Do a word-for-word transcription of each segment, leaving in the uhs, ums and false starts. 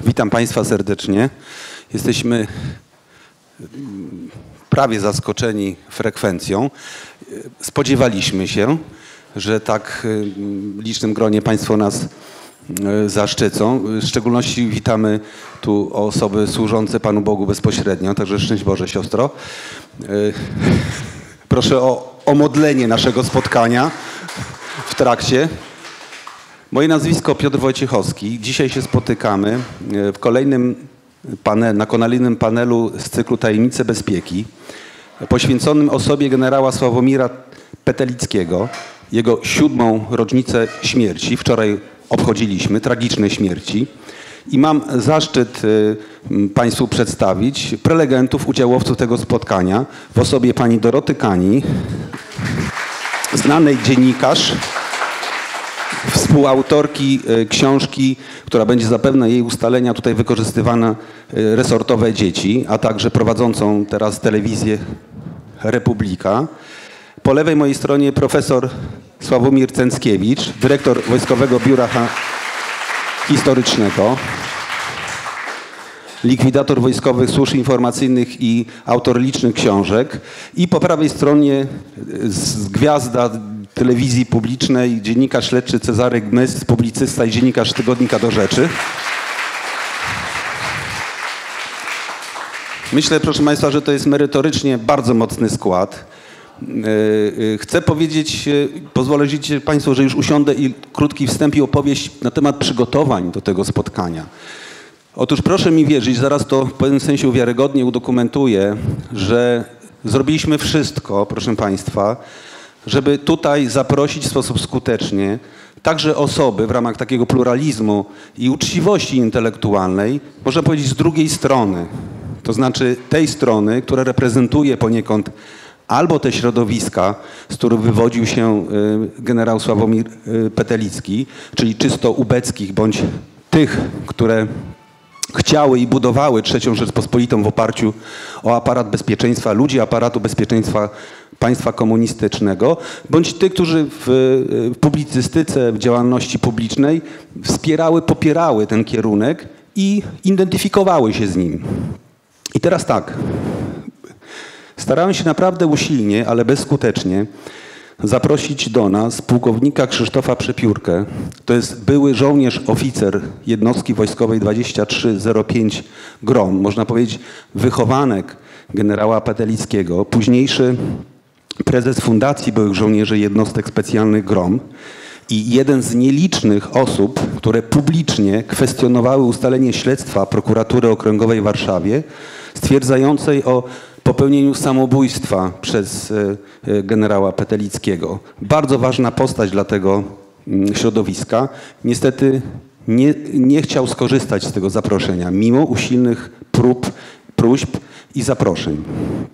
Witam Państwa serdecznie. Jesteśmy prawie zaskoczeni frekwencją. Spodziewaliśmy się, że tak licznym gronie Państwo nas zaszczycą. W szczególności witamy tu osoby służące Panu Bogu bezpośrednio, także szczęść Boże, siostro. Proszę o, o modlenie naszego spotkania w trakcie. Moje nazwisko Piotr Wojciechowski. Dzisiaj się spotykamy w kolejnym panelu, na kolejnym panelu z cyklu Tajemnice Bezpieki, poświęconym osobie generała Sławomira Petelickiego, jego siódmą rocznicę śmierci. Wczoraj obchodziliśmy tragiczne śmierci i mam zaszczyt Państwu przedstawić prelegentów, udziałowców tego spotkania w osobie pani Doroty Kani, znanej dziennikarz, współautorki książki, która będzie zapewne jej ustalenia tutaj wykorzystywana, Resortowe dzieci, a także prowadzącą teraz telewizję Republika. Po lewej mojej stronie profesor Sławomir Cęckiewicz, dyrektor Wojskowego Biura Historycznego, likwidator wojskowych służb informacyjnych i autor licznych książek. I po prawej stronie z gwiazda telewizji publicznej, dziennikarz śledczy Cezary Gmys, publicysta i dziennikarz Tygodnika Do Rzeczy. Myślę, proszę Państwa, że to jest merytorycznie bardzo mocny skład. Chcę powiedzieć, pozwolicie Państwo, że już usiądę i krótki wstęp i opowieść na temat przygotowań do tego spotkania. Otóż proszę mi wierzyć, zaraz to w pewnym sensie uwiarygodnie udokumentuję, że zrobiliśmy wszystko, proszę Państwa, żeby tutaj zaprosić w sposób skuteczny także osoby w ramach takiego pluralizmu i uczciwości intelektualnej, można powiedzieć z drugiej strony, to znaczy tej strony, która reprezentuje poniekąd albo te środowiska, z których wywodził się generał Sławomir Petelicki, czyli czysto ubeckich, bądź tych, które chciały i budowały trzecią Rzeczpospolitą w oparciu o aparat bezpieczeństwa, ludzi aparatu bezpieczeństwa państwa komunistycznego, bądź tych, którzy w, w publicystyce, w działalności publicznej wspierały, popierały ten kierunek i identyfikowały się z nim. I teraz tak, starałem się naprawdę usilnie, ale bezskutecznie zaprosić do nas pułkownika Krzysztofa Przepiórkę. To jest były żołnierz, oficer jednostki wojskowej dwadzieścia trzy zero pięć GROM, można powiedzieć wychowanek generała Petelickiego, późniejszy prezes Fundacji Byłych Żołnierzy Jednostek Specjalnych GROM i jeden z nielicznych osób, które publicznie kwestionowały ustalenie śledztwa Prokuratury Okręgowej w Warszawie stwierdzającej o popełnieniu samobójstwa przez generała Petelickiego. Bardzo ważna postać dla tego środowiska. Niestety nie, nie chciał skorzystać z tego zaproszenia, mimo usilnych prób, próśb i zaproszeń.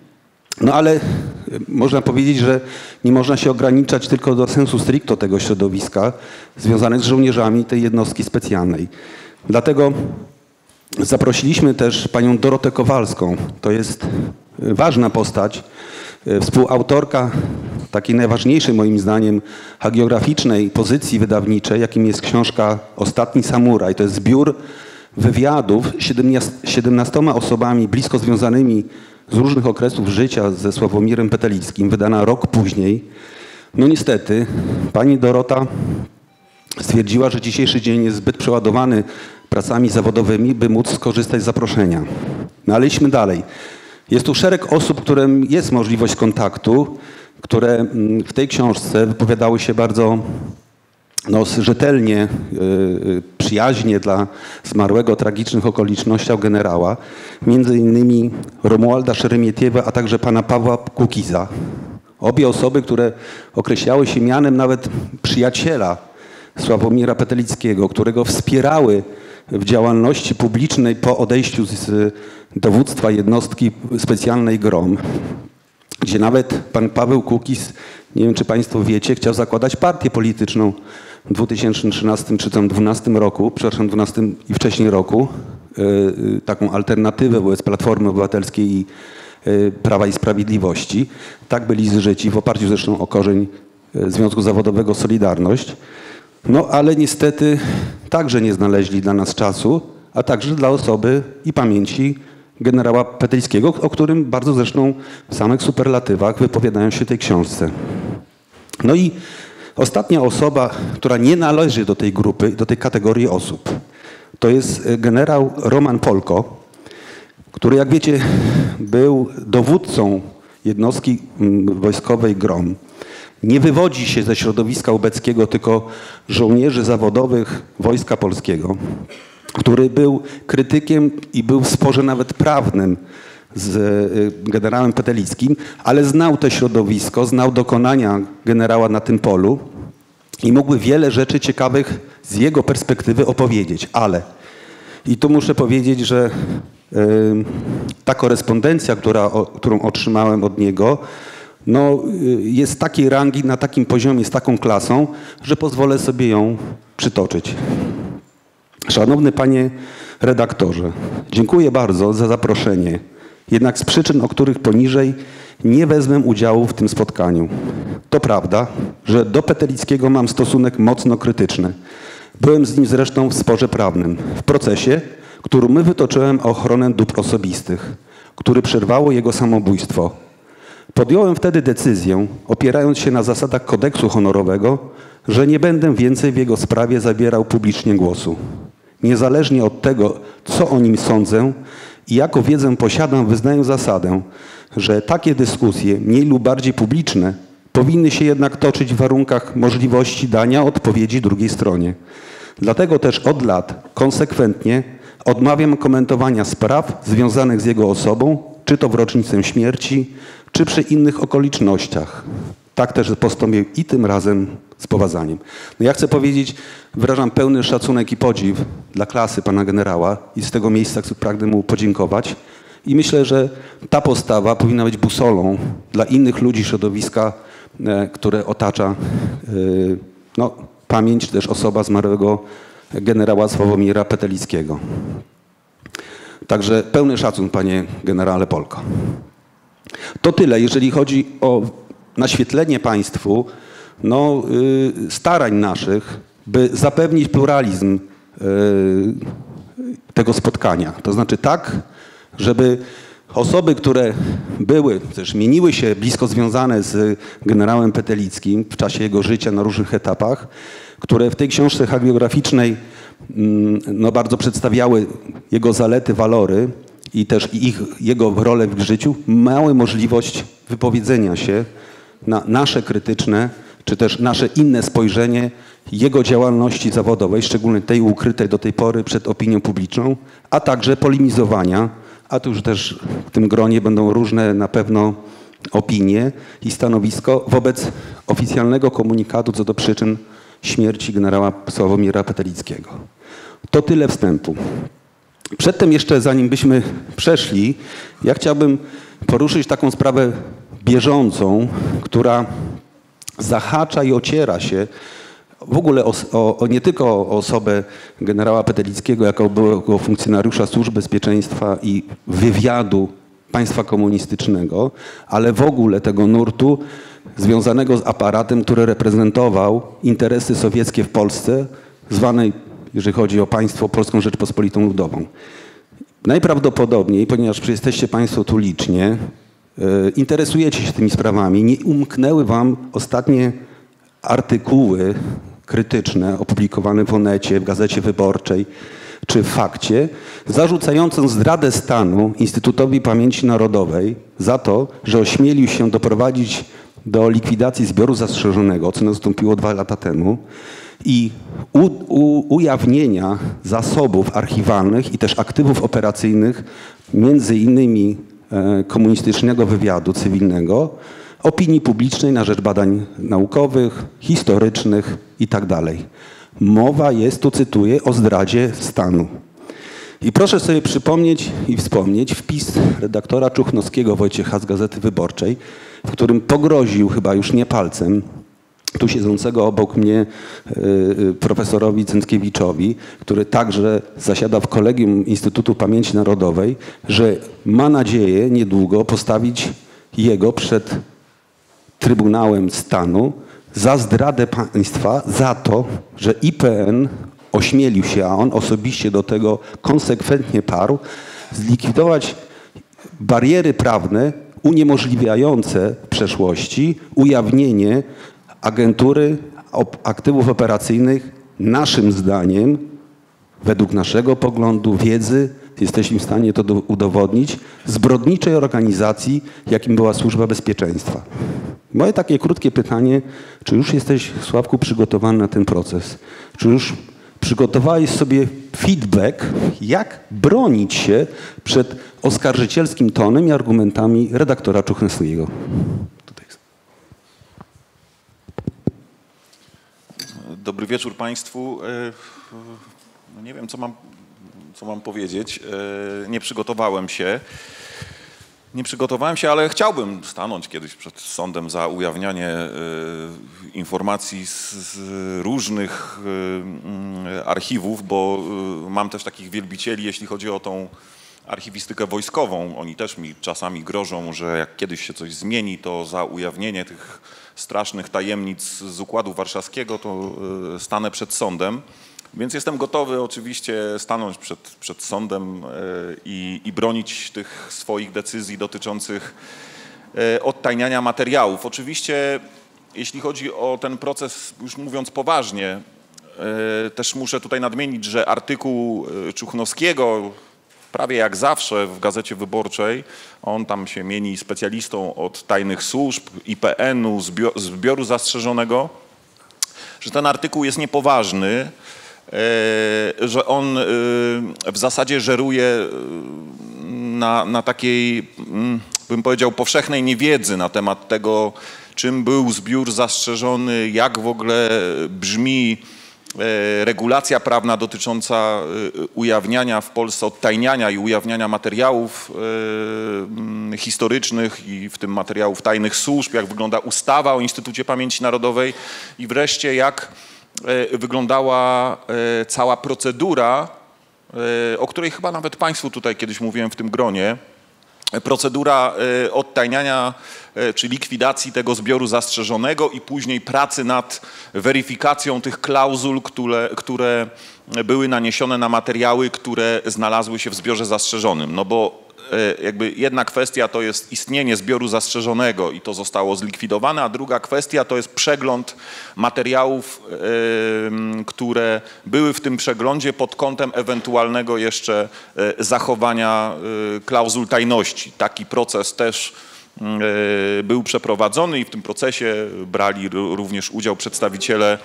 No ale można powiedzieć, że nie można się ograniczać tylko do sensu stricto tego środowiska związanych z żołnierzami tej jednostki specjalnej. Dlatego zaprosiliśmy też panią Dorotę Kowalską. To jest ważna postać, współautorka takiej najważniejszej moim zdaniem hagiograficznej pozycji wydawniczej, jakim jest książka Ostatni Samuraj. To jest zbiór wywiadów z siedemnastoma osobami blisko związanymi z różnych okresów życia ze Sławomirem Petelickim, wydana rok później. No niestety pani Dorota stwierdziła, że dzisiejszy dzień jest zbyt przeładowany pracami zawodowymi, by móc skorzystać z zaproszenia. No ale idźmy dalej. Jest tu szereg osób, którym jest możliwość kontaktu, które w tej książce wypowiadały się bardzo no, rzetelnie, yy, przyjaźnie dla zmarłego, tragicznych okolicznościach generała. Między innymi Romualda Szeremietiewa, a także pana Pawła Kukiza. Obie osoby, które określały się mianem nawet przyjaciela Sławomira Petelickiego, którego wspierały w działalności publicznej po odejściu z dowództwa jednostki specjalnej GROM, gdzie nawet pan Paweł Kukiz, nie wiem czy Państwo wiecie, chciał zakładać partię polityczną w dwa tysiące trzynastym czy tam dwa tysiące dwunastym roku, przepraszam, dwunastym i wcześniej roku, yy, taką alternatywę wobec Platformy Obywatelskiej i yy, Prawa i Sprawiedliwości. Tak byli zżyci, w oparciu zresztą o korzeń Związku Zawodowego Solidarność. No ale niestety także nie znaleźli dla nas czasu, a także dla osoby i pamięci generała Petelickiego, o którym bardzo zresztą w samych superlatywach wypowiadają się w tej książce. No i ostatnia osoba, która nie należy do tej grupy, do tej kategorii osób, to jest generał Roman Polko, który, jak wiecie, był dowódcą jednostki wojskowej GROM. Nie wywodzi się ze środowiska ubeckiego, tylko żołnierzy zawodowych Wojska Polskiego, który był krytykiem i był w sporze nawet prawnym z generałem Petelickim, ale znał to środowisko, znał dokonania generała na tym polu i mógłby wiele rzeczy ciekawych z jego perspektywy opowiedzieć. Ale, i tu muszę powiedzieć, że y, ta korespondencja, która, o, którą otrzymałem od niego, no, y, jest takiej rangi, na takim poziomie, z taką klasą, że pozwolę sobie ją przytoczyć. Szanowny panie redaktorze, dziękuję bardzo za zaproszenie. Jednak z przyczyn, o których poniżej, nie wezmę udziału w tym spotkaniu. To prawda, że do Petelickiego mam stosunek mocno krytyczny. Byłem z nim zresztą w sporze prawnym, w procesie, który my wytoczyłem o ochronę dóbr osobistych, który przerwało jego samobójstwo. Podjąłem wtedy decyzję, opierając się na zasadach kodeksu honorowego, że nie będę więcej w jego sprawie zabierał publicznie głosu. Niezależnie od tego, co o nim sądzę i jaką wiedzę posiadam, wyznaję zasadę, że takie dyskusje, mniej lub bardziej publiczne, powinny się jednak toczyć w warunkach możliwości dania odpowiedzi drugiej stronie. Dlatego też od lat konsekwentnie odmawiam komentowania spraw związanych z jego osobą, czy to w rocznicę śmierci, czy przy innych okolicznościach. Tak też postąpię i tym razem z poważaniem. No ja chcę powiedzieć, wyrażam pełny szacunek i podziw dla klasy pana generała i z tego miejsca pragnę mu podziękować. I myślę, że ta postawa powinna być busolą dla innych ludzi środowiska, które otacza no, pamięć, też osoba zmarłego generała Sławomira Petelickiego. Także pełny szacun, panie generale Polko. To tyle, jeżeli chodzi o naświetlenie państwu no, y, starań naszych, by zapewnić pluralizm y, tego spotkania. To znaczy tak, żeby osoby, które były, też mieniły się blisko związane z generałem Petelickim w czasie jego życia na różnych etapach, które w tej książce hagiograficznej no, bardzo przedstawiały jego zalety, walory i też ich, jego rolę w życiu, miały możliwość wypowiedzenia się na nasze krytyczne, czy też nasze inne spojrzenie jego działalności zawodowej, szczególnie tej ukrytej do tej pory przed opinią publiczną, a także polemizowania, a tu już też w tym gronie będą różne na pewno opinie i stanowisko wobec oficjalnego komunikatu co do przyczyn śmierci generała Sławomira Petelickiego. To tyle wstępu. Przedtem jeszcze, zanim byśmy przeszli, ja chciałbym poruszyć taką sprawę bieżącą, która zahacza i ociera się w ogóle o, o, o nie tylko o osobę generała Petelickiego jako byłego funkcjonariusza Służb Bezpieczeństwa i wywiadu państwa komunistycznego, ale w ogóle tego nurtu związanego z aparatem, który reprezentował interesy sowieckie w Polsce, zwanej, jeżeli chodzi o państwo, Polską Rzeczpospolitą Ludową. Najprawdopodobniej, ponieważ jesteście państwo tu licznie, interesujecie się tymi sprawami, nie umknęły wam ostatnie artykuły krytyczne opublikowane w Onecie, w Gazecie Wyborczej czy w Fakcie, zarzucające zdradę stanu Instytutowi Pamięci Narodowej za to, że ośmielił się doprowadzić do likwidacji zbioru zastrzeżonego, co nastąpiło dwa lata temu, i u, u, ujawnienia zasobów archiwalnych i też aktywów operacyjnych, między innymi e, komunistycznego wywiadu cywilnego, opinii publicznej na rzecz badań naukowych, historycznych itd. Mowa jest, tu cytuję, o zdradzie stanu. I proszę sobie przypomnieć i wspomnieć wpis redaktora Czuchnowskiego Wojciecha z Gazety Wyborczej, w którym pogroził chyba już nie palcem tu siedzącego obok mnie y, profesorowi Cęckiewiczowi, który także zasiada w Kolegium Instytutu Pamięci Narodowej, że ma nadzieję niedługo postawić jego przed Trybunałem Stanu za zdradę państwa, za to, że I P N ośmielił się, a on osobiście do tego konsekwentnie parł, zlikwidować bariery prawne uniemożliwiające w przeszłości ujawnienie agentury aktywów operacyjnych, naszym zdaniem, według naszego poglądu, wiedzy, jesteśmy w stanie to do, udowodnić, zbrodniczej organizacji, jakim była Służba Bezpieczeństwa. Moje takie krótkie pytanie, czy już jesteś, Sławku, przygotowany na ten proces? Czy już przygotowałeś sobie feedback, jak bronić się przed oskarżycielskim tonem i argumentami redaktora Czuchnowskiego? Dobry wieczór Państwu. No nie wiem, co mam, co mam powiedzieć. Nie przygotowałem się. Nie przygotowałem się, ale chciałbym stanąć kiedyś przed sądem za ujawnianie informacji z, z różnych archiwów, bo mam też takich wielbicieli, jeśli chodzi o tą archiwistykę wojskową. Oni też mi czasami grożą, że jak kiedyś się coś zmieni, to za ujawnienie tych strasznych tajemnic z Układu Warszawskiego to stanę przed sądem. Więc jestem gotowy oczywiście stanąć przed, przed sądem i, i bronić tych swoich decyzji dotyczących odtajniania materiałów. Oczywiście jeśli chodzi o ten proces, już mówiąc poważnie, też muszę tutaj nadmienić, że artykuł Czuchnowskiego, prawie jak zawsze w Gazecie Wyborczej, on tam się mieni specjalistą od tajnych służb, I P N-u, zbioru zastrzeżonego, że ten artykuł jest niepoważny, że on w zasadzie żeruje na, na takiej, bym powiedział, powszechnej niewiedzy na temat tego, czym był zbiór zastrzeżony, jak w ogóle brzmi regulacja prawna dotycząca ujawniania w Polsce, odtajniania i ujawniania materiałów historycznych i w tym materiałów tajnych służb, jak wygląda ustawa o Instytucie Pamięci Narodowej i wreszcie jak wyglądała cała procedura, o której chyba nawet Państwu tutaj kiedyś mówiłem w tym gronie, procedura odtajniania czy likwidacji tego zbioru zastrzeżonego i później pracy nad weryfikacją tych klauzul, które, które były naniesione na materiały, które znalazły się w zbiorze zastrzeżonym. No bo jakby jedna kwestia to jest istnienie zbioru zastrzeżonego i to zostało zlikwidowane, a druga kwestia to jest przegląd materiałów, które były w tym przeglądzie pod kątem ewentualnego jeszcze zachowania klauzul tajności. Taki proces też był przeprowadzony i w tym procesie brali również udział przedstawiciele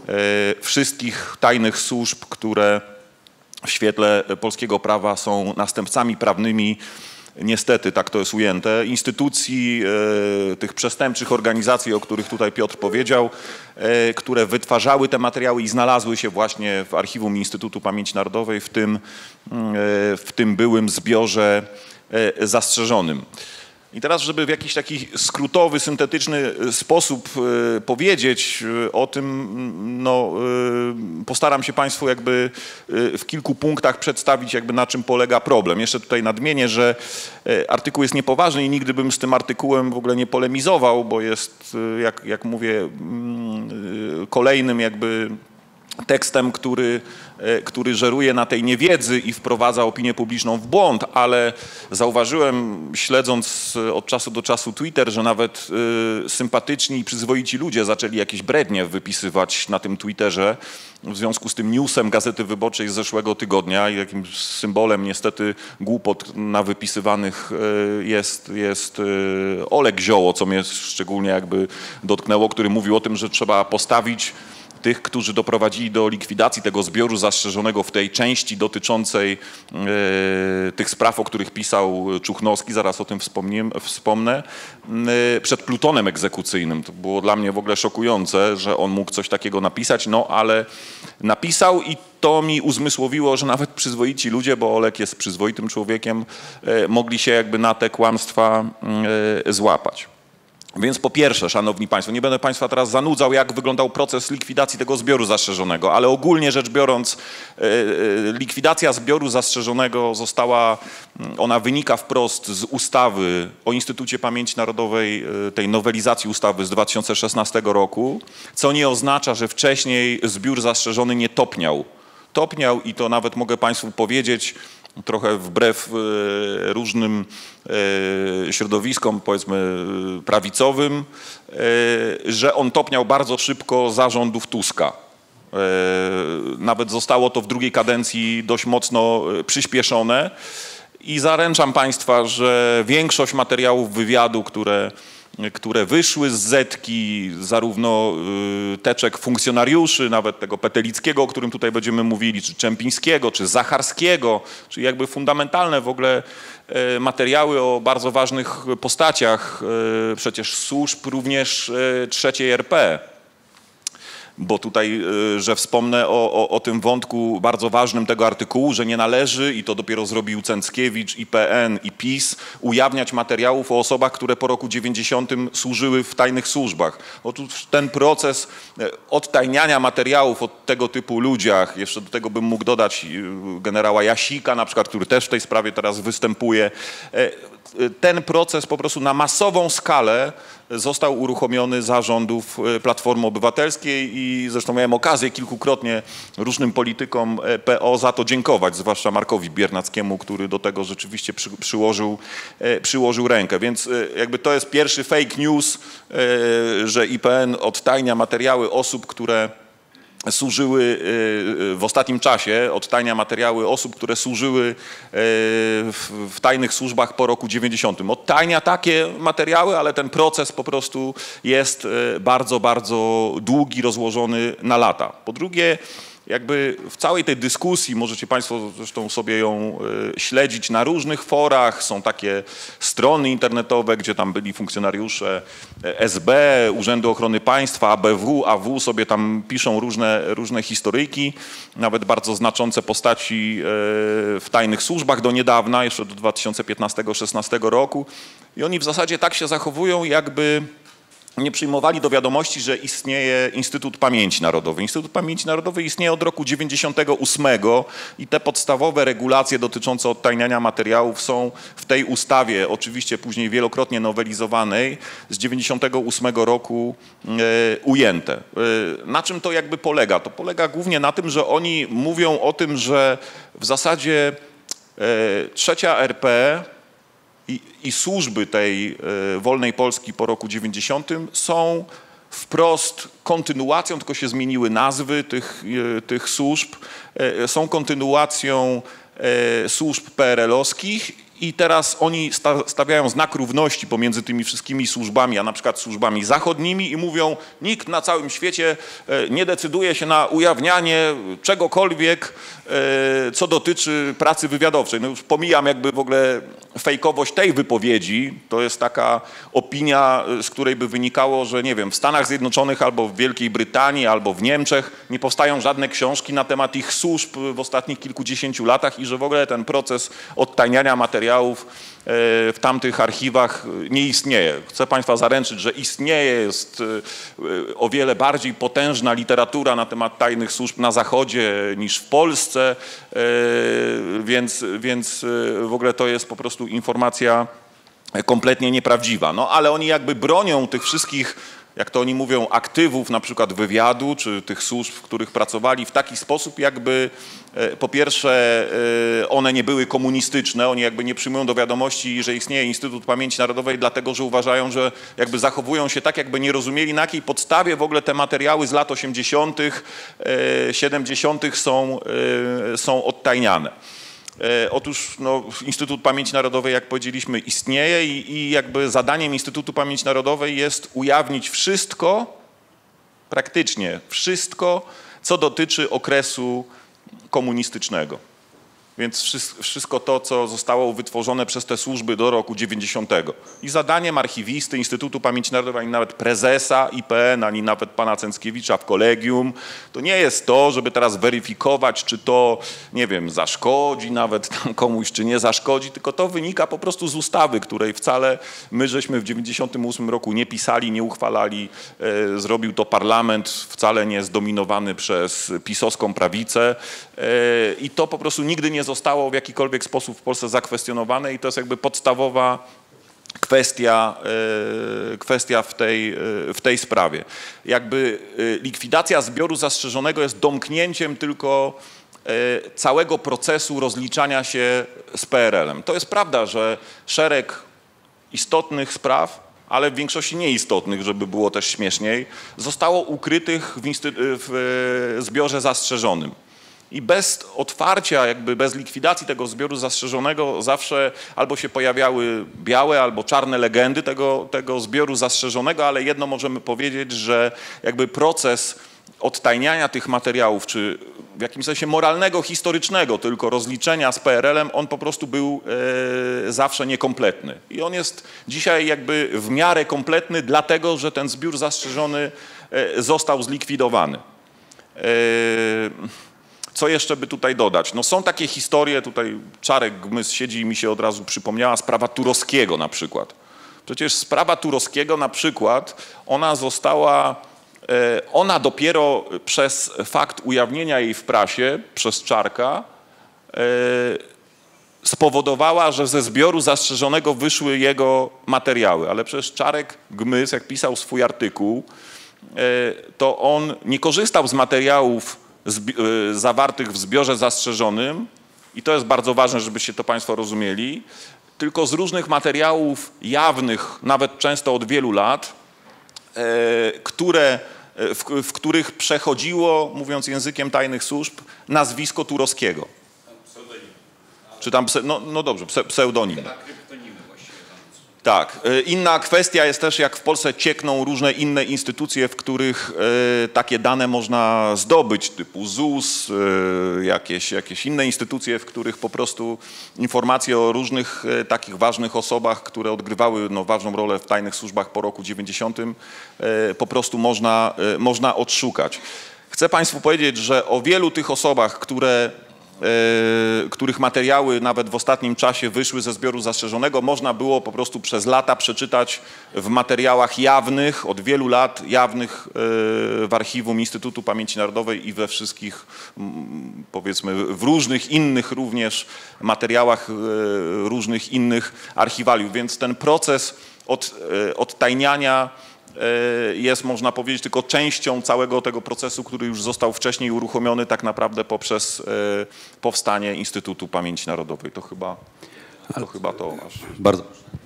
wszystkich tajnych służb, które w świetle polskiego prawa są następcami prawnymi, niestety tak to jest ujęte, instytucji, e, tych przestępczych organizacji, o których tutaj Piotr powiedział, e, które wytwarzały te materiały i znalazły się właśnie w archiwum Instytutu Pamięci Narodowej, w tym, e, w tym byłym zbiorze e, zastrzeżonym. I teraz, żeby w jakiś taki skrótowy, syntetyczny sposób y, powiedzieć y, o tym, no, y, postaram się Państwu jakby y, w kilku punktach przedstawić, jakby na czym polega problem. Jeszcze tutaj nadmienię, że y, artykuł jest niepoważny i nigdy bym z tym artykułem w ogóle nie polemizował, bo jest, y, jak, jak mówię, y, kolejnym jakby tekstem, który, który żeruje na tej niewiedzy i wprowadza opinię publiczną w błąd, ale zauważyłem, śledząc od czasu do czasu Twitter, że nawet y, sympatyczni i przyzwoici ludzie zaczęli jakieś brednie wypisywać na tym Twitterze w związku z tym newsem Gazety Wyborczej z zeszłego tygodnia i jakimś symbolem niestety głupot nawypisywanych y, jest, jest y, Oleg Zioło, co mnie szczególnie jakby dotknęło, który mówił o tym, że trzeba postawić tych, którzy doprowadzili do likwidacji tego zbioru zastrzeżonego w tej części dotyczącej e, tych spraw, o których pisał Czuchnowski, zaraz o tym wspomnę, e, przed plutonem egzekucyjnym. To było dla mnie w ogóle szokujące, że on mógł coś takiego napisać, no ale napisał i to mi uzmysłowiło, że nawet przyzwoici ludzie, bo Oleg jest przyzwoitym człowiekiem, e, mogli się jakby na te kłamstwa e, złapać. Więc po pierwsze, szanowni państwo, nie będę państwa teraz zanudzał, jak wyglądał proces likwidacji tego zbioru zastrzeżonego, ale ogólnie rzecz biorąc, likwidacja zbioru zastrzeżonego została, ona wynika wprost z ustawy o Instytucie Pamięci Narodowej, tej nowelizacji ustawy z dwa tysiące szesnastego roku, co nie oznacza, że wcześniej zbiór zastrzeżony nie topniał. topniał i to nawet mogę Państwu powiedzieć, trochę wbrew e, różnym e, środowiskom, powiedzmy prawicowym, e, że on topniał bardzo szybko za rządów Tuska. E, nawet zostało to w drugiej kadencji dość mocno przyspieszone i zaręczam Państwa, że większość materiałów wywiadu, które które wyszły z Zetki, zarówno y, teczek funkcjonariuszy, nawet tego Petelickiego, o którym tutaj będziemy mówili, czy Czempińskiego, czy Zacharskiego, czyli jakby fundamentalne w ogóle y, materiały o bardzo ważnych postaciach y, przecież służb również y, trzeciej R P. Bo tutaj, że wspomnę o, o, o tym wątku bardzo ważnym tego artykułu, że nie należy, i to dopiero zrobił Cęckiewicz, I P N i PiS, ujawniać materiałów o osobach, które po roku dziewięćdziesiątym służyły w tajnych służbach. Otóż ten proces odtajniania materiałów o tego typu ludziach, jeszcze do tego bym mógł dodać generała Jasika na przykład, który też w tej sprawie teraz występuje, ten proces po prostu na masową skalę został uruchomiony za rządów Platformy Obywatelskiej i zresztą miałem okazję kilkukrotnie różnym politykom P O za to dziękować, zwłaszcza Markowi Biernackiemu, który do tego rzeczywiście przy, przyłożył, przyłożył rękę. Więc jakby to jest pierwszy fake news, że I P N odtajnia materiały osób, które służyły w ostatnim czasie, odtajnia materiały osób, które służyły w tajnych służbach po roku dziewięćdziesiątym. Odtajnia takie materiały, ale ten proces po prostu jest bardzo, bardzo długi, rozłożony na lata. Po drugie, jakby w całej tej dyskusji, możecie Państwo zresztą sobie ją śledzić na różnych forach, są takie strony internetowe, gdzie tam byli funkcjonariusze S B, Urzędu Ochrony Państwa, A B W, A W sobie tam piszą różne, różne historyjki, nawet bardzo znaczące postaci w tajnych służbach do niedawna, jeszcze do dwa tysiące piętnastego szesnastego roku i oni w zasadzie tak się zachowują, jakby nie przyjmowali do wiadomości, że istnieje Instytut Pamięci Narodowej. Instytut Pamięci Narodowej istnieje od roku dziewięćdziesiątego ósmego i te podstawowe regulacje dotyczące odtajniania materiałów są w tej ustawie, oczywiście później wielokrotnie nowelizowanej, z dziewięćdziesiątego ósmego roku e, ujęte. E, na czym to jakby polega? To polega głównie na tym, że oni mówią o tym, że w zasadzie e, trzecia R P I, i służby tej y, wolnej Polski po roku dziewięćdziesiątym są wprost kontynuacją, tylko się zmieniły nazwy tych, y, tych służb, y, są kontynuacją y, służb P R L-owskich i teraz oni sta, stawiają znak równości pomiędzy tymi wszystkimi służbami, a na przykład służbami zachodnimi i mówią, nikt na całym świecie y, nie decyduje się na ujawnianie czegokolwiek, y, co dotyczy pracy wywiadowczej. No już pomijam jakby w ogóle fejkowość tej wypowiedzi, to jest taka opinia, z której by wynikało, że nie wiem, w Stanach Zjednoczonych albo w Wielkiej Brytanii albo w Niemczech nie powstają żadne książki na temat ich służb w ostatnich kilkudziesięciu latach i że w ogóle ten proces odtajniania materiałów w tamtych archiwach nie istnieje. Chcę Państwa zaręczyć, że istnieje, jest o wiele bardziej potężna literatura na temat tajnych służb na Zachodzie niż w Polsce, więc, więc w ogóle to jest po prostu informacja kompletnie nieprawdziwa. No ale oni jakby bronią tych wszystkich, jak to oni mówią, aktywów na przykład wywiadu, czy tych służb, w których pracowali w taki sposób, jakby po pierwsze one nie były komunistyczne, oni jakby nie przyjmują do wiadomości, że istnieje Instytut Pamięci Narodowej, dlatego że uważają, że jakby zachowują się tak, jakby nie rozumieli, na jakiej podstawie w ogóle te materiały z lat osiemdziesiątych, siedemdziesiątych są, są odtajniane. Otóż no, Instytut Pamięci Narodowej, jak powiedzieliśmy, istnieje i, i jakby zadaniem Instytutu Pamięci Narodowej jest ujawnić wszystko, praktycznie wszystko, co dotyczy okresu komunistycznego. Więc wszystko to, co zostało wytworzone przez te służby do roku dziewięćdziesiątego. I zadaniem archiwisty Instytutu Pamięci Narodowej, ani nawet prezesa I P N, ani nawet pana Cęckiewicza w kolegium, to nie jest to, żeby teraz weryfikować, czy to, nie wiem, zaszkodzi nawet tam komuś, czy nie zaszkodzi, tylko to wynika po prostu z ustawy, której wcale my żeśmy w dziewięćdziesiątym ósmym roku nie pisali, nie uchwalali. E, zrobił to parlament, wcale nie zdominowany przez pisowską prawicę e, i to po prostu nigdy nie zostało w jakikolwiek sposób w Polsce zakwestionowane i to jest jakby podstawowa kwestia, kwestia w tej, w tej sprawie. Jakby likwidacja zbioru zastrzeżonego jest domknięciem tylko całego procesu rozliczania się z P R L-em. To jest prawda, że szereg istotnych spraw, ale w większości nieistotnych, żeby było też śmieszniej, zostało ukrytych w, w zbiorze zastrzeżonym. I bez otwarcia, jakby bez likwidacji tego zbioru zastrzeżonego zawsze albo się pojawiały białe albo czarne legendy tego, tego zbioru zastrzeżonego, ale jedno możemy powiedzieć, że jakby proces odtajniania tych materiałów, czy w jakimś sensie moralnego, historycznego tylko rozliczenia z P R L-em, on po prostu był e, zawsze niekompletny. I on jest dzisiaj jakby w miarę kompletny, dlatego że ten zbiór zastrzeżony e, został zlikwidowany. E, Co jeszcze by tutaj dodać? No są takie historie, tutaj Czarek Gmys siedzi i mi się od razu przypomniała sprawa Turowskiego na przykład. Przecież sprawa Turowskiego na przykład, ona została, ona dopiero przez fakt ujawnienia jej w prasie, przez Czarka, spowodowała, że ze zbioru zastrzeżonego wyszły jego materiały. Ale przecież Czarek Gmys, jak pisał swój artykuł, to on nie korzystał z materiałów zawartych w zbiorze zastrzeżonym, i to jest bardzo ważne, żebyście to Państwo rozumieli, tylko z różnych materiałów jawnych, nawet często od wielu lat, które, w, w których przechodziło, mówiąc językiem tajnych służb, nazwisko Turowskiego. Czy tam, no, no dobrze, pseudonim. Tak. Inna kwestia jest też, jak w Polsce ciekną różne inne instytucje, w których y, takie dane można zdobyć, typu Z U S, y, jakieś, jakieś inne instytucje, w których po prostu informacje o różnych y, takich ważnych osobach, które odgrywały no, ważną rolę w tajnych służbach po roku dziewięćdziesiątym, y, po prostu można, y, można odszukać. Chcę Państwu powiedzieć, że o wielu tych osobach, które których materiały nawet w ostatnim czasie wyszły ze zbioru zastrzeżonego, można było po prostu przez lata przeczytać w materiałach jawnych, od wielu lat jawnych w archiwum Instytutu Pamięci Narodowej i we wszystkich, powiedzmy, w różnych innych również materiałach różnych innych archiwaliów. Więc ten proces od, odtajniania jest, można powiedzieć, tylko częścią całego tego procesu, który już został wcześniej uruchomiony tak naprawdę poprzez powstanie Instytutu Pamięci Narodowej. To chyba to, chyba to aż. Bardzo.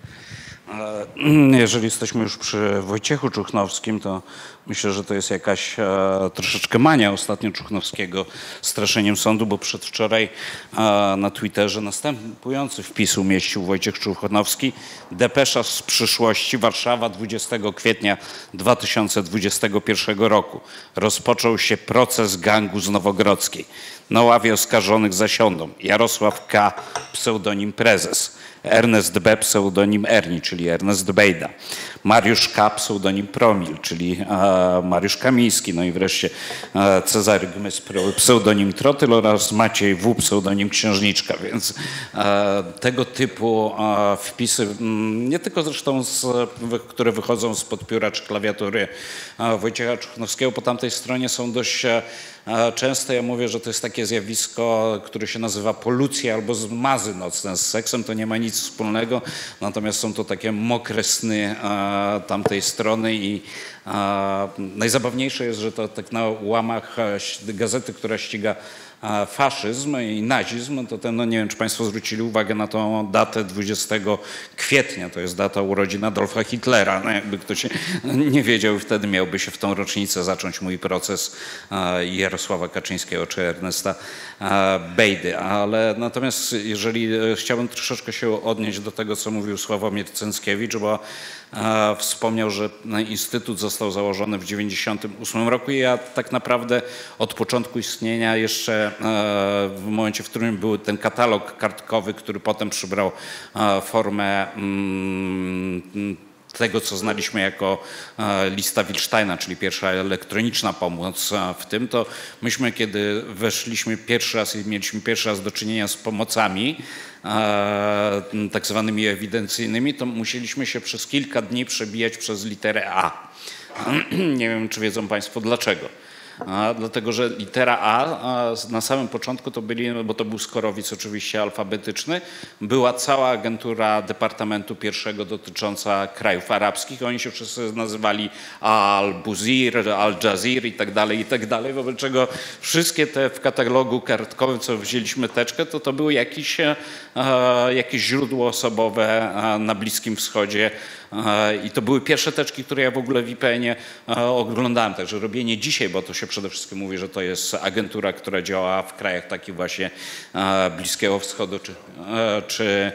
Jeżeli jesteśmy już przy Wojciechu Czuchnowskim, to myślę, że to jest jakaś e, troszeczkę mania ostatnio Czuchnowskiego straszeniem sądu, bo przedwczoraj e, na Twitterze następujący wpis umieścił Wojciech Czuchnowski. Depesza z przyszłości, Warszawa, dwudziestego kwietnia dwa tysiące dwudziestego pierwszego roku. Rozpoczął się proces gangu z Nowogrodzkiej. Na ławie oskarżonych zasiądą Jarosław K., pseudonim Prezes, Ernest B., pseudonim Erni, czyli Ernest Bejda, Mariusz K., pseudonim Promil, czyli e, Mariusz Kamiński, no i wreszcie e, Cezary Gmys, pseudonim Trotyl oraz Maciej W., pseudonim Księżniczka, więc e, tego typu e, wpisy, m, nie tylko zresztą, z, które wychodzą spod pióra czy klawiatury e, Wojciecha Czuchnowskiego, po tamtej stronie są dość e, często. Ja mówię, że to jest takie zjawisko, które się nazywa polucja albo zmazy nocne. Z seksem to nie ma nic wspólnego, natomiast są to takie mokre sny e, tamtej strony i e, najzabawniejsze jest, że to tak na łamach gazety, która ściga faszyzm i nazizm, to ten, no nie wiem, czy Państwo zwrócili uwagę na tą datę dwudziestego kwietnia, to jest data urodzin Adolfa Hitlera. No jakby ktoś nie wiedział, wtedy miałby się w tą rocznicę zacząć mój proces Jarosława Kaczyńskiego czy Ernesta Bejdy. Ale natomiast jeżeli chciałbym troszeczkę się odnieść do tego, co mówił Sławomir Cęckiewicz, bo wspomniał, że Instytut został założony w dziewięćdziesiątym ósmym roku i ja tak naprawdę od początku istnienia jeszcze w momencie, w którym był ten katalog kartkowy, który potem przybrał formę tego, co znaliśmy jako lista Wilsteina, czyli pierwsza elektroniczna pomoc w tym, to myśmy, kiedy weszliśmy pierwszy raz i mieliśmy pierwszy raz do czynienia z pomocami tak zwanymi ewidencyjnymi, to musieliśmy się przez kilka dni przebijać przez literę A. Nie wiem, czy wiedzą Państwo dlaczego. A, dlatego, że litera A, a na samym początku to byli, bo to był skorowiec oczywiście alfabetyczny, była cała agentura Departamentu Pierwszego dotycząca krajów arabskich. Oni się wszyscy nazywali Al-Buzir, Al-Jazir i tak dalej, i tak dalej, wobec czego wszystkie te w katalogu kartkowym, co wzięliśmy teczkę, to to były jakieś, e, jakieś źródło osobowe na Bliskim Wschodzie. I to były pierwsze teczki, które ja w ogóle w I P N ie oglądałem. Także robienie dzisiaj, bo to się przede wszystkim mówi, że to jest agentura, która działa w krajach takich właśnie Bliskiego Wschodu czy, czy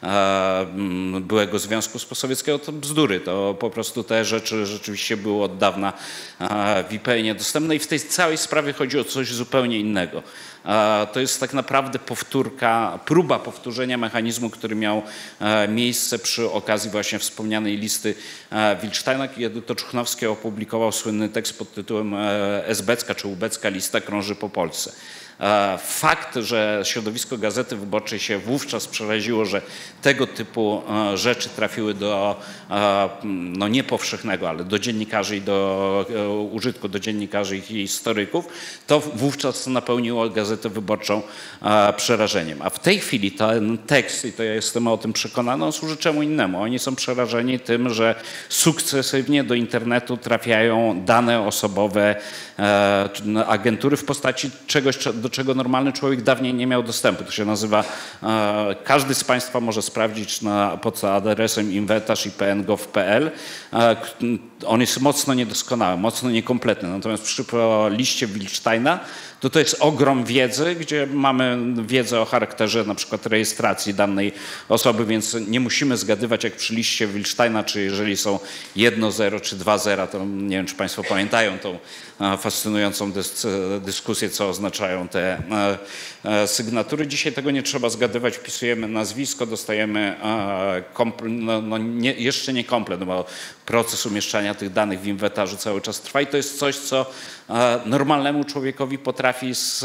byłego Związku Sowieckiego, to bzdury. To po prostu te rzeczy rzeczywiście były od dawna w I P N ie dostępne i w tej całej sprawie chodzi o coś zupełnie innego. To jest tak naprawdę powtórka, próba powtórzenia mechanizmu, który miał miejsce przy okazji właśnie wspomnianej listy Wilcztajna, kiedy to Czuchnowski opublikował słynny tekst pod tytułem Esbecka czy Ubecka lista krąży po Polsce. Fakt, że środowisko Gazety Wyborczej się wówczas przeraziło, że tego typu rzeczy trafiły do, no nie powszechnego, ale do dziennikarzy i do użytku, do dziennikarzy i historyków, to wówczas napełniło Gazetę Wyborczą przerażeniem. A w tej chwili ten tekst, i to ja jestem o tym przekonany, on służy czemu innemu. Oni są przerażeni tym, że sukcesywnie do internetu trafiają dane osobowe agentury w postaci czegoś, do czego normalny człowiek dawniej nie miał dostępu. To się nazywa, e, każdy z Państwa może sprawdzić na, pod adresem inwentarz i p n kropka gov kropka p l. E, on jest mocno niedoskonały, mocno niekompletny. Natomiast przy liście Wilcztajna to to jest ogrom wiedzy, gdzie mamy wiedzę o charakterze na przykład rejestracji danej osoby, więc nie musimy zgadywać jak przy liście Wilcztajna, czy jeżeli są jedno zero czy dwa zera, to nie wiem, czy Państwo pamiętają tą fascynującą dys dyskusję, co oznaczają te sygnatury. Dzisiaj tego nie trzeba zgadywać, wpisujemy nazwisko, dostajemy no, no nie, jeszcze nie komplet, bo proces umieszczania tych danych w inwentarzu cały czas trwa i to jest coś, co normalnemu człowiekowi potrafi, z,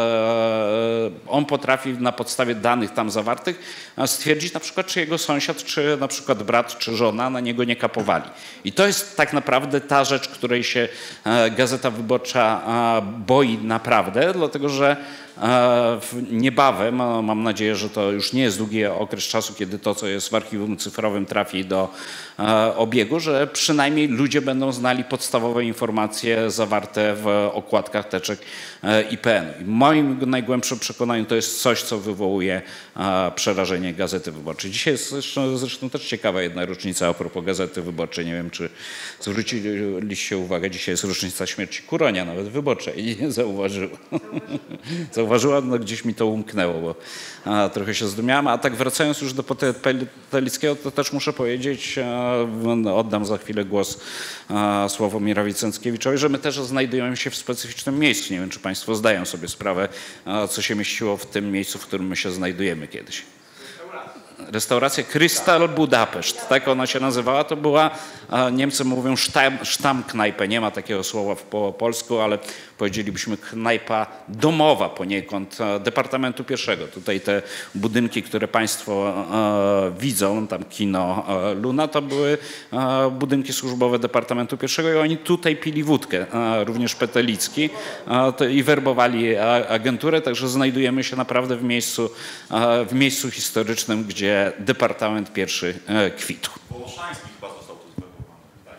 on potrafi na podstawie danych tam zawartych stwierdzić na przykład, czy jego sąsiad, czy na przykład brat, czy żona na niego nie kapowali. I to jest tak naprawdę ta rzecz, której się Gazeta Wyborcza boi naprawdę, dlatego że niebawem, mam nadzieję, że to już nie jest długi okres czasu, kiedy to, co jest w archiwum cyfrowym trafi do obiegu, że przynajmniej ludzie będą znali podstawowe informacje zawarte w okładkach teczek I P N. I moim najgłębszym przekonaniu to jest coś, co wywołuje przerażenie Gazety Wyborczej. Dzisiaj jest zresztą, zresztą też ciekawa jedna rocznica a propos Gazety Wyborczej. Nie wiem, czy zwróciliście uwagę, dzisiaj jest rocznica śmierci Kuronia, nawet Wyborczej i nie zauważyła. Zauważyła, no gdzieś mi to umknęło, bo a, trochę się zdumiałem. A tak wracając już do Telickiego, to też muszę powiedzieć, a, oddam za chwilę głos a, Sławomirowi Cęckiewiczowi, że my też znajdujemy się w specyficznym miejscu. Nie wiem, czy Państwo zdają sobie sprawę, a, co się mieściło w tym miejscu, w którym my się znajdujemy kiedyś. Restauracja Krystal Budapeszt, tak ona się nazywała, to była, Niemcy mówią sztam, sztamknajpę, nie ma takiego słowa po polsku, ale powiedzielibyśmy knajpa domowa poniekąd Departamentu Pierwszego. Tutaj te budynki, które Państwo e, widzą, tam kino e, Luna, to były e, budynki służbowe Departamentu Pierwszego i oni tutaj pili wódkę, e, również Petelicki e, to, i werbowali a, agenturę, także znajdujemy się naprawdę w miejscu, e, w miejscu historycznym, gdzie Departament Pierwszy e, kwitł. Wołoszański chyba został tu zwerbowany. Tak.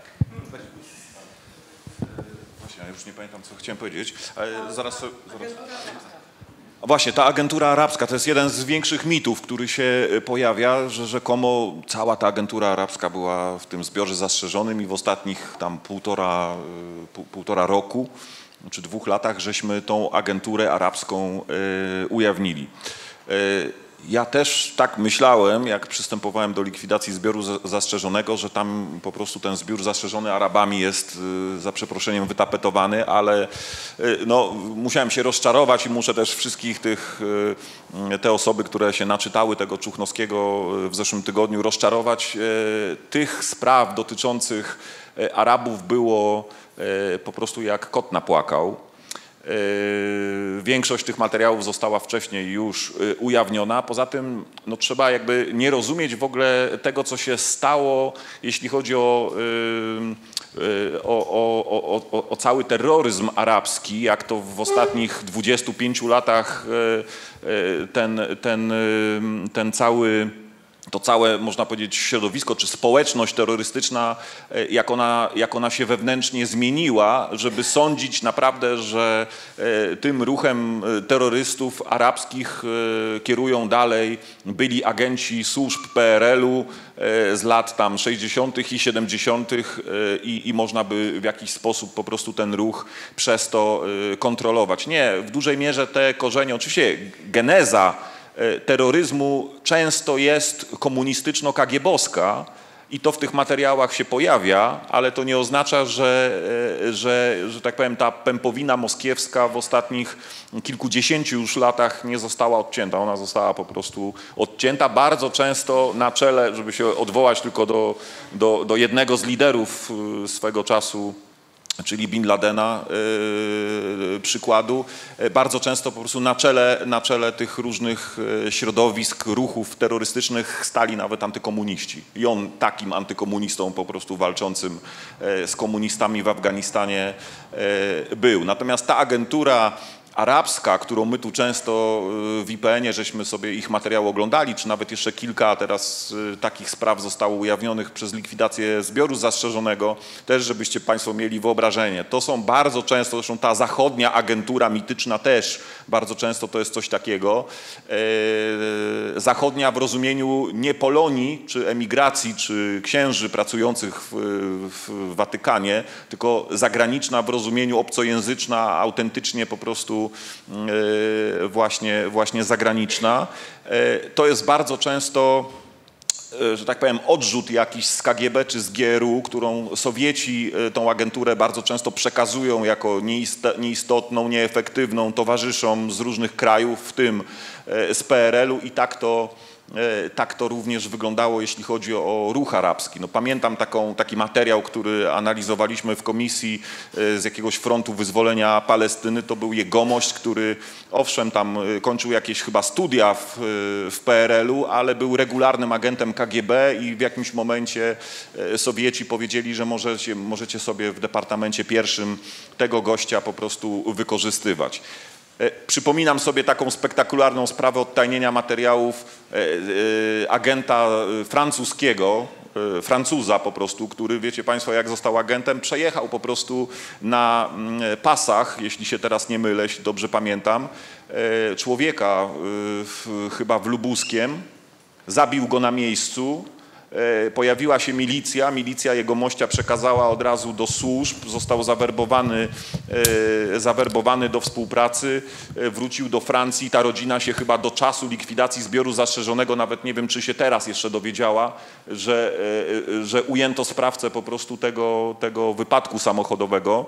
Właśnie, ja już nie pamiętam, co chciałem powiedzieć. Ale zaraz, zaraz. A właśnie, ta agentura arabska to jest jeden z większych mitów, który się pojawia, że rzekomo cała ta agentura arabska była w tym zbiorze zastrzeżonym i w ostatnich tam półtora, pół, półtora roku czy dwóch latach żeśmy tą agenturę arabską y, ujawnili. Y, Ja też tak myślałem, jak przystępowałem do likwidacji zbioru zastrzeżonego, że tam po prostu ten zbiór zastrzeżony Arabami jest za przeproszeniem wytapetowany, ale no, musiałem się rozczarować i muszę też wszystkich tych, te osoby, które się naczytały tego Czuchnowskiego w zeszłym tygodniu rozczarować. Tych spraw dotyczących Arabów było po prostu jak kot napłakał. Większość tych materiałów została wcześniej już ujawniona. Poza tym no, trzeba jakby nie rozumieć w ogóle tego, co się stało, jeśli chodzi o, o, o, o, o cały terroryzm arabski, jak to w ostatnich dwudziestu pięciu latach ten, ten, ten cały to całe, można powiedzieć, środowisko czy społeczność terrorystyczna, jak ona, jak ona się wewnętrznie zmieniła, żeby sądzić naprawdę, że tym ruchem terrorystów arabskich kierują dalej byli agenci służb P R L-u z lat tam sześćdziesiątych i siedemdziesiątych i, i można by w jakiś sposób po prostu ten ruch przez to kontrolować. Nie, w dużej mierze te korzenie, oczywiście geneza terroryzmu często jest komunistyczno-kagiebowska i to w tych materiałach się pojawia, ale to nie oznacza, że, że, że tak powiem, ta pępowina moskiewska w ostatnich kilkudziesięciu już latach nie została odcięta. Ona została po prostu odcięta bardzo często na czele, żeby się odwołać tylko do, do, do jednego z liderów swego czasu, czyli Bin Ladena, yy, przykładu, bardzo często po prostu na czele, na czele tych różnych środowisk, ruchów terrorystycznych stali nawet antykomuniści. I on takim antykomunistą po prostu walczącym z komunistami w Afganistanie był. Natomiast ta agentura arabska, którą my tu często w I P N-ie żeśmy sobie ich materiał oglądali, czy nawet jeszcze kilka teraz takich spraw zostało ujawnionych przez likwidację zbioru zastrzeżonego, też żebyście Państwo mieli wyobrażenie. To są bardzo często, zresztą ta zachodnia agentura mityczna też bardzo często to jest coś takiego. Zachodnia w rozumieniu nie Polonii, czy emigracji, czy księży pracujących w, w Watykanie, tylko zagraniczna w rozumieniu obcojęzyczna, autentycznie po prostu właśnie, właśnie zagraniczna. To jest bardzo często, że tak powiem, odrzut jakiś z K G B czy z G R U, którą Sowieci tą agenturę bardzo często przekazują jako nieistotną, nieefektywną towarzyszom z różnych krajów, w tym z P R L-u i tak to Tak to również wyglądało, jeśli chodzi o ruch arabski. No, pamiętam taką, taki materiał, który analizowaliśmy w komisji z jakiegoś frontu wyzwolenia Palestyny. To był jegomość, który owszem tam kończył jakieś chyba studia w, w P R L-u, ale był regularnym agentem K G B i w jakimś momencie Sowieci powiedzieli, że możecie, możecie sobie w Departamencie Pierwszym tego gościa po prostu wykorzystywać. Przypominam sobie taką spektakularną sprawę odtajnienia materiałów agenta francuskiego, Francuza po prostu, który, wiecie Państwo, jak został agentem, przejechał po prostu na pasach, jeśli się teraz nie mylę, jeśli dobrze pamiętam, człowieka chyba w Lubuskiem, zabił go na miejscu. Pojawiła się milicja, milicja jegomościa przekazała od razu do służb, został zawerbowany, zawerbowany do współpracy, wrócił do Francji, ta rodzina się chyba do czasu likwidacji zbioru zastrzeżonego, nawet nie wiem czy się teraz jeszcze dowiedziała, że, że ujęto sprawcę po prostu tego, tego wypadku samochodowego.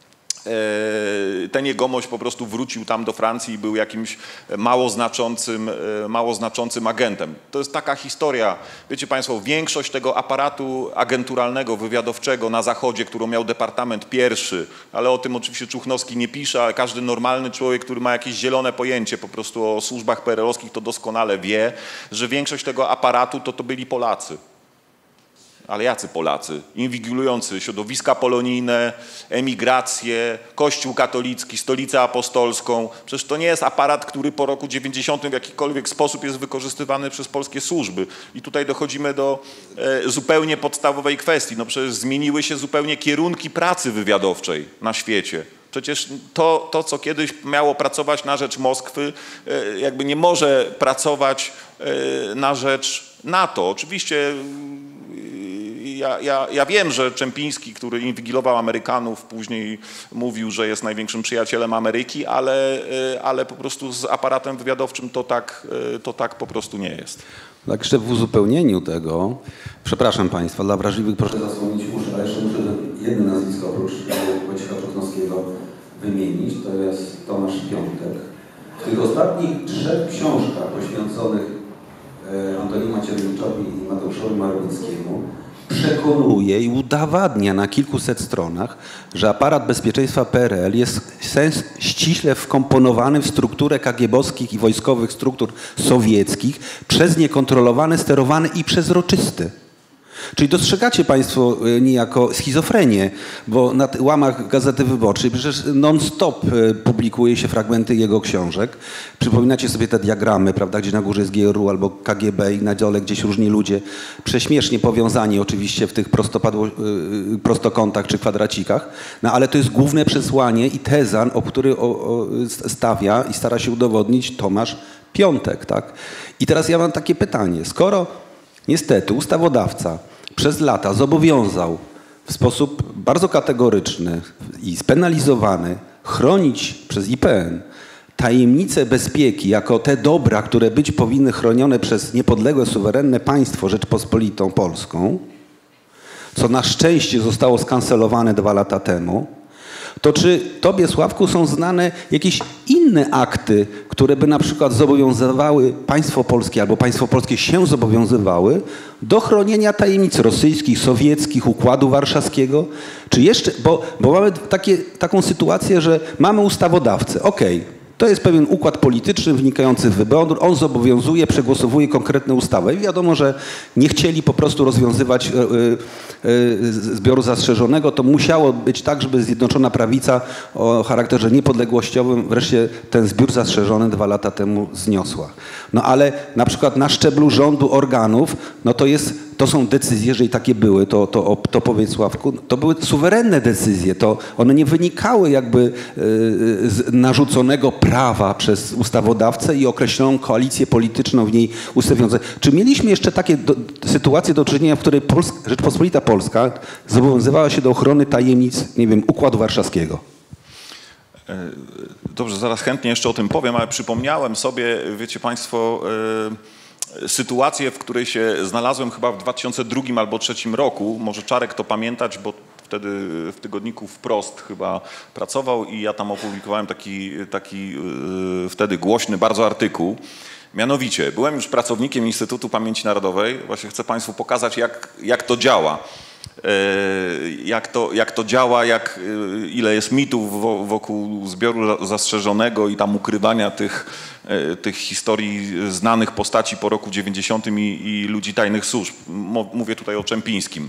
Ten jegomość po prostu wrócił tam do Francji i był jakimś mało znaczącym, mało znaczącym agentem. To jest taka historia. Wiecie Państwo, większość tego aparatu agenturalnego, wywiadowczego na Zachodzie, którą miał Departament Pierwszy, ale o tym oczywiście Czuchnowski nie pisze, ale każdy normalny człowiek, który ma jakieś zielone pojęcie po prostu o służbach P R L-owskich, to doskonale wie, że większość tego aparatu to, to byli Polacy. Ale jacy Polacy? Inwigilujący środowiska polonijne, emigrację, Kościół katolicki, Stolicę Apostolską. Przecież to nie jest aparat, który po roku dziewięćdziesiątym w jakikolwiek sposób jest wykorzystywany przez polskie służby. I tutaj dochodzimy do e, zupełnie podstawowej kwestii. No przecież zmieniły się zupełnie kierunki pracy wywiadowczej na świecie. Przecież to, to, co kiedyś miało pracować na rzecz Moskwy, e, jakby nie może pracować e, na rzecz NATO. Oczywiście Ja, ja, ja wiem, że Czempiński, który inwigilował Amerykanów, później mówił, że jest największym przyjacielem Ameryki, ale, ale po prostu z aparatem wywiadowczym to tak, to tak po prostu nie jest. Tak, jeszcze w uzupełnieniu tego, przepraszam Państwa, dla wrażliwych proszę zasłonić uszy, ale jeszcze muszę jedno nazwisko oprócz Wojciecha Czuchnowskiego wymienić, to jest Tomasz Piątek. W tych ostatnich trzech książkach poświęconych Antoni Macierewiczowi i Mateuszowi Marowickiemu przekonuje i udowadnia na kilkuset stronach, że aparat bezpieczeństwa P R L jest sens ściśle wkomponowany w strukturę kagiebowskich i wojskowych struktur sowieckich, przez nie kontrolowany, sterowany i przezroczysty. Czyli dostrzegacie Państwo niejako schizofrenię, bo na łamach Gazety Wyborczej przecież non-stop publikuje się fragmenty jego książek. Przypominacie sobie te diagramy, prawda, gdzie na górze jest G R U albo K G B i na dole gdzieś różni ludzie, prześmiesznie powiązani oczywiście w tych prostopadło, prostokątach czy kwadracikach, no ale to jest główne przesłanie i teza, o który o, o, stawia i stara się udowodnić Tomasz Piątek, tak? I teraz ja mam takie pytanie, skoro niestety ustawodawca przez lata zobowiązał w sposób bardzo kategoryczny i spenalizowany chronić przez I P N tajemnice bezpieki jako te dobra, które być powinny chronione przez niepodległe, suwerenne państwo Rzeczpospolitą Polską, co na szczęście zostało skancelowane dwa lata temu, to czy Tobie, Sławku, są znane jakieś inne akty, które by na przykład zobowiązywały państwo polskie albo państwo polskie się zobowiązywały do chronienia tajemnic rosyjskich, sowieckich, Układu Warszawskiego? Czy jeszcze, bo, bo mamy takie, taką sytuację, że mamy ustawodawcę, okej, okay, to jest pewien układ polityczny wynikający z wyboru, on zobowiązuje, przegłosowuje konkretne ustawy. I wiadomo, że nie chcieli po prostu rozwiązywać y, y, zbioru zastrzeżonego. To musiało być tak, żeby Zjednoczona Prawica o charakterze niepodległościowym wreszcie ten zbiór zastrzeżony dwa lata temu zniosła. No ale na przykład na szczeblu rządu, organów, no to jest to są decyzje, jeżeli takie były, to, to, to powiedz Sławku, to były suwerenne decyzje, to one nie wynikały jakby z narzuconego prawa przez ustawodawcę i określoną koalicję polityczną w niej ustawiającą. Czy mieliśmy jeszcze takie do, sytuacje do czynienia, w której Polska, Rzeczpospolita Polska zobowiązywała się do ochrony tajemnic, nie wiem, Układu Warszawskiego? Dobrze, zaraz chętnie jeszcze o tym powiem, ale przypomniałem sobie, wiecie Państwo, sytuację, w której się znalazłem chyba w dwa tysiące drugim albo dwa tysiące trzecim roku. Może Czarek to pamiętać, bo wtedy w tygodniku Wprost chyba pracował i ja tam opublikowałem taki, taki yy, wtedy głośny bardzo artykuł. Mianowicie, byłem już pracownikiem Instytutu Pamięci Narodowej. Właśnie chcę Państwu pokazać, jak, jak to działa. Jak to, jak to działa, jak, ile jest mitów wokół zbioru zastrzeżonego i tam ukrywania tych, tych historii znanych postaci po roku dziewięćdziesiątym i, i ludzi tajnych służb. Mówię tutaj o Czempińskim.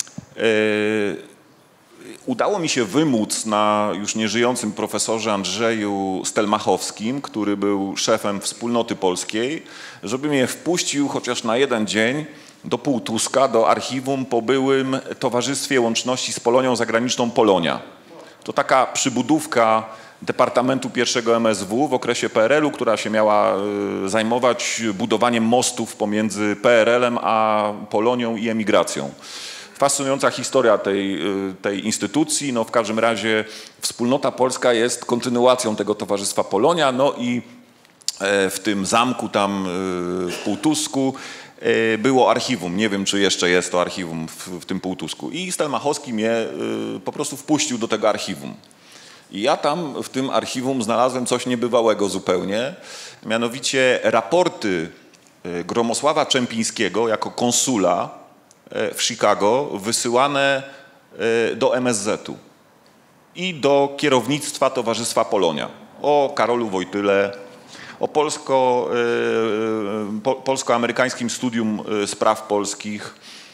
Udało mi się wymóc na już nieżyjącym profesorze Andrzeju Stelmachowskim, który był szefem Wspólnoty Polskiej, żeby mnie wpuścił chociaż na jeden dzień do Półtuska, do archiwum po byłym Towarzystwie Łączności z Polonią Zagraniczną Polonia. To taka przybudówka Departamentu pierwszego M S W w okresie P R L u, która się miała zajmować budowaniem mostów pomiędzy P R L em a Polonią i emigracją. Fascynująca historia tej, tej instytucji. No w każdym razie Wspólnota Polska jest kontynuacją tego Towarzystwa Polonia, no i w tym zamku tam w Półtusku było archiwum. Nie wiem, czy jeszcze jest to archiwum w, w tym Półtusku. I Stelmachowski mnie y, po prostu wpuścił do tego archiwum. I ja tam w tym archiwum znalazłem coś niebywałego zupełnie. Mianowicie raporty Gromosława Czempińskiego jako konsula w Chicago wysyłane do M S Z u i do kierownictwa Towarzystwa Polonia. O Karolu Wojtyle, o polsko, po, polsko-amerykańskim studium spraw polskich,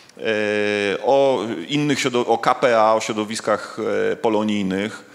o innych, o K P A, o środowiskach polonijnych.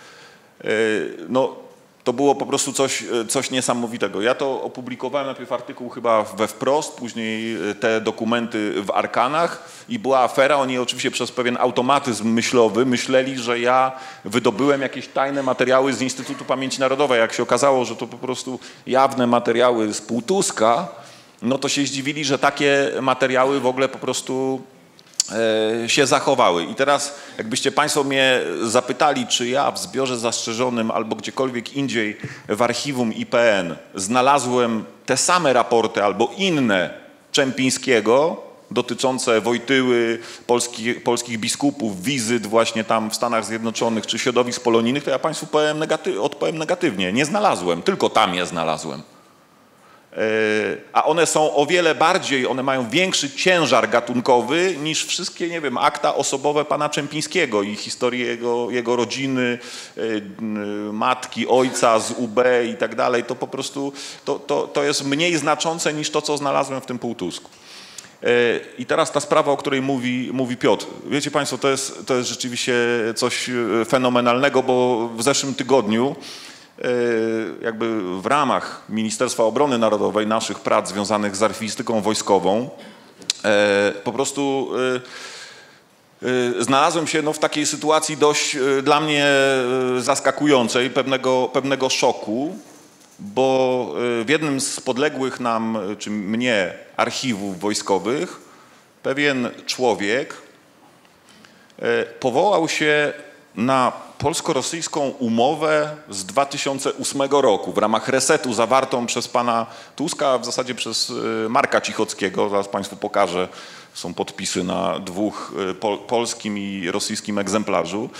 No, to było po prostu coś, coś niesamowitego. Ja to opublikowałem najpierw artykuł chyba we Wprost, później te dokumenty w Arkanach i była afera. Oni oczywiście przez pewien automatyzm myślowy myśleli, że ja wydobyłem jakieś tajne materiały z Instytutu Pamięci Narodowej. Jak się okazało, że to po prostu jawne materiały z Półtuska, no to się zdziwili, że takie materiały w ogóle po prostu się zachowały. I teraz jakbyście Państwo mnie zapytali, czy ja w zbiorze zastrzeżonym albo gdziekolwiek indziej w archiwum I P N znalazłem te same raporty albo inne Czempińskiego dotyczące Wojtyły, polski, polskich biskupów, wizyt właśnie tam w Stanach Zjednoczonych czy środowisk polonijnych, to ja Państwu powiem negaty- odpowiem negatywnie. Nie znalazłem, tylko tam je znalazłem. a one są o wiele bardziej, one mają większy ciężar gatunkowy niż wszystkie, nie wiem, akta osobowe pana Czempińskiego i historię jego, jego rodziny, matki, ojca z U B i tak dalej. To po prostu, to, to, to jest mniej znaczące niż to, co znalazłem w tym półtusku. I teraz ta sprawa, o której mówi, mówi Piotr. Wiecie Państwo, to jest, to jest rzeczywiście coś fenomenalnego, bo w zeszłym tygodniu jakby w ramach Ministerstwa Obrony Narodowej, naszych prac związanych z archiwistyką wojskową, po prostu znalazłem się no, w takiej sytuacji dość dla mnie zaskakującej, pewnego, pewnego szoku, bo w jednym z podległych nam, czy mnie, archiwów wojskowych pewien człowiek powołał się na polsko-rosyjską umowę z dwa tysiące ósmego roku w ramach resetu zawartą przez pana Tuska, a w zasadzie przez Marka Cichockiego. Zaraz Państwu pokażę. Są podpisy na dwóch pol polskim i rosyjskim egzemplarzu.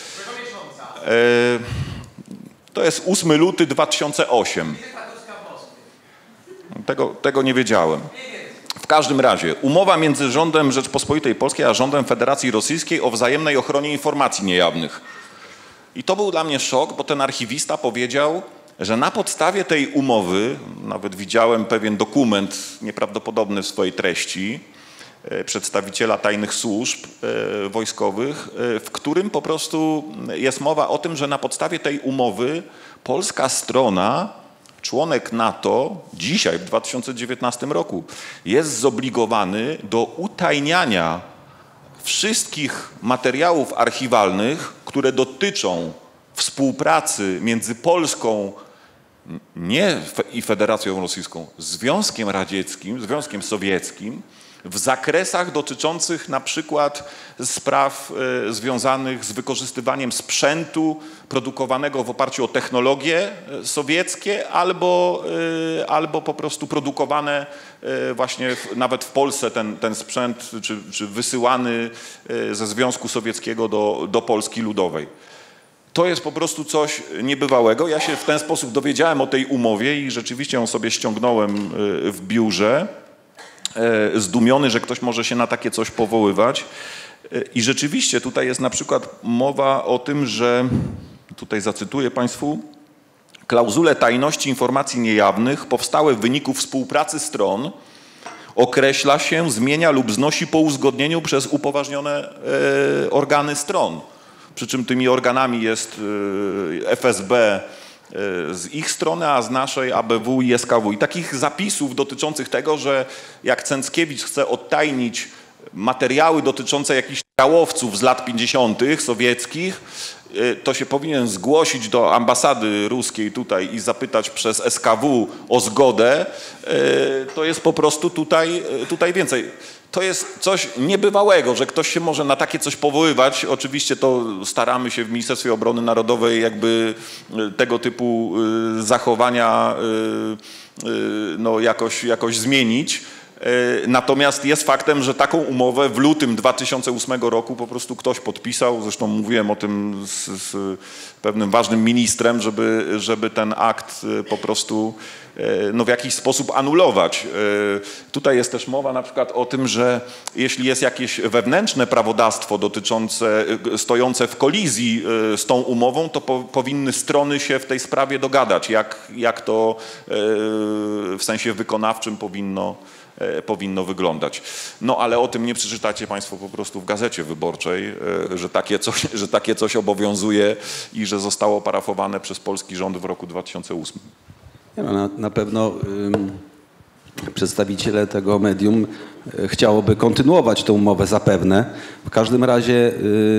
To jest ósmy luty dwa tysiące ósmego. Tego, tego nie wiedziałem. W każdym razie umowa między rządem Rzeczpospolitej Polskiej a rządem Federacji Rosyjskiej o wzajemnej ochronie informacji niejawnych. I to był dla mnie szok, bo ten archiwista powiedział, że na podstawie tej umowy, nawet widziałem pewien dokument nieprawdopodobny w swojej treści, przedstawiciela tajnych służb wojskowych, w którym po prostu jest mowa o tym, że na podstawie tej umowy polska strona, członek NATO, dzisiaj w dwa tysiące dziewiętnastym roku, jest zobligowany do utajniania wszystkich materiałów archiwalnych, które dotyczą współpracy między Polską nie i Federacją Rosyjską, Związkiem Radzieckim, Związkiem Sowieckim, w zakresach dotyczących na przykład spraw y, związanych z wykorzystywaniem sprzętu produkowanego w oparciu o technologie sowieckie albo, y, albo po prostu produkowane y, właśnie w, nawet w Polsce ten, ten sprzęt czy, czy wysyłany y, ze Związku Sowieckiego do, do Polski Ludowej. To jest po prostu coś niebywałego. Ja się w ten sposób dowiedziałem o tej umowie i rzeczywiście ją sobie ściągnąłem y, w biurze. Zdumiony, że ktoś może się na takie coś powoływać. I rzeczywiście tutaj jest na przykład mowa o tym, że, tutaj zacytuję Państwu, klauzule tajności informacji niejawnych powstałe w wyniku współpracy stron określa się, zmienia lub znosi po uzgodnieniu przez upoważnione e, organy stron. Przy czym tymi organami jest e, F S B, z ich strony, a z naszej A B W i S K W. I takich zapisów dotyczących tego, że jak Cęckiewicz chce odtajnić materiały dotyczące jakichś trałowców z lat pięćdziesiątych sowieckich, to się powinien zgłosić do ambasady ruskiej tutaj i zapytać przez S K W o zgodę, to jest po prostu tutaj, tutaj więcej. To jest coś niebywałego, że ktoś się może na takie coś powoływać. Oczywiście to staramy się w Ministerstwie Obrony Narodowej jakby tego typu zachowania no jakoś, jakoś zmienić. Natomiast jest faktem, że taką umowę w lutym dwa tysiące ósmego roku po prostu ktoś podpisał. Zresztą mówiłem o tym z, z pewnym ważnym ministrem, żeby, żeby ten akt po prostu no, w jakiś sposób anulować. Tutaj jest też mowa na przykład o tym, że jeśli jest jakieś wewnętrzne prawodawstwo dotyczące, stojące w kolizji z tą umową, to po, powinny strony się w tej sprawie dogadać, jak, jak to w sensie wykonawczym powinno powinno wyglądać. No ale o tym nie przeczytacie Państwo po prostu w Gazecie Wyborczej, że takie coś, że takie coś obowiązuje i że zostało parafowane przez polski rząd w roku dwa tysiące ósmym. Na, na pewno ym, przedstawiciele tego medium y, chciałoby kontynuować tę umowę zapewne. W każdym razie y,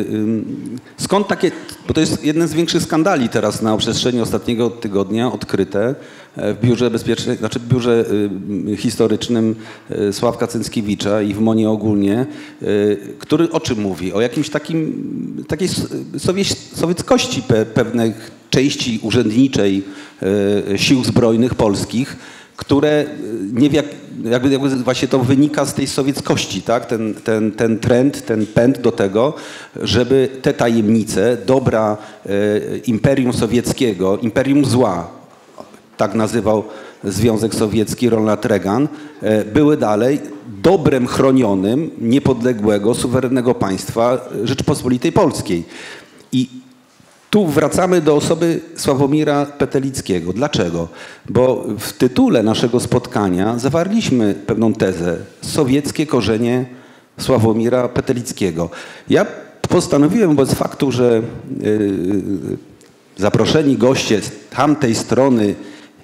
y, skąd takie, bo to jest jeden z większych skandali teraz na przestrzeni ostatniego tygodnia odkryte w biurze bezpiecznej, znaczy w biurze y, historycznym y, Sławka Cęckiewicza i w MONie ogólnie, y, który o czym mówi? O jakimś takim, takiej sowie, sowieckości pe, pewnych części urzędniczej y, sił zbrojnych polskich, które nie wie, jakby, jakby właśnie to wynika z tej sowieckości, tak? Ten, ten, ten trend, ten pęd do tego, żeby te tajemnice, dobra y, Imperium Sowieckiego, Imperium Zła, tak nazywał Związek Sowiecki, Ronald Reagan, były dalej dobrem chronionym niepodległego, suwerennego państwa Rzeczypospolitej Polskiej. I tu wracamy do osoby Sławomira Petelickiego. Dlaczego? Bo w tytule naszego spotkania zawarliśmy pewną tezę: sowieckie korzenie Sławomira Petelickiego. Ja postanowiłem wobec faktu, że yy, zaproszeni goście z tamtej strony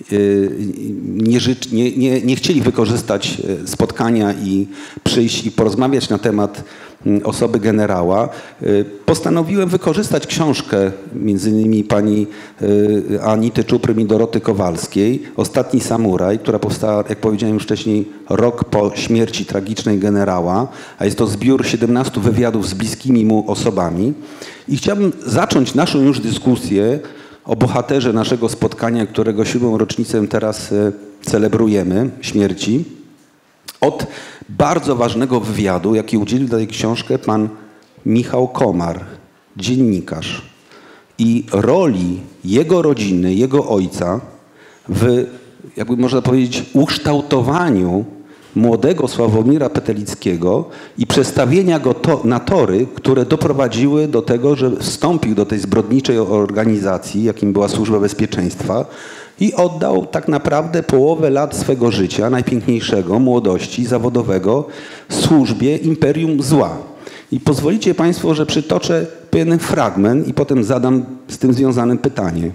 Nie, życz, nie, nie, nie chcieli wykorzystać spotkania i przyjść i porozmawiać na temat osoby generała, postanowiłem wykorzystać książkę między innymi pani Anity Czupry i Doroty Kowalskiej, Ostatni samuraj, która powstała, jak powiedziałem już wcześniej, rok po śmierci tragicznej generała, a jest to zbiór siedemnastu wywiadów z bliskimi mu osobami. I chciałbym zacząć naszą już dyskusję o bohaterze naszego spotkania, którego siódmą rocznicę teraz celebrujemy, śmierci, od bardzo ważnego wywiadu, jaki udzielił tej książkę pan Michał Komar, dziennikarz, i roli jego rodziny, jego ojca w, jakby można powiedzieć, ukształtowaniu młodego Sławomira Petelickiego i przestawienia go to, na tory, które doprowadziły do tego, że wstąpił do tej zbrodniczej organizacji, jakim była Służba Bezpieczeństwa, i oddał tak naprawdę połowę lat swego życia, najpiękniejszego, młodości zawodowego, służbie imperium zła. I pozwolicie państwo, że przytoczę pewien fragment i potem zadam z tym związane pytanie.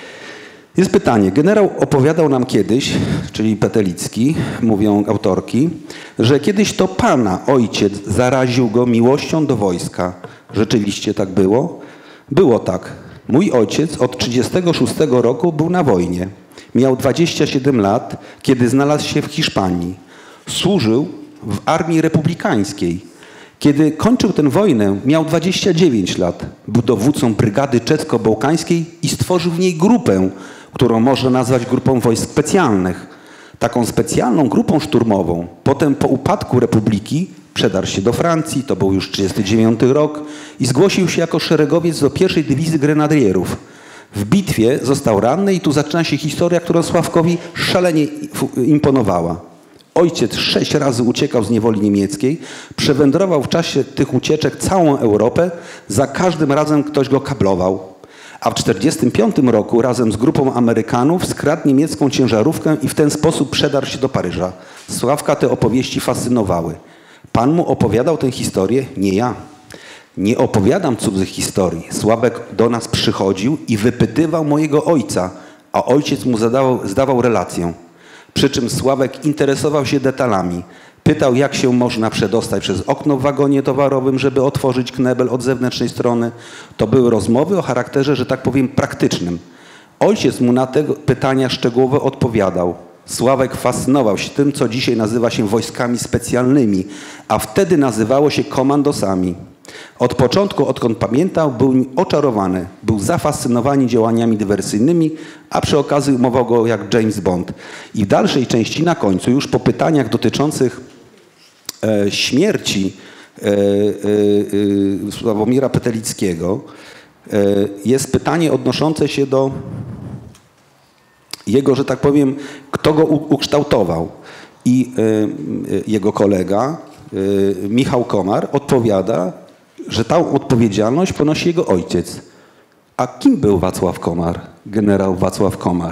Jest pytanie. Generał opowiadał nam kiedyś, czyli Petelicki, mówią autorki, że kiedyś to pana ojciec zaraził go miłością do wojska. Rzeczywiście tak było? Było tak. Mój ojciec od trzydziestego szóstego roku był na wojnie. Miał dwadzieścia siedem lat, kiedy znalazł się w Hiszpanii. Służył w armii republikańskiej. Kiedy kończył tę wojnę, miał dwadzieścia dziewięć lat. Był dowódcą brygady czesko-bałkańskiej i stworzył w niej grupę, którą można nazwać grupą wojsk specjalnych. Taką specjalną grupą szturmową. Potem po upadku Republiki przedarł się do Francji, to był już trzydziesty dziewiąty rok, i zgłosił się jako szeregowiec do pierwszej dywizji grenadierów. W bitwie został ranny i tu zaczyna się historia, która Sławkowi szalenie imponowała. Ojciec sześć razy uciekał z niewoli niemieckiej, przewędrował w czasie tych ucieczek całą Europę, za każdym razem ktoś go kablował. A w czterdziestym piątym roku razem z grupą Amerykanów skradł niemiecką ciężarówkę i w ten sposób przedarł się do Paryża. Sławka te opowieści fascynowały. Pan mu opowiadał tę historię, nie ja. Nie opowiadam cudzych historii. Sławek do nas przychodził i wypytywał mojego ojca, a ojciec mu zadawał, zdawał relację. Przy czym Sławek interesował się detalami. Pytał, jak się można przedostać przez okno w wagonie towarowym, żeby otworzyć knebel od zewnętrznej strony. To były rozmowy o charakterze, że tak powiem, praktycznym. Ojciec mu na te pytania szczegółowo odpowiadał. Sławek fascynował się tym, co dzisiaj nazywa się wojskami specjalnymi, a wtedy nazywało się komandosami. Od początku, odkąd pamiętał, był oczarowany, był zafascynowany działaniami dywersyjnymi, a przy okazji umował go jak James Bond. I w dalszej części, na końcu, już po pytaniach dotyczących e, śmierci e, e, Sławomira Petelickiego, e, jest pytanie odnoszące się do jego, że tak powiem, kto go ukształtował. I e, jego kolega, e, Michał Komar, odpowiada, że tą odpowiedzialność ponosi jego ojciec. A kim był Wacław Komar, generał Wacław Komar?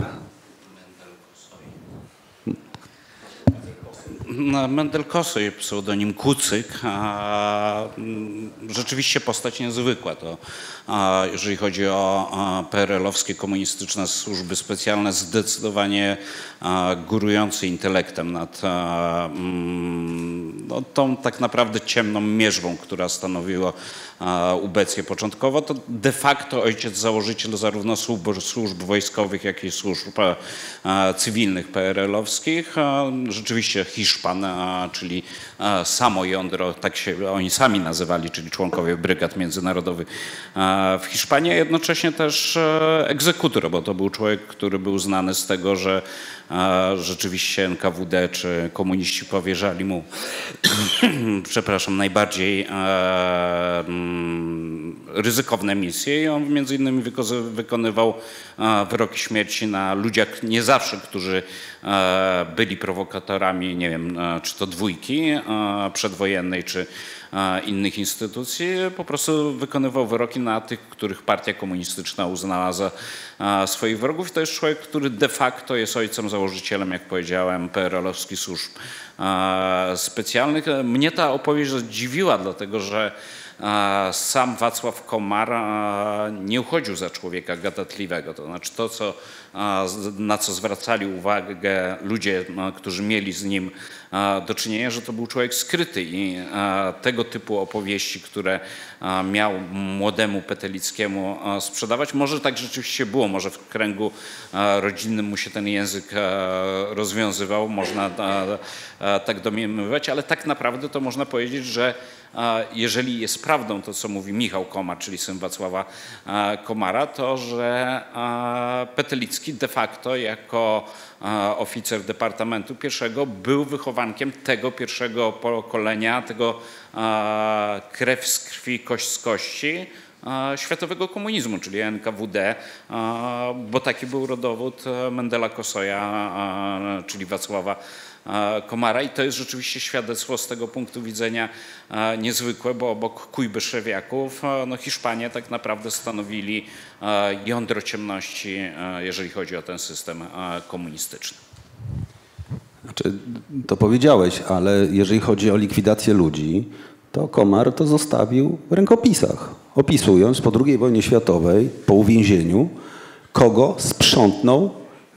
Mendel Kosoj, pseudonim Kucyk, a, rzeczywiście postać niezwykła. To, a, jeżeli chodzi o a, P R L-owskie komunistyczne służby specjalne, zdecydowanie a, górujący intelektem nad a, mm, no, tą tak naprawdę ciemną mierzwą, która stanowiła a, ubecję początkowo. To de facto ojciec założyciel zarówno służb, służb wojskowych, jak i służb a, cywilnych P R L-owskich. A, rzeczywiście Hiszpan, a, czyli a, samo jądro, tak się oni sami nazywali, czyli członkowie brygad międzynarodowych a, w Hiszpanii, a jednocześnie też a, egzekutor, bo to był człowiek, który był znany z tego, że a, rzeczywiście N K W D czy komuniści powierzali mu przepraszam, najbardziej a, ryzykowne misje i on między innymi wykonywał wyroki śmierci na ludziach nie zawsze, którzy byli prowokatorami, nie wiem, czy to dwójki przedwojennej, czy innych instytucji, po prostu wykonywał wyroki na tych, których partia komunistyczna uznała za swoich wrogów. I to jest człowiek, który de facto jest ojcem założycielem, jak powiedziałem, P R L-owskich służb specjalnych. Mnie ta opowieść zdziwiła, dlatego że sam Wacław Komar nie uchodził za człowieka gadatliwego. To znaczy to, co, na co zwracali uwagę ludzie, którzy mieli z nim do czynienia, że to był człowiek skryty i tego typu opowieści, które miał młodemu Petelickiemu sprzedawać, może tak rzeczywiście było, może w kręgu rodzinnym mu się ten język rozwiązywał, można tak domniemywać, ale tak naprawdę to można powiedzieć, że jeżeli jest prawdą to, co mówi Michał Komar, czyli syn Wacława Komara, to że Petelicki de facto jako oficer Departamentu Pierwszego był wychowankiem tego pierwszego pokolenia, tego krew z krwi, kość z kości światowego komunizmu, czyli N K W D, bo taki był rodowód Mendela Kosoja, czyli Wacława Komara i to jest rzeczywiście świadectwo z tego punktu widzenia niezwykłe, bo obok kujbyszewiaków no Hiszpanie tak naprawdę stanowili jądro ciemności, jeżeli chodzi o ten system komunistyczny. Znaczy, to powiedziałeś, ale jeżeli chodzi o likwidację ludzi, to Komar to zostawił w rękopisach, opisując po drugiej wojnie światowej, po uwięzieniu, kogo sprzątnął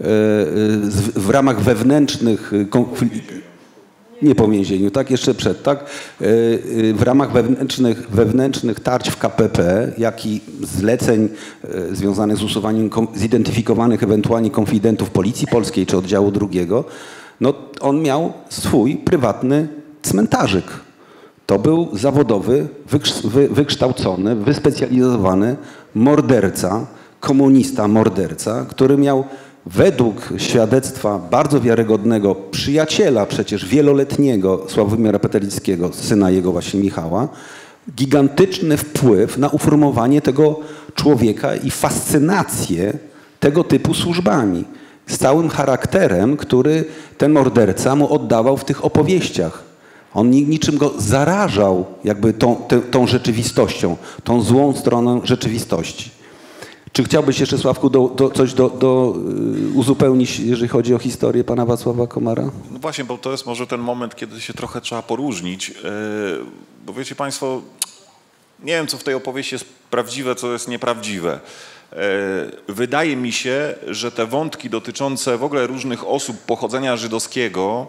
w ramach wewnętrznych konfliktów, nie po więzieniu, tak, jeszcze przed, tak, w ramach wewnętrznych, wewnętrznych tarć w K P P, jak i zleceń związanych z usuwaniem zidentyfikowanych ewentualnie konfidentów Policji Polskiej czy oddziału drugiego, no on miał swój prywatny cmentarzyk. To był zawodowy, wykształcony, wyspecjalizowany morderca, komunista morderca, który miał według świadectwa bardzo wiarygodnego przyjaciela przecież wieloletniego Sławomira Petelickiego, syna jego właśnie Michała, gigantyczny wpływ na uformowanie tego człowieka i fascynację tego typu służbami. Z całym charakterem, który ten morderca mu oddawał w tych opowieściach. On niczym go zarażał jakby tą, tą, tą rzeczywistością, tą złą stroną rzeczywistości. Czy chciałbyś jeszcze, Sławku, do, do, coś do, do, uzupełnić, jeżeli chodzi o historię pana Wacława Komara? No właśnie, bo to jest może ten moment, kiedy się trochę trzeba poróżnić, bo wiecie państwo, nie wiem, co w tej opowieści jest prawdziwe, co jest nieprawdziwe. Wydaje mi się, że te wątki dotyczące w ogóle różnych osób pochodzenia żydowskiego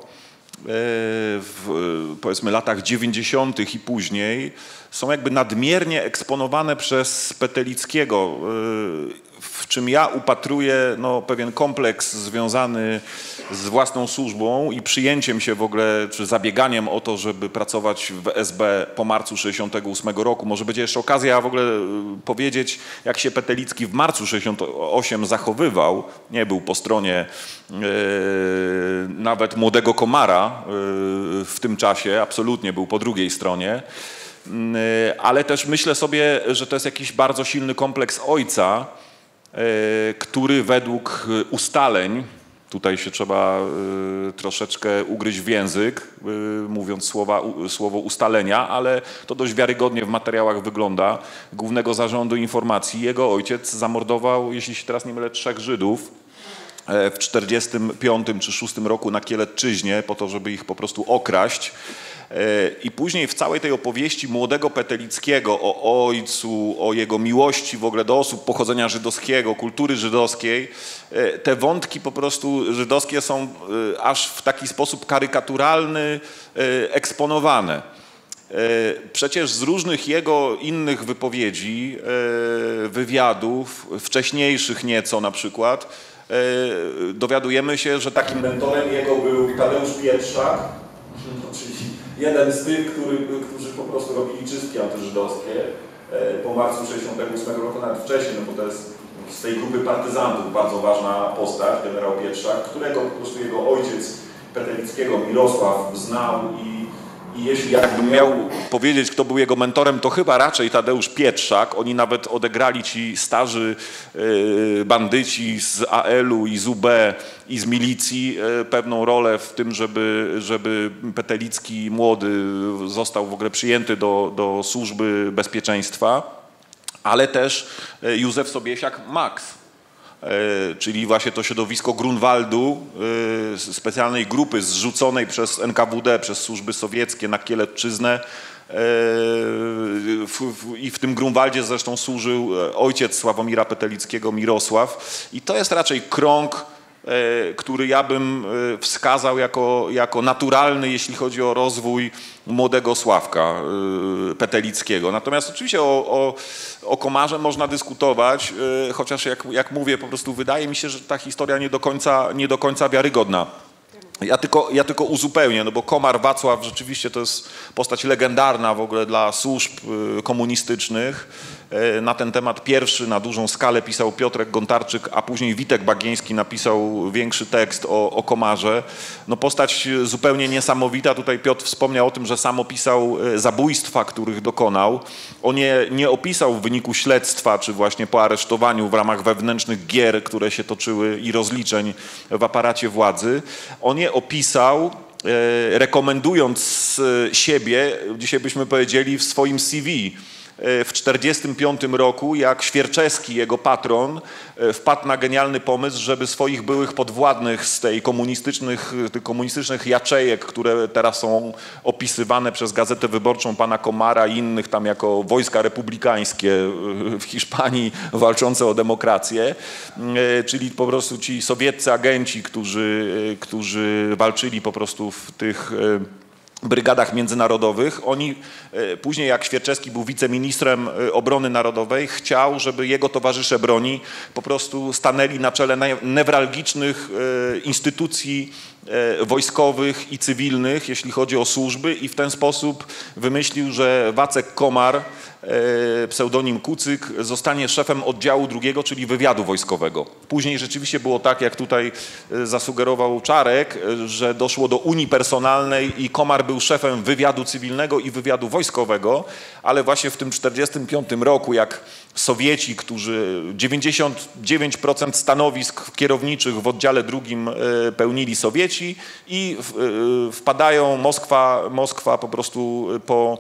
w, powiedzmy, latach dziewięćdziesiątych i później są jakby nadmiernie eksponowane przez Petelickiego, w czym ja upatruję no, pewien kompleks związany z własną służbą i przyjęciem się w ogóle, czy zabieganiem o to, żeby pracować w S B po marcu sześćdziesiątego ósmego roku. Może będzie jeszcze okazja w ogóle powiedzieć, jak się Petelicki w marcu sześćdziesiątego ósmego zachowywał. Nie był po stronie yy, nawet młodego Komara yy, w tym czasie, absolutnie był po drugiej stronie. Ale też myślę sobie, że to jest jakiś bardzo silny kompleks ojca, który według ustaleń, tutaj się trzeba troszeczkę ugryźć w język, mówiąc słowa, słowo ustalenia, ale to dość wiarygodnie w materiałach wygląda, Głównego Zarządu Informacji. Jego ojciec zamordował, jeśli się teraz nie mylę, trzech Żydów w czterdziestym piątym czy szóstym roku na Kielecczyźnie po to, żeby ich po prostu okraść. I później w całej tej opowieści młodego Petelickiego o ojcu, o jego miłości w ogóle do osób pochodzenia żydowskiego, kultury żydowskiej, te wątki po prostu żydowskie są aż w taki sposób karykaturalny eksponowane. Przecież z różnych jego innych wypowiedzi, wywiadów, wcześniejszych nieco na przykład, dowiadujemy się, że takim mentorem jego był Tadeusz Pietrzak, czyli jeden z tych, który, którzy po prostu robili czystki antyżydowskie po marcu sześćdziesiątego ósmego roku, nawet wcześniej, no bo to jest z tej grupy partyzantów bardzo ważna postać, generał Pietrzak, którego po prostu jego ojciec Petelickiego, Mirosław, znał i, I jeśli jakbym miał powiedzieć, kto był jego mentorem, to chyba raczej Tadeusz Pietrzak. Oni nawet odegrali, ci starzy y, bandyci z A L u i z U B i z milicji y, pewną rolę w tym, żeby, żeby Petelicki młody został w ogóle przyjęty do, do służby bezpieczeństwa, ale też Józef Sobiesiak-Max. Czyli właśnie to środowisko Grunwaldu, specjalnej grupy zrzuconej przez N K W D, przez służby sowieckie na Kielecczyznę. I w tym Grunwaldzie zresztą służył ojciec Sławomira Petelickiego, Mirosław. I to jest raczej krąg, który ja bym wskazał jako, jako naturalny, jeśli chodzi o rozwój młodego Sławka Petelickiego. Natomiast oczywiście o, o, o Komarze można dyskutować, chociaż jak, jak mówię, po prostu wydaje mi się, że ta historia nie do końca, nie do końca wiarygodna. Ja tylko, ja tylko uzupełnię, no bo Komar Wacław rzeczywiście to jest postać legendarna w ogóle dla służb komunistycznych. Na ten temat pierwszy na dużą skalę pisał Piotrek Gontarczyk, a później Witek Bagieński napisał większy tekst o, o Komarze. No postać zupełnie niesamowita. Tutaj Piotr wspomniał o tym, że sam opisał zabójstwa, których dokonał. On nie, nie opisał w wyniku śledztwa, czy właśnie po aresztowaniu w ramach wewnętrznych gier, które się toczyły i rozliczeń w aparacie władzy. On je opisał, rekomendując siebie, dzisiaj byśmy powiedzieli, w swoim C V. W tysiąc dziewięćset czterdziestym piątym roku, jak Świerczewski, jego patron, wpadł na genialny pomysł, żeby swoich byłych podwładnych z tej komunistycznych, tych komunistycznych jaczejek, które teraz są opisywane przez Gazetę Wyborczą pana Komara i innych tam jako wojska republikańskie w Hiszpanii walczące o demokrację, czyli po prostu ci sowieccy agenci, którzy, którzy walczyli po prostu w tych brygadach międzynarodowych. Oni później, jak Świerczewski był wiceministrem obrony narodowej, chciał, żeby jego towarzysze broni po prostu stanęli na czele newralgicznych instytucji wojskowych i cywilnych, jeśli chodzi o służby, i w ten sposób wymyślił, że Wacek Komar, pseudonim Kucyk, zostanie szefem oddziału drugiego, czyli wywiadu wojskowego. Później rzeczywiście było tak, jak tutaj zasugerował Czarek, że doszło do unii personalnej i Komar był szefem wywiadu cywilnego i wywiadu wojskowego, ale właśnie w tym czterdziestym piątym roku, jak Sowieci, którzy dziewięćdziesiąt dziewięć procent stanowisk kierowniczych w oddziale drugim pełnili Sowieci i wpadają, Moskwa, Moskwa po prostu po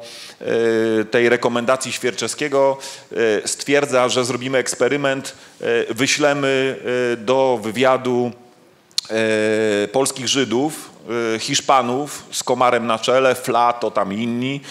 tej rekomendacji Świerczewskiego stwierdza, że zrobimy eksperyment, wyślemy do wywiadu polskich Żydów, Hiszpanów z Komarem na czele, Fla, to tam inni,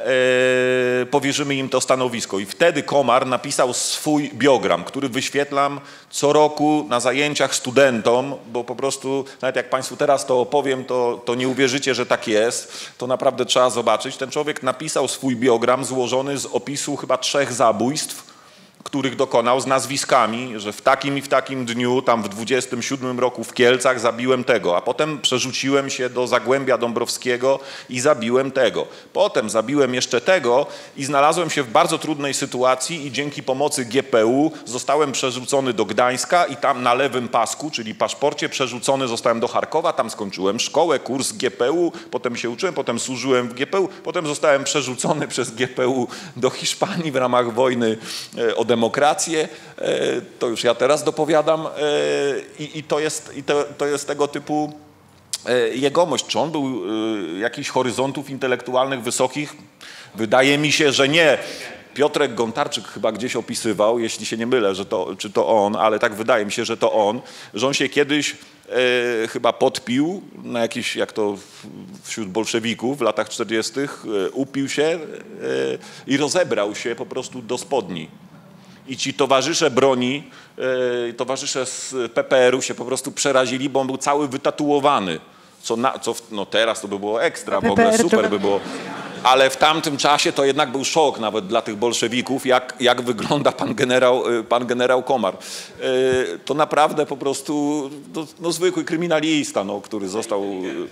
powierzymy im to stanowisko. I wtedy Komar napisał swój biogram, który wyświetlam co roku na zajęciach studentom, bo po prostu, nawet jak Państwu teraz to opowiem, to, to nie uwierzycie, że tak jest. To naprawdę trzeba zobaczyć. Ten człowiek napisał swój biogram złożony z opisu chyba trzech zabójstw, których dokonał, z nazwiskami, że w takim i w takim dniu, tam w dwudziestym siódmym roku w Kielcach zabiłem tego, a potem przerzuciłem się do Zagłębia Dąbrowskiego i zabiłem tego. Potem zabiłem jeszcze tego i znalazłem się w bardzo trudnej sytuacji i dzięki pomocy G P U zostałem przerzucony do Gdańska i tam na lewym pasku, czyli paszporcie, przerzucony zostałem do Charkowa, tam skończyłem szkołę, kurs G P U, potem się uczyłem, potem służyłem w G P U, potem zostałem przerzucony przez G P U do Hiszpanii w ramach wojny o demokrację, to już ja teraz dopowiadam, i, i, to, jest, i to, to jest tego typu jegomość. Czy on był jakichś horyzontów intelektualnych wysokich? Wydaje mi się, że nie. Piotrek Gontarczyk chyba gdzieś opisywał, jeśli się nie mylę, że to, czy to on, ale tak wydaje mi się, że to on, że on się kiedyś e, chyba podpił na jakiś, jak to wśród bolszewików w latach czterdziestych, e, upił się e, i rozebrał się po prostu do spodni. I ci towarzysze broni, e, towarzysze z P P R u się po prostu przerazili, bo on był cały wytatuowany. Co, na, co no teraz to by było ekstra, w ogóle super by było. Ale w tamtym czasie to jednak był szok nawet dla tych bolszewików, jak, jak wygląda pan generał, pan generał Komar. To naprawdę po prostu no, no zwykły kryminalista, no, który został...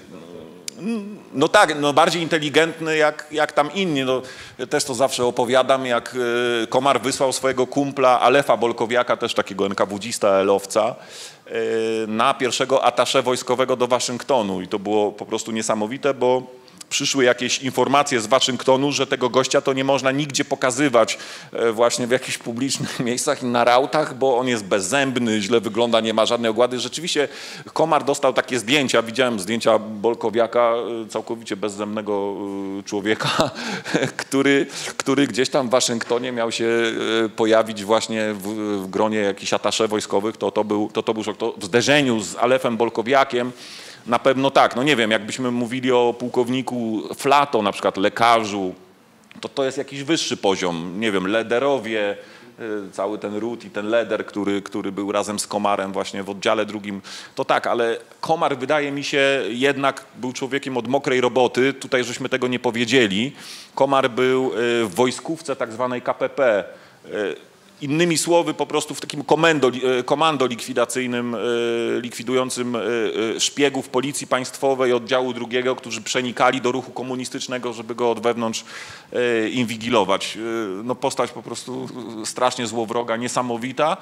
No tak, no bardziej inteligentny jak, jak tam inni. No, też to zawsze opowiadam, jak Komar wysłał swojego kumpla Alefa Bolkowiaka, też takiego enkawudzista, elowca, na pierwszego atasze wojskowego do Waszyngtonu. I to było po prostu niesamowite, bo przyszły jakieś informacje z Waszyngtonu, że tego gościa to nie można nigdzie pokazywać właśnie w jakichś publicznych miejscach i na rautach, bo on jest bezzębny, źle wygląda, nie ma żadnej ogłady. Rzeczywiście Komar dostał takie zdjęcia, widziałem zdjęcia Bolkowiaka, całkowicie bezzębnego człowieka, który, który gdzieś tam w Waszyngtonie miał się pojawić właśnie w, w gronie jakichś atasze wojskowych, to to był, to, to był szok. To w zderzeniu z Alefem Bolkowiakiem na pewno tak, no nie wiem, jakbyśmy mówili o pułkowniku Flato, na przykład lekarzu, to to jest jakiś wyższy poziom, nie wiem, Lederowie, cały ten ród i ten Leder, który, który był razem z Komarem właśnie w oddziale drugim, to tak, ale Komar wydaje mi się jednak był człowiekiem od mokrej roboty, tutaj żeśmy tego nie powiedzieli. Komar był w wojskówce tak zwanej K P P, innymi słowy po prostu w takim komendo, komando likwidacyjnym, likwidującym szpiegów Policji Państwowej oddziału drugiego, którzy przenikali do ruchu komunistycznego, żeby go od wewnątrz inwigilować. No postać po prostu strasznie złowroga, niesamowita.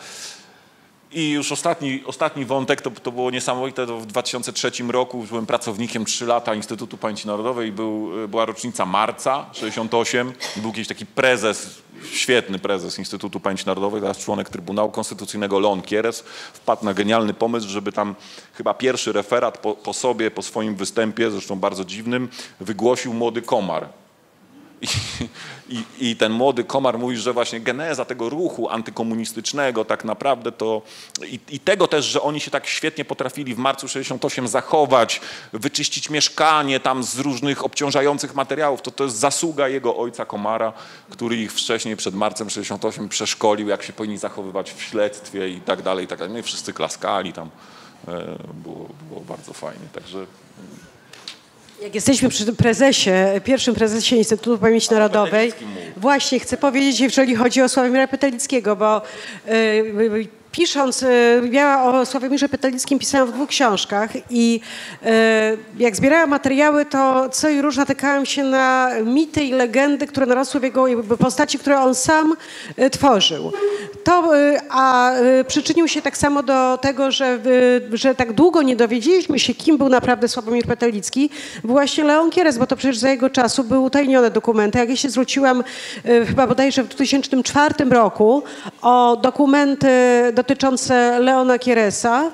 I już ostatni, ostatni wątek, to, to było niesamowite, to w dwa tysiące trzecim roku byłem pracownikiem trzy lata Instytutu Pamięci Narodowej, był, była rocznica marca sześćdziesiąt osiem i był jakiś taki prezes, świetny prezes Instytutu Pamięci Narodowej, teraz członek Trybunału Konstytucyjnego Leon Kieres, wpadł na genialny pomysł, żeby tam chyba pierwszy referat po, po sobie, po swoim występie, zresztą bardzo dziwnym, wygłosił młody Komar. I, i, I ten młody Komar mówi, że właśnie geneza tego ruchu antykomunistycznego tak naprawdę to i, i tego też, że oni się tak świetnie potrafili w marcu sześćdziesiąt osiem zachować, wyczyścić mieszkanie tam z różnych obciążających materiałów, to to jest zasługa jego ojca Komara, który ich wcześniej przed marcem sześćdziesiąt osiem przeszkolił, jak się powinni zachowywać w śledztwie i tak dalej, i tak dalej. No i wszyscy klaskali tam, było, było bardzo fajnie, także... Jak jesteśmy przy tym prezesie, pierwszym prezesie Instytutu Pamięci Narodowej, właśnie chcę powiedzieć, jeżeli chodzi o Sławomira Petelickiego, bo yy, pisząc, ja o Sławomirze Petelickim pisałam w dwóch książkach i jak zbierałam materiały, to co i róż natykałam się na mity i legendy, które narosły w jego postaci, które on sam tworzył. To, a przyczynił się tak samo do tego, że, że tak długo nie dowiedzieliśmy się, kim był naprawdę Sławomir Petelicki, był właśnie Leon Kieres, bo to przecież za jego czasu były utajnione dokumenty. Jak ja się zwróciłam chyba bodajże w dwa tysiące czwartym roku o dokumenty dotyczące Leona Kieresa,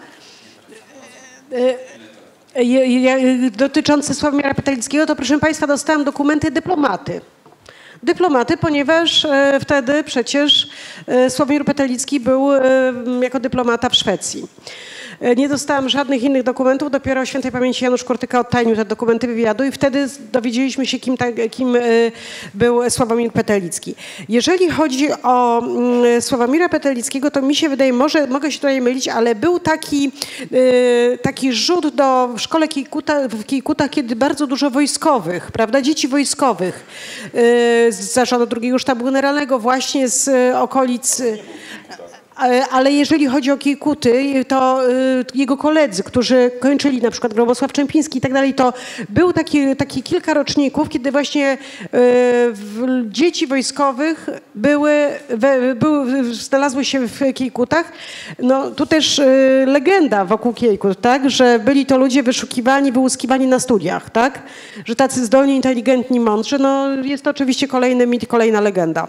dotyczące Sławomira Petelickiego, to proszę Państwa dostałam dokumenty dyplomaty. Dyplomaty, ponieważ wtedy przecież Sławomir Petelicki był jako dyplomata w Szwecji. Nie dostałam żadnych innych dokumentów, dopiero świętej pamięci Janusz Kurtyka odtajnił te dokumenty wywiadu i wtedy dowiedzieliśmy się, kim, kim był Sławomir Petelicki. Jeżeli chodzi o Sławomira Petelickiego, to mi się wydaje, może mogę się tutaj mylić, ale był taki, taki rzut do, w szkole Kiejkuta, w Kiejkutach, kiedy bardzo dużo wojskowych, prawda, dzieci wojskowych z zarządu drugiego sztabu generalnego właśnie z okolic... Ale jeżeli chodzi o Kiejkuty, to jego koledzy, którzy kończyli, na przykład Gromosław Czempiński i tak dalej, to był taki, taki kilka roczników, kiedy właśnie dzieci wojskowych były, były, znalazły się w Kiejkutach. No tu też legenda wokół Kiejkut, tak, że byli to ludzie wyszukiwani, wyłuskiwani na studiach, tak, że tacy zdolni, inteligentni, mądrzy. No jest to oczywiście kolejny mit, kolejna legenda.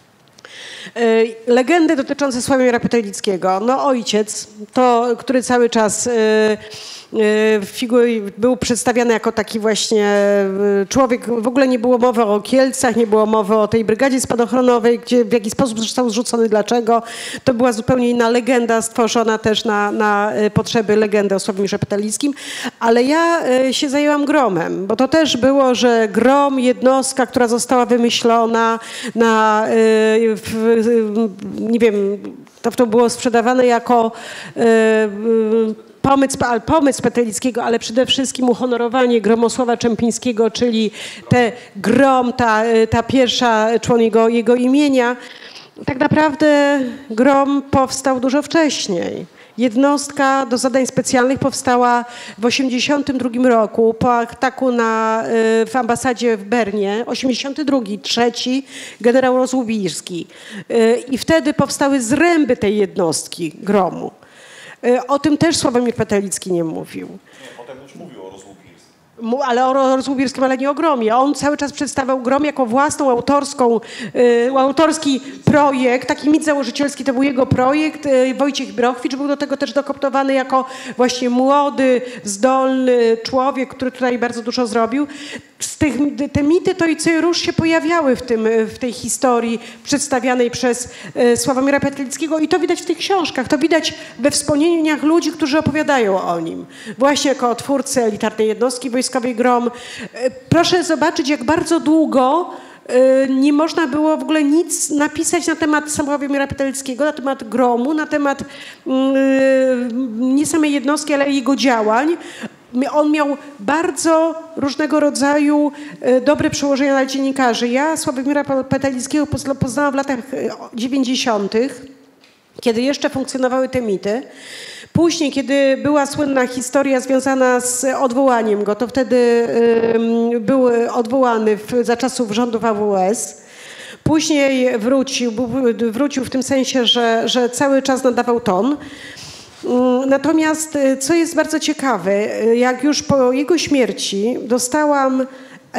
Legendy dotyczące Sławomira Petelickiego. No ojciec, to, który cały czas figury, był przedstawiany jako taki właśnie człowiek, w ogóle nie było mowy o Kielcach, nie było mowy o tej brygadzie spadochronowej, gdzie w jaki sposób został zrzucony, dlaczego. To była zupełnie inna legenda, stworzona też na, na potrzeby legendy o Sławomirze Petelickim. Ale ja się zajęłam Gromem, bo to też było, że Grom, jednostka, która została wymyślona na, w, nie wiem, to, to było sprzedawane jako Pomysł, pomysł Petelickiego, ale przede wszystkim uhonorowanie Gromosława Czempińskiego, czyli te Grom, ta, ta pierwsza człon jego, jego imienia. Tak naprawdę Grom powstał dużo wcześniej. Jednostka do zadań specjalnych powstała w osiemdziesiątym drugim roku po ataku na, w ambasadzie w Bernie, osiemdziesiąty drugi, trzeci, generał Rozłubirski. I wtedy powstały zręby tej jednostki Gromu. O tym też Sławomir Petelicki nie mówił. Nie, potem już mówił o Rozłubirskim. Ale o Rozłubirskim, ale nie o Gromie. On cały czas przedstawiał Grom jako własną autorską, y, autorski projekt, taki mit założycielski, to był jego projekt. Y, Wojciech Brochwicz był do tego też dokoptowany jako właśnie młody, zdolny człowiek, który tutaj bardzo dużo zrobił. Z tych, te mity to i co i róż się pojawiały w, tym, w tej historii przedstawianej przez y, Sławomira Petelickiego i to widać w tych książkach, to widać we wspomnieniach ludzi, którzy opowiadają o nim. Właśnie jako o twórcy elitarnej jednostki wojskowej Grom. Proszę zobaczyć, jak bardzo długo y, nie można było w ogóle nic napisać na temat Sławomira Petelickiego, na temat Gromu, na temat y, nie samej jednostki, ale jego działań. On miał bardzo różnego rodzaju y, dobre przełożenia na dziennikarzy. Ja Sławomira Petelickiego poznałam w latach dziewięćdziesiątych, kiedy jeszcze funkcjonowały te mity. Później, kiedy była słynna historia związana z odwołaniem go, to wtedy y, był odwołany w, za czasów rządów A W S. Później wrócił, wrócił w tym sensie, że, że cały czas nadawał ton. Natomiast, co jest bardzo ciekawe, jak już po jego śmierci dostałam y,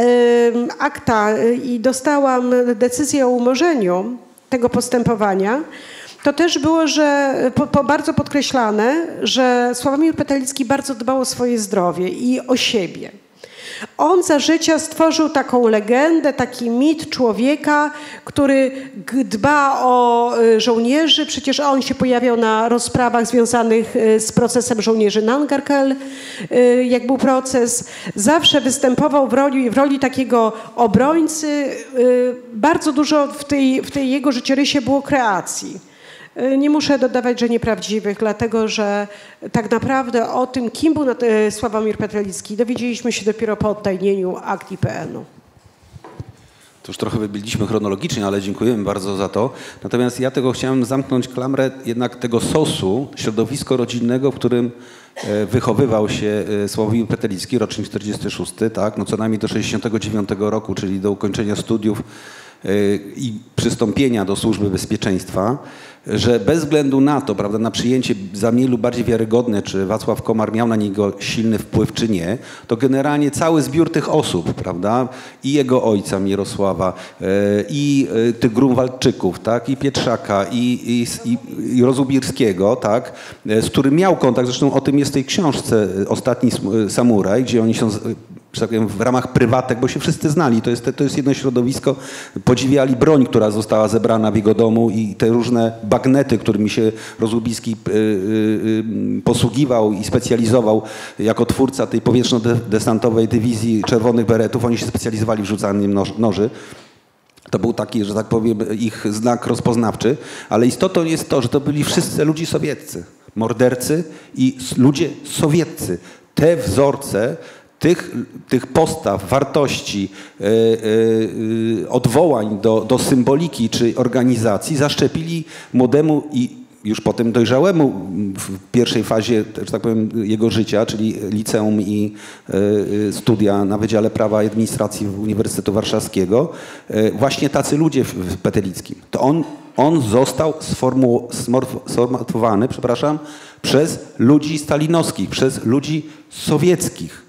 akta i dostałam decyzję o umorzeniu tego postępowania, to też było, że po, po bardzo podkreślane, że Sławomir Petelicki bardzo dbał o swoje zdrowie i o siebie. On za życia stworzył taką legendę, taki mit człowieka, który dba o żołnierzy. Przecież on się pojawiał na rozprawach związanych z procesem żołnierzy Nangarkel, jak był proces. Zawsze występował w roli, w roli takiego obrońcy. Bardzo dużo w tej, w tej jego życiorysie było kreacji. Nie muszę dodawać, że nieprawdziwych, dlatego że tak naprawdę o tym, kim był Sławomir Petelicki, dowiedzieliśmy się dopiero po odtajnieniu akt I P N u. To już trochę wybiliśmy chronologicznie, ale dziękujemy bardzo za to. Natomiast ja tego chciałem zamknąć klamrę jednak tego sosu, środowisko rodzinnego, w którym wychowywał się Sławomir Petelicki, rocznik czterdziesty szósty, tak? No co najmniej do sześćdziesiątego dziewiątego roku, czyli do ukończenia studiów i przystąpienia do Służby Bezpieczeństwa, że bez względu na to, prawda, na przyjęcie za mniej lub bardziej wiarygodne, czy Wacław Komar miał na niego silny wpływ, czy nie, to generalnie cały zbiór tych osób, prawda, i jego ojca Mirosława, i tych Grunwaldczyków, tak, i Pietrzaka, i, i, i Rozłubirskiego, tak, z którym miał kontakt, zresztą o tym jest w tej książce Ostatni Samuraj, gdzie oni się, że tak powiem, w ramach prywatek, bo się wszyscy znali, to jest, to jest jedno środowisko, podziwiali broń, która została zebrana w jego domu i te różne bagnety, którymi się Rozłubiski y, y, y, posługiwał i specjalizował jako twórca tej powietrzno-desantowej dywizji Czerwonych Beretów. Oni się specjalizowali w rzucaniu noży. To był taki, że tak powiem, ich znak rozpoznawczy, ale istotą jest to, że to byli wszyscy ludzie sowieccy, mordercy i ludzie sowieccy. Te wzorce Tych, tych postaw, wartości, yy, yy, odwołań do, do symboliki czy organizacji zaszczepili młodemu i już potem dojrzałemu w pierwszej fazie, że tak powiem, jego życia, czyli liceum i yy, studia na Wydziale Prawa i Administracji Uniwersytetu Warszawskiego, yy, właśnie tacy ludzie w, w Petelickim. To on, on został sformatowany, przepraszam, przez ludzi stalinowskich, przez ludzi sowieckich.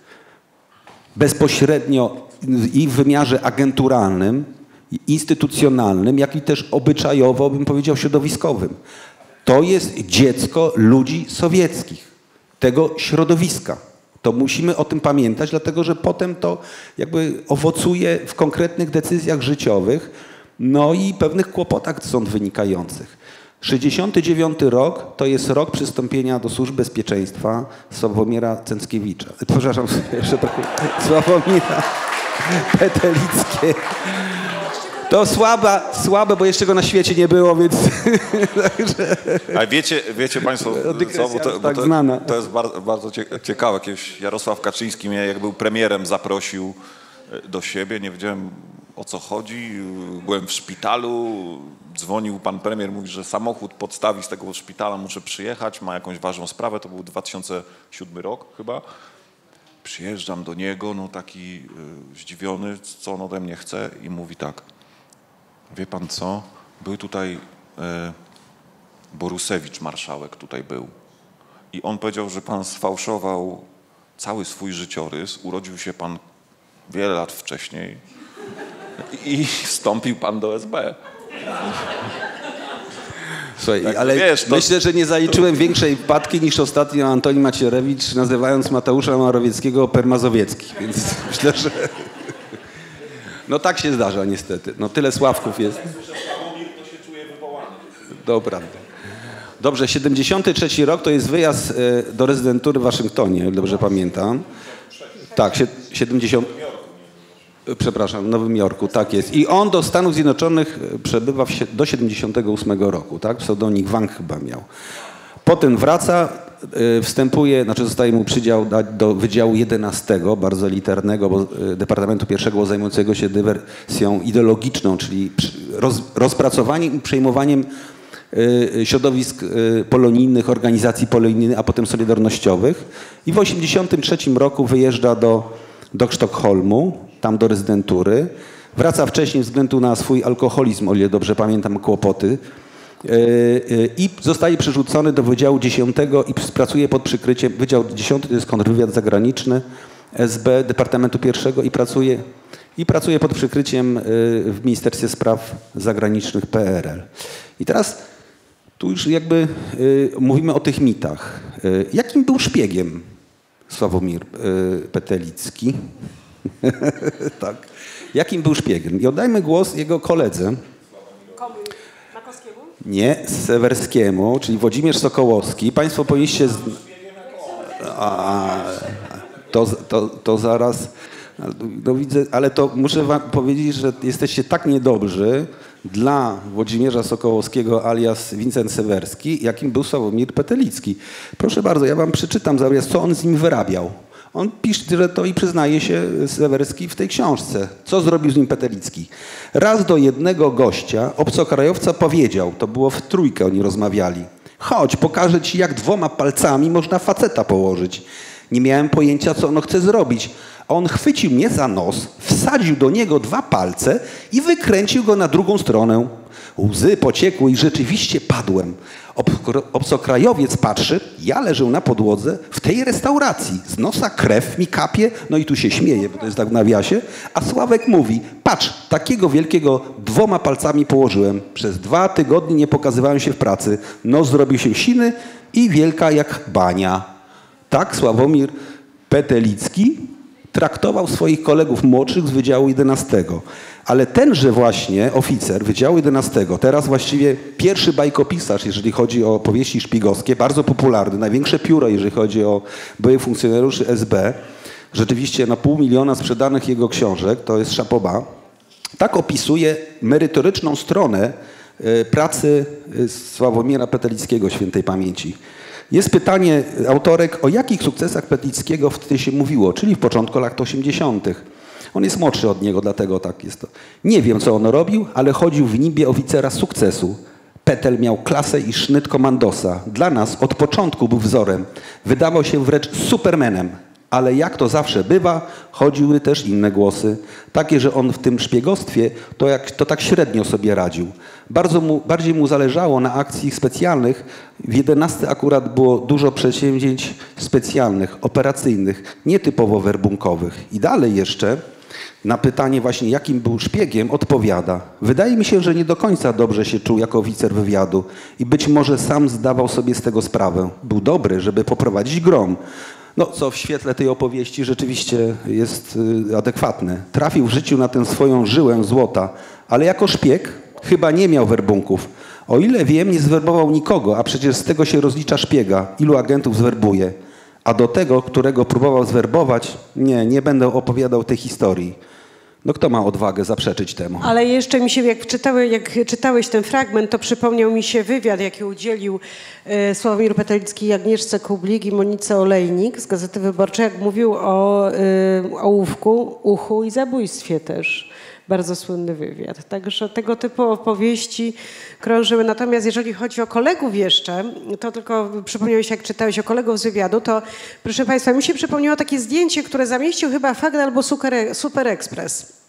Bezpośrednio i w wymiarze agenturalnym, instytucjonalnym, jak i też obyczajowo, bym powiedział, środowiskowym. To jest dziecko ludzi sowieckich, tego środowiska. To musimy o tym pamiętać, dlatego że potem to jakby owocuje w konkretnych decyzjach życiowych, no i pewnych kłopotach stąd wynikających. sześćdziesiąty dziewiąty rok to jest rok przystąpienia do Służby Bezpieczeństwa Sławomira Cęckiewicza. Przepraszam, Sławomira Petelickiego. To słaba, słabe, bo jeszcze go na świecie nie było, więc... A wiecie, wiecie Państwo, co? Bo to, bo tak to, znana. to jest bardzo, bardzo ciekawe. Kiedyś Jarosław Kaczyński mnie, jak był premierem, zaprosił do siebie. Nie wiedziałem, o co chodzi. Byłem w szpitalu. Dzwonił pan premier, mówi, że samochód podstawi z tego szpitala, muszę przyjechać, ma jakąś ważną sprawę. To był dwa tysiące siódmy rok chyba. Przyjeżdżam do niego, no taki y, zdziwiony, co on ode mnie chce i mówi tak. Wie pan co? Był tutaj y, Borusewicz, marszałek tutaj był. I on powiedział, że pan sfałszował cały swój życiorys, urodził się pan wiele lat wcześniej i wstąpił pan do S B. Słuchaj, Tak, ale wiesz, to- myślę, że nie zaliczyłem większej wpadki niż ostatnio Antoni Macierewicz, nazywając Mateusza Morawieckiego Permazowiecki. Więc myślę, że... No tak się zdarza niestety. No tyle Sławków jest. To prawda. Dobrze, siedemdziesiąty trzeci rok to jest wyjazd e, do rezydentury w Waszyngtonie, dobrze pamiętam. Tak, sie- siedemdziesiąty Przepraszam, w Nowym Jorku, tak jest. I on do Stanów Zjednoczonych przebywa w, sie- do siedemdziesiątego ósmego roku, tak? Pseudonim Wang chyba miał. Potem wraca, y, wstępuje, znaczy zostaje mu przydział da- do Wydziału jedenastego, bardzo elitarnego, bo, y, Departamentu pierwszego zajmującego się dywersją ideologiczną, czyli przy- roz, rozpracowaniem i przejmowaniem y, środowisk y, polonijnych, organizacji polonijnych, a potem solidarnościowych. I w osiemdziesiątym trzecim roku wyjeżdża do, do Sztokholmu, tam do rezydentury. Wraca wcześniej ze względu na swój alkoholizm, o ile dobrze pamiętam, kłopoty. I zostaje przerzucony do Wydziału dziesiątego i pracuje pod przykryciem, Wydział dziesiąty to jest kontrwywiad zagraniczny S B, Departamentu pierwszego i pracuje, i pracuje pod przykryciem w Ministerstwie Spraw Zagranicznych P R L. I teraz tu już jakby mówimy o tych mitach. Jakim był szpiegiem Sławomir Petelicki? Tak. Jakim był szpiegiem? I oddajmy głos jego koledze. Komu? Makowskiemu? Nie, Sewerskiemu, czyli Włodzimierz Sokołowski. Państwo powinniście... Z... A, to, to, to zaraz... No widzę, ale to muszę wam powiedzieć, że jesteście tak niedobrzy dla Włodzimierza Sokołowskiego alias Wincent Sewerski, jakim był Sławomir Petelicki. Proszę bardzo, ja wam przeczytam zaraz, co on z nim wyrabiał. On pisze, że to i przyznaje się Sewerski w tej książce. Co zrobił z nim Petelicki? Raz do jednego gościa, obcokrajowca, powiedział, to było w trójkę oni rozmawiali, chodź, pokażę ci, jak dwoma palcami można faceta położyć. Nie miałem pojęcia, co ono chce zrobić. A on chwycił mnie za nos, wsadził do niego dwa palce i wykręcił go na drugą stronę. Łzy pociekły i rzeczywiście padłem. Obcokrajowiec patrzy, ja leżę na podłodze w tej restauracji. Z nosa krew mi kapie, no i tu się śmieje, bo to jest tak w nawiasie. A Sławek mówi, patrz, takiego wielkiego dwoma palcami położyłem. Przez dwa tygodnie nie pokazywałem się w pracy. Nos zrobił się siny i wielka jak bania. Tak Sławomir Petelicki traktował swoich kolegów młodszych z Wydziału jedenastego. Ale tenże właśnie oficer Wydziału jedenastego, teraz właściwie pierwszy bajkopisarz, jeżeli chodzi o powieści szpiegowskie, bardzo popularny, największe pióro, jeżeli chodzi o byłych funkcjonariuszy S B, rzeczywiście na pół miliona sprzedanych jego książek, to jest szapoba, tak opisuje merytoryczną stronę pracy Sławomira Petelickiego świętej pamięci. Jest pytanie autorek, o jakich sukcesach Petelickiego wtedy się mówiło, czyli w początku lat osiemdziesiątych. On jest młodszy od niego, dlatego tak jest to. Nie wiem, co on robił, ale chodził w nimbie oficera sukcesu. Petel miał klasę i sznyt komandosa. Dla nas od początku był wzorem. Wydawał się wręcz supermanem. Ale jak to zawsze bywa, chodziły też inne głosy. Takie, że on w tym szpiegostwie to, jak, to tak średnio sobie radził. Bardzo mu, bardziej mu zależało na akcji specjalnych. W jedenastce akurat było dużo przedsięwzięć specjalnych, operacyjnych, nietypowo werbunkowych. I dalej jeszcze na pytanie właśnie, jakim był szpiegiem, odpowiada. Wydaje mi się, że nie do końca dobrze się czuł jako oficer wywiadu i być może sam zdawał sobie z tego sprawę. Był dobry, żeby poprowadzić grom. No, co w świetle tej opowieści rzeczywiście jest y, adekwatne. Trafił w życiu na tę swoją żyłę złota, ale jako szpieg chyba nie miał werbunków. O ile wiem, nie zwerbował nikogo, a przecież z tego się rozlicza szpiega. Ilu agentów zwerbuje? A do tego, którego próbował zwerbować, nie, nie będę opowiadał tej historii. No kto ma odwagę zaprzeczyć temu? Ale jeszcze mi się, jak, czytały, jak czytałeś ten fragment, to przypomniał mi się wywiad, jaki udzielił e, Sławomir Petelicki Agnieszce Kublik i Monice Olejnik z Gazety Wyborczej, jak mówił o e, ołówku, uchu i zabójstwie też. Bardzo słynny wywiad. Także tego typu opowieści krążyły. Natomiast jeżeli chodzi o kolegów jeszcze, to tylko przypomniałeś się, jak czytałeś o kolegów z wywiadu, to proszę Państwa, mi się przypomniało takie zdjęcie, które zamieścił chyba Fakt albo Super, Super Express.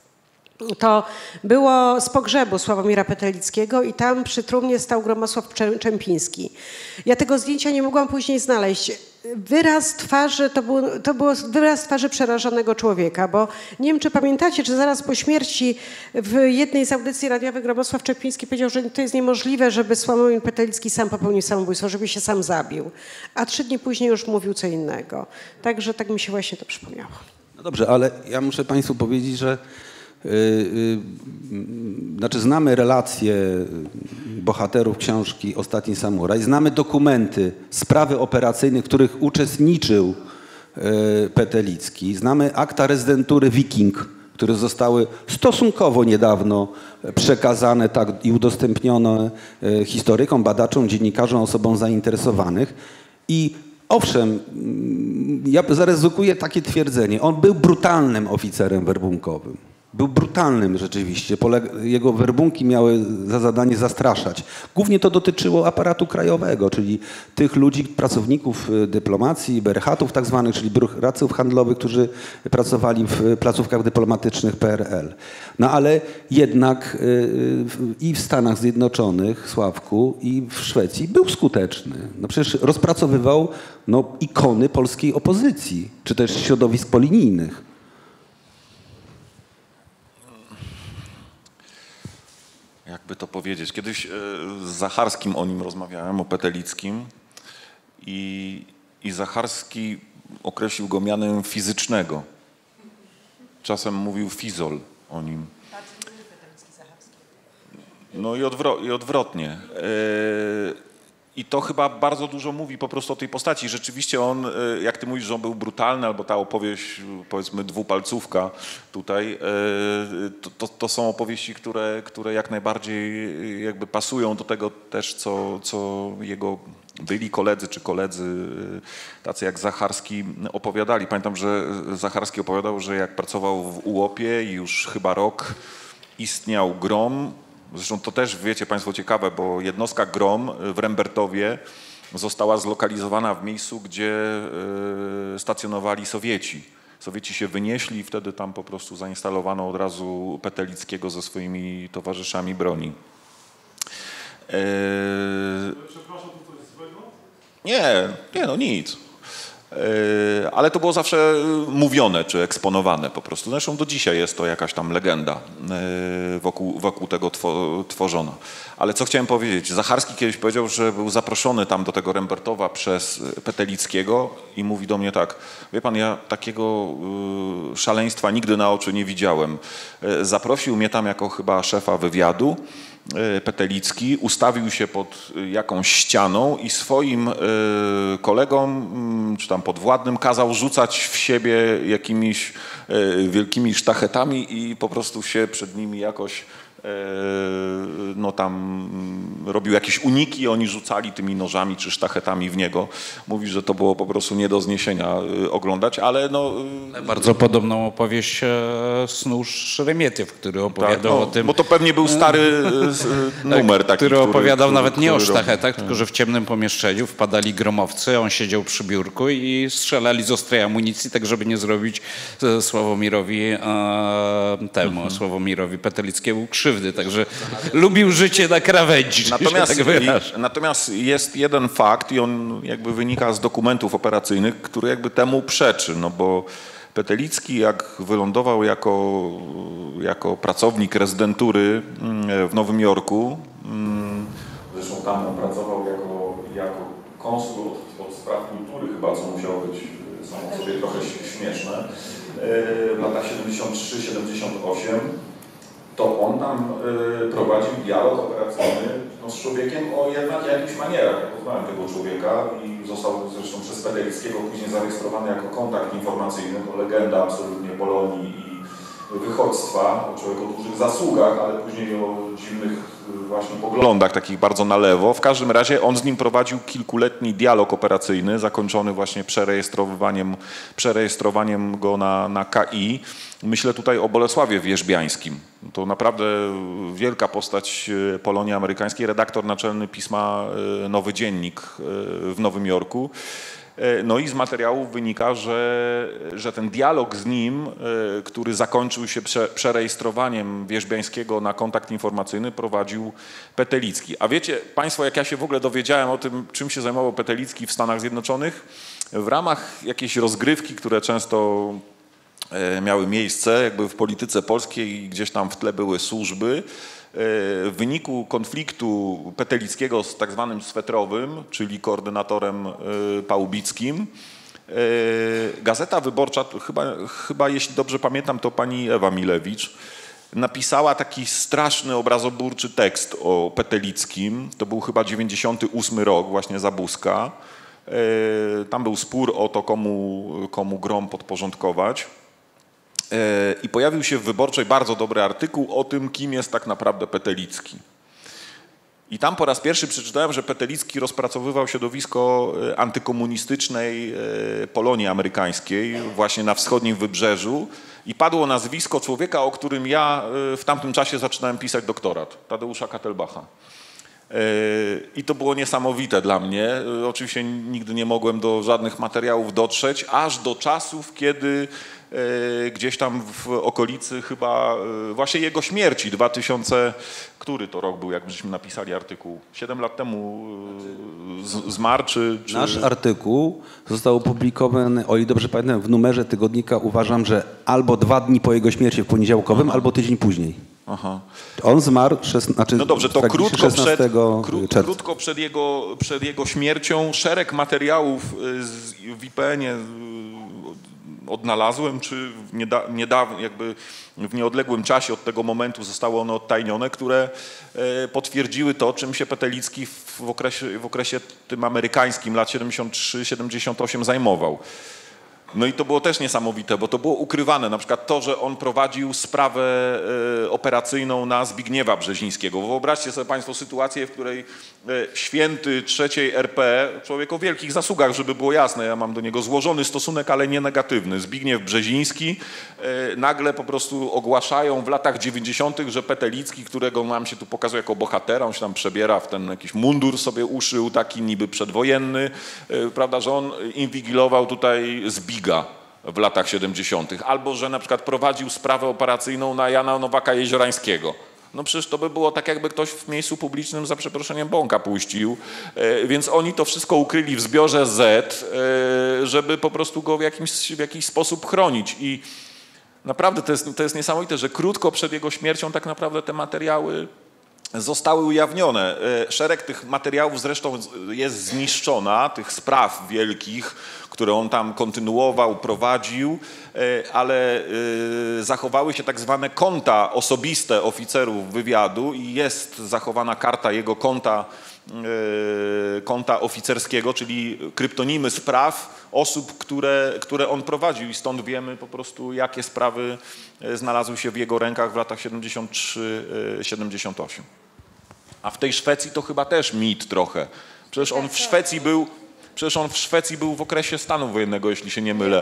To było z pogrzebu Sławomira Petelickiego i tam przy trumnie stał Gromosław Czempiński. Ja tego zdjęcia nie mogłam później znaleźć. wyraz twarzy, to był, to było wyraz twarzy przerażonego człowieka, bo nie wiem, czy pamiętacie, czy zaraz po śmierci w jednej z audycji radiowych Gromosław Czepiński powiedział, że to jest niemożliwe, żeby Sławomir Petelicki sam popełnił samobójstwo, żeby się sam zabił. A trzy dni później już mówił co innego. Także tak mi się właśnie to przypomniało. No dobrze, ale ja muszę Państwu powiedzieć, że Yy, yy, znaczy znamy relacje bohaterów książki Ostatni Samuraj, znamy dokumenty, sprawy operacyjne, w których uczestniczył yy, Petelicki, znamy akta rezydentury Wiking, które zostały stosunkowo niedawno przekazane tak, i udostępnione yy, historykom, badaczom, dziennikarzom, osobom zainteresowanych. I owszem, ja zaryzykuję takie twierdzenie, on był brutalnym oficerem werbunkowym. Był brutalnym rzeczywiście. Jego werbunki miały za zadanie zastraszać. Głównie to dotyczyło aparatu krajowego, czyli tych ludzi, pracowników dyplomacji, berchatów tak zwanych, czyli biurokratów handlowych, którzy pracowali w placówkach dyplomatycznych P R L. No ale jednak i w Stanach Zjednoczonych, Sławku, i w Szwecji był skuteczny. No przecież rozpracowywał no, ikony polskiej opozycji, czy też środowisk polinijnych. Jakby to powiedzieć, kiedyś z Zacharskim o nim rozmawiałem, o Petelickim i, i Zacharski określił go mianem fizycznego. Czasem mówił fizol o nim. No i, odwro i odwrotnie. I to chyba bardzo dużo mówi po prostu o tej postaci. Rzeczywiście on, jak ty mówisz, że on był brutalny, albo ta opowieść, powiedzmy dwupalcówka tutaj, to, to, to są opowieści, które, które jak najbardziej jakby pasują do tego też, co, co jego byli koledzy czy koledzy, tacy jak Zacharski, opowiadali. Pamiętam, że Zacharski opowiadał, że jak pracował w U O P-ie i już chyba rok istniał GROM. Zresztą to też wiecie Państwo ciekawe, bo jednostka GROM w Rembertowie została zlokalizowana w miejscu, gdzie stacjonowali Sowieci. Sowieci się wynieśli i wtedy tam po prostu zainstalowano od razu Petelickiego ze swoimi towarzyszami broni. Przepraszam, to coś złego? Nie, nie no nic. Ale to było zawsze mówione czy eksponowane po prostu. Zresztą do dzisiaj jest to jakaś tam legenda wokół, wokół tego tworzona. Ale co chciałem powiedzieć, Zacharski kiedyś powiedział, że był zaproszony tam do tego Rembertowa przez Petelickiego i mówi do mnie tak: wie pan, ja takiego szaleństwa nigdy na oczy nie widziałem. Zaprosił mnie tam jako chyba szefa wywiadu. Petelicki ustawił się pod jakąś ścianą i swoim kolegom czy tam podwładnym kazał rzucać w siebie jakimiś wielkimi sztachetami i po prostu się przed nimi jakoś no tam robił jakieś uniki, oni rzucali tymi nożami czy sztachetami w niego. Mówi, że to było po prostu nie do zniesienia oglądać, ale no... Bardzo podobną opowieść Snusz Szeremietiew, który opowiadał tak, no, o tym... Bo to pewnie był stary numer taki, który opowiadał który, nawet który, nie o który sztachetach, tylko że w ciemnym pomieszczeniu wpadali gromowcy, on siedział przy biurku i strzelali z ostrej amunicji, tak żeby nie zrobić Sławomirowi e, temu, mhm. Sławomirowi Petelickiemu krzywdy. Także lubił życie na krawędzi. Natomiast, tak i, natomiast jest jeden fakt i on jakby wynika z dokumentów operacyjnych, który jakby temu przeczy, no bo Petelicki jak wylądował jako, jako pracownik rezydentury w Nowym Jorku, zresztą tam on pracował jako, jako konsul od, od spraw kultury chyba, co musiało być samo sobie trochę śmieszne, w latach siedemdziesiąt trzy siedemdziesiąt osiem, to on tam y, prowadził dialog operacyjny no, z człowiekiem o jednak jakichś manierach. Ja poznałem tego człowieka i został zresztą przez Petelickiego później zarejestrowany jako kontakt informacyjny, to legenda absolutnie Polonii i wychodztwa, o człowiek o dużych zasługach, ale później o dziwnych właśnie poglądach, takich bardzo na lewo. W każdym razie on z nim prowadził kilkuletni dialog operacyjny, zakończony właśnie przerejestrowaniem, przerejestrowaniem go na, na K I. Myślę tutaj o Bolesławie Wierzbiańskim. To naprawdę wielka postać Polonii amerykańskiej, redaktor naczelny pisma Nowy Dziennik w Nowym Jorku. No i z materiałów wynika, że, że ten dialog z nim, który zakończył się prze, przerejestrowaniem Wierzbiańskiego na kontakt informacyjny, prowadził Petelicki. A wiecie Państwo, jak ja się w ogóle dowiedziałem o tym, czym się zajmował Petelicki w Stanach Zjednoczonych? w ramach jakiejś rozgrywki, które często miały miejsce jakby w polityce polskiej, gdzieś tam w tle były służby, w wyniku konfliktu Petelickiego z tak zwanym Swetrowym, czyli koordynatorem Pałubickim, Gazeta Wyborcza, chyba, chyba jeśli dobrze pamiętam, to pani Ewa Milewicz, napisała taki straszny, obrazoburczy tekst o Petelickim. To był chyba dziewięćdziesiąty ósmy rok, właśnie za Buzka. Tam był spór o to, komu, komu grom podporządkować. I pojawił się w Wyborczej bardzo dobry artykuł o tym, kim jest tak naprawdę Petelicki. I tam po raz pierwszy przeczytałem, że Petelicki rozpracowywał środowisko antykomunistycznej Polonii amerykańskiej właśnie na wschodnim wybrzeżu i padło nazwisko człowieka, o którym ja w tamtym czasie zaczynałem pisać doktorat, Tadeusza Kattelbacha. I to było niesamowite dla mnie. Oczywiście nigdy nie mogłem do żadnych materiałów dotrzeć, aż do czasów, kiedy gdzieś tam w okolicy chyba właśnie jego śmierci, dwa tysiące, który to rok był, jak żeśmy napisali artykuł? Siedem lat temu z, zmarł, czy, czy... Nasz artykuł został opublikowany, o ile dobrze pamiętam, w numerze tygodnika, uważam, że albo dwa dni po jego śmierci w poniedziałkowym, Aha. albo tydzień później. Aha. On zmarł, szes... znaczy, no dobrze, to krótko przed, kró, czerwca. krótko przed jego, przed jego śmiercią szereg materiałów z, w I P N-ie odnalazłem, czy w niedawno, jakby w nieodległym czasie od tego momentu zostały one odtajnione, które potwierdziły to, czym się Petelicki w okresie, w okresie tym amerykańskim lat siedemdziesiąt trzy siedemdziesiąt osiem zajmował. No i to było też niesamowite, bo to było ukrywane. Na przykład to, że on prowadził sprawę operacyjną na Zbigniewa Brzezińskiego. Wyobraźcie sobie państwo sytuację, w której święty trzeciej R P, człowiek o wielkich zasługach, żeby było jasne, ja mam do niego złożony stosunek, ale nie negatywny, Zbigniew Brzeziński, nagle po prostu ogłaszają w latach dziewięćdziesiątych, że Petelicki, którego nam się tu pokazuje jako bohatera, on się tam przebiera w ten jakiś mundur sobie uszył, taki niby przedwojenny, prawda, że on inwigilował tutaj Zbigniew w latach siedemdziesiątych, albo że na przykład prowadził sprawę operacyjną na Jana Nowaka Jeziorańskiego. No przecież to by było tak, jakby ktoś w miejscu publicznym za przeproszeniem bąka puścił, więc oni to wszystko ukryli w zbiorze Z, żeby po prostu go w, jakimś, w jakiś sposób chronić. I naprawdę to jest, to jest niesamowite, że krótko przed jego śmiercią tak naprawdę te materiały zostały ujawnione. Szereg tych materiałów zresztą jest zniszczona, tych spraw wielkich, które on tam kontynuował, prowadził, ale zachowały się tak zwane konta osobiste oficerów wywiadu i jest zachowana karta jego konta, konta oficerskiego, czyli kryptonimy spraw osób, które, które on prowadził i stąd wiemy po prostu, jakie sprawy znalazły się w jego rękach w latach siedemdziesiąt trzy siedemdziesiąt osiem. A w tej Szwecji to chyba też mit trochę. Przecież on w Szwecji był, przecież on w Szwecji był w okresie stanu wojennego, jeśli się nie mylę.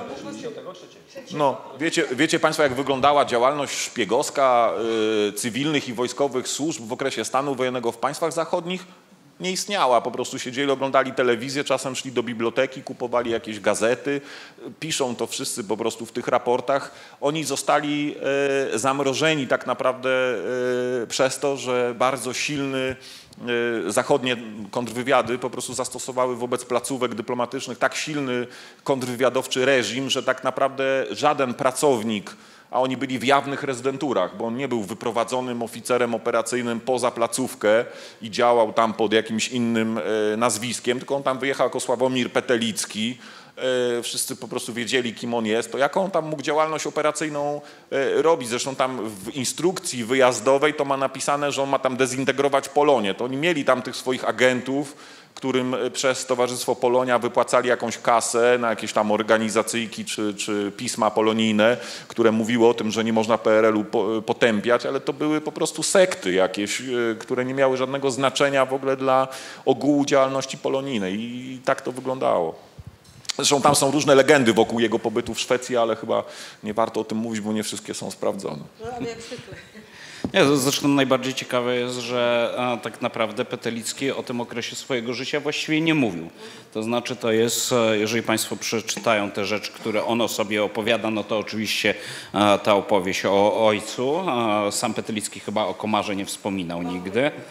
No, wiecie, wiecie państwo, jak wyglądała działalność szpiegowska y, cywilnych i wojskowych służb w okresie stanu wojennego w państwach zachodnich? Nie istniała, po prostu siedzieli, oglądali telewizję, czasem szli do biblioteki, kupowali jakieś gazety, piszą to wszyscy po prostu w tych raportach. Oni zostali e, zamrożeni tak naprawdę e, przez to, że bardzo silny e, zachodnie kontrwywiady po prostu zastosowały wobec placówek dyplomatycznych tak silny kontrwywiadowczy reżim, że tak naprawdę żaden pracownik, a oni byli w jawnych rezydenturach, bo on nie był wyprowadzonym oficerem operacyjnym poza placówkę i działał tam pod jakimś innym nazwiskiem, tylko on tam wyjechał jako Sławomir Petelicki. Wszyscy po prostu wiedzieli, kim on jest, to jaką on tam mógł działalność operacyjną robić. Zresztą tam w instrukcji wyjazdowej to ma napisane, że on ma tam dezintegrować Polonię. To oni mieli tam tych swoich agentów, którym przez Towarzystwo Polonia wypłacali jakąś kasę na jakieś tam organizacyjki czy, czy pisma polonijne, które mówiły o tym, że nie można P R L u potępiać, ale to były po prostu sekty jakieś, które nie miały żadnego znaczenia w ogóle dla ogółu działalności polonijnej i tak to wyglądało. Zresztą tam są różne legendy wokół jego pobytu w Szwecji, ale chyba nie warto o tym mówić, bo nie wszystkie są sprawdzone. No, ale jak zwykle. Nie, zresztą najbardziej ciekawe jest, że a, tak naprawdę Petelicki o tym okresie swojego życia właściwie nie mówił. To znaczy to jest, jeżeli państwo przeczytają te rzeczy, które on o sobie opowiada, no to oczywiście a, ta opowieść o ojcu. A, sam Petelicki chyba o komarze nie wspominał nigdy.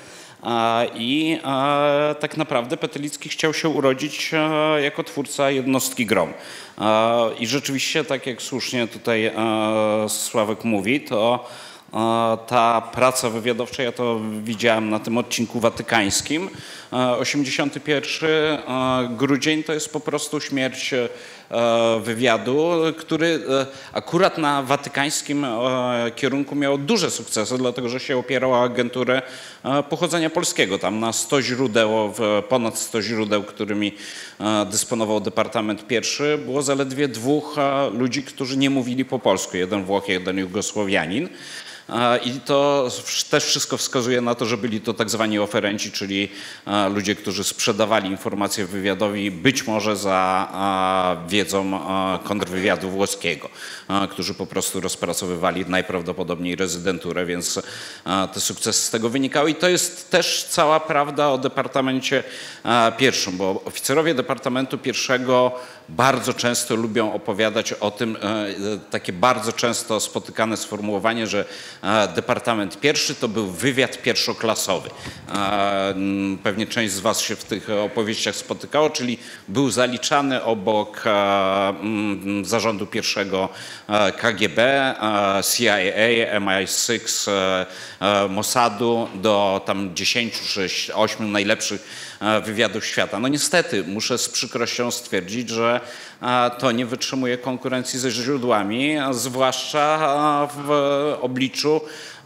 I tak naprawdę Petelicki chciał się urodzić jako twórca jednostki GROM. I rzeczywiście, tak jak słusznie tutaj Sławek mówi, to ta praca wywiadowcza, ja to widziałem na tym odcinku watykańskim, osiemdziesiąty pierwszy grudzień to jest po prostu śmierć wywiadu, który akurat na watykańskim kierunku miał duże sukcesy, dlatego że się opierał o agenturę pochodzenia polskiego. Tam na sto źródeł, ponad sto źródeł, którymi dysponował Departament Pierwszy, było zaledwie dwóch ludzi, którzy nie mówili po polsku. Jeden Włoch, jeden Jugosłowianin. I to też wszystko wskazuje na to, że byli to tak zwani oferenci, czyli ludzie, którzy sprzedawali informacje wywiadowi być może za wiedzą kontrwywiadu włoskiego, którzy po prostu rozpracowywali najprawdopodobniej rezydenturę, więc te sukcesy z tego wynikały. I to jest też cała prawda o Departamencie Pierwszym, bo oficerowie Departamentu Pierwszego bardzo często lubią opowiadać o tym, takie bardzo często spotykane sformułowanie, że Departament Pierwszy to był wywiad pierwszoklasowy. Pewnie część z was się w tych opowieściach spotykało, czyli był zaliczany obok zarządu pierwszego K G B, C I A, M I sześć, Mossadu do tam dziesięciu czy ośmiu najlepszych wywiadów świata. No niestety muszę z przykrością stwierdzić, że to nie wytrzymuje konkurencji ze źródłami, zwłaszcza w obliczu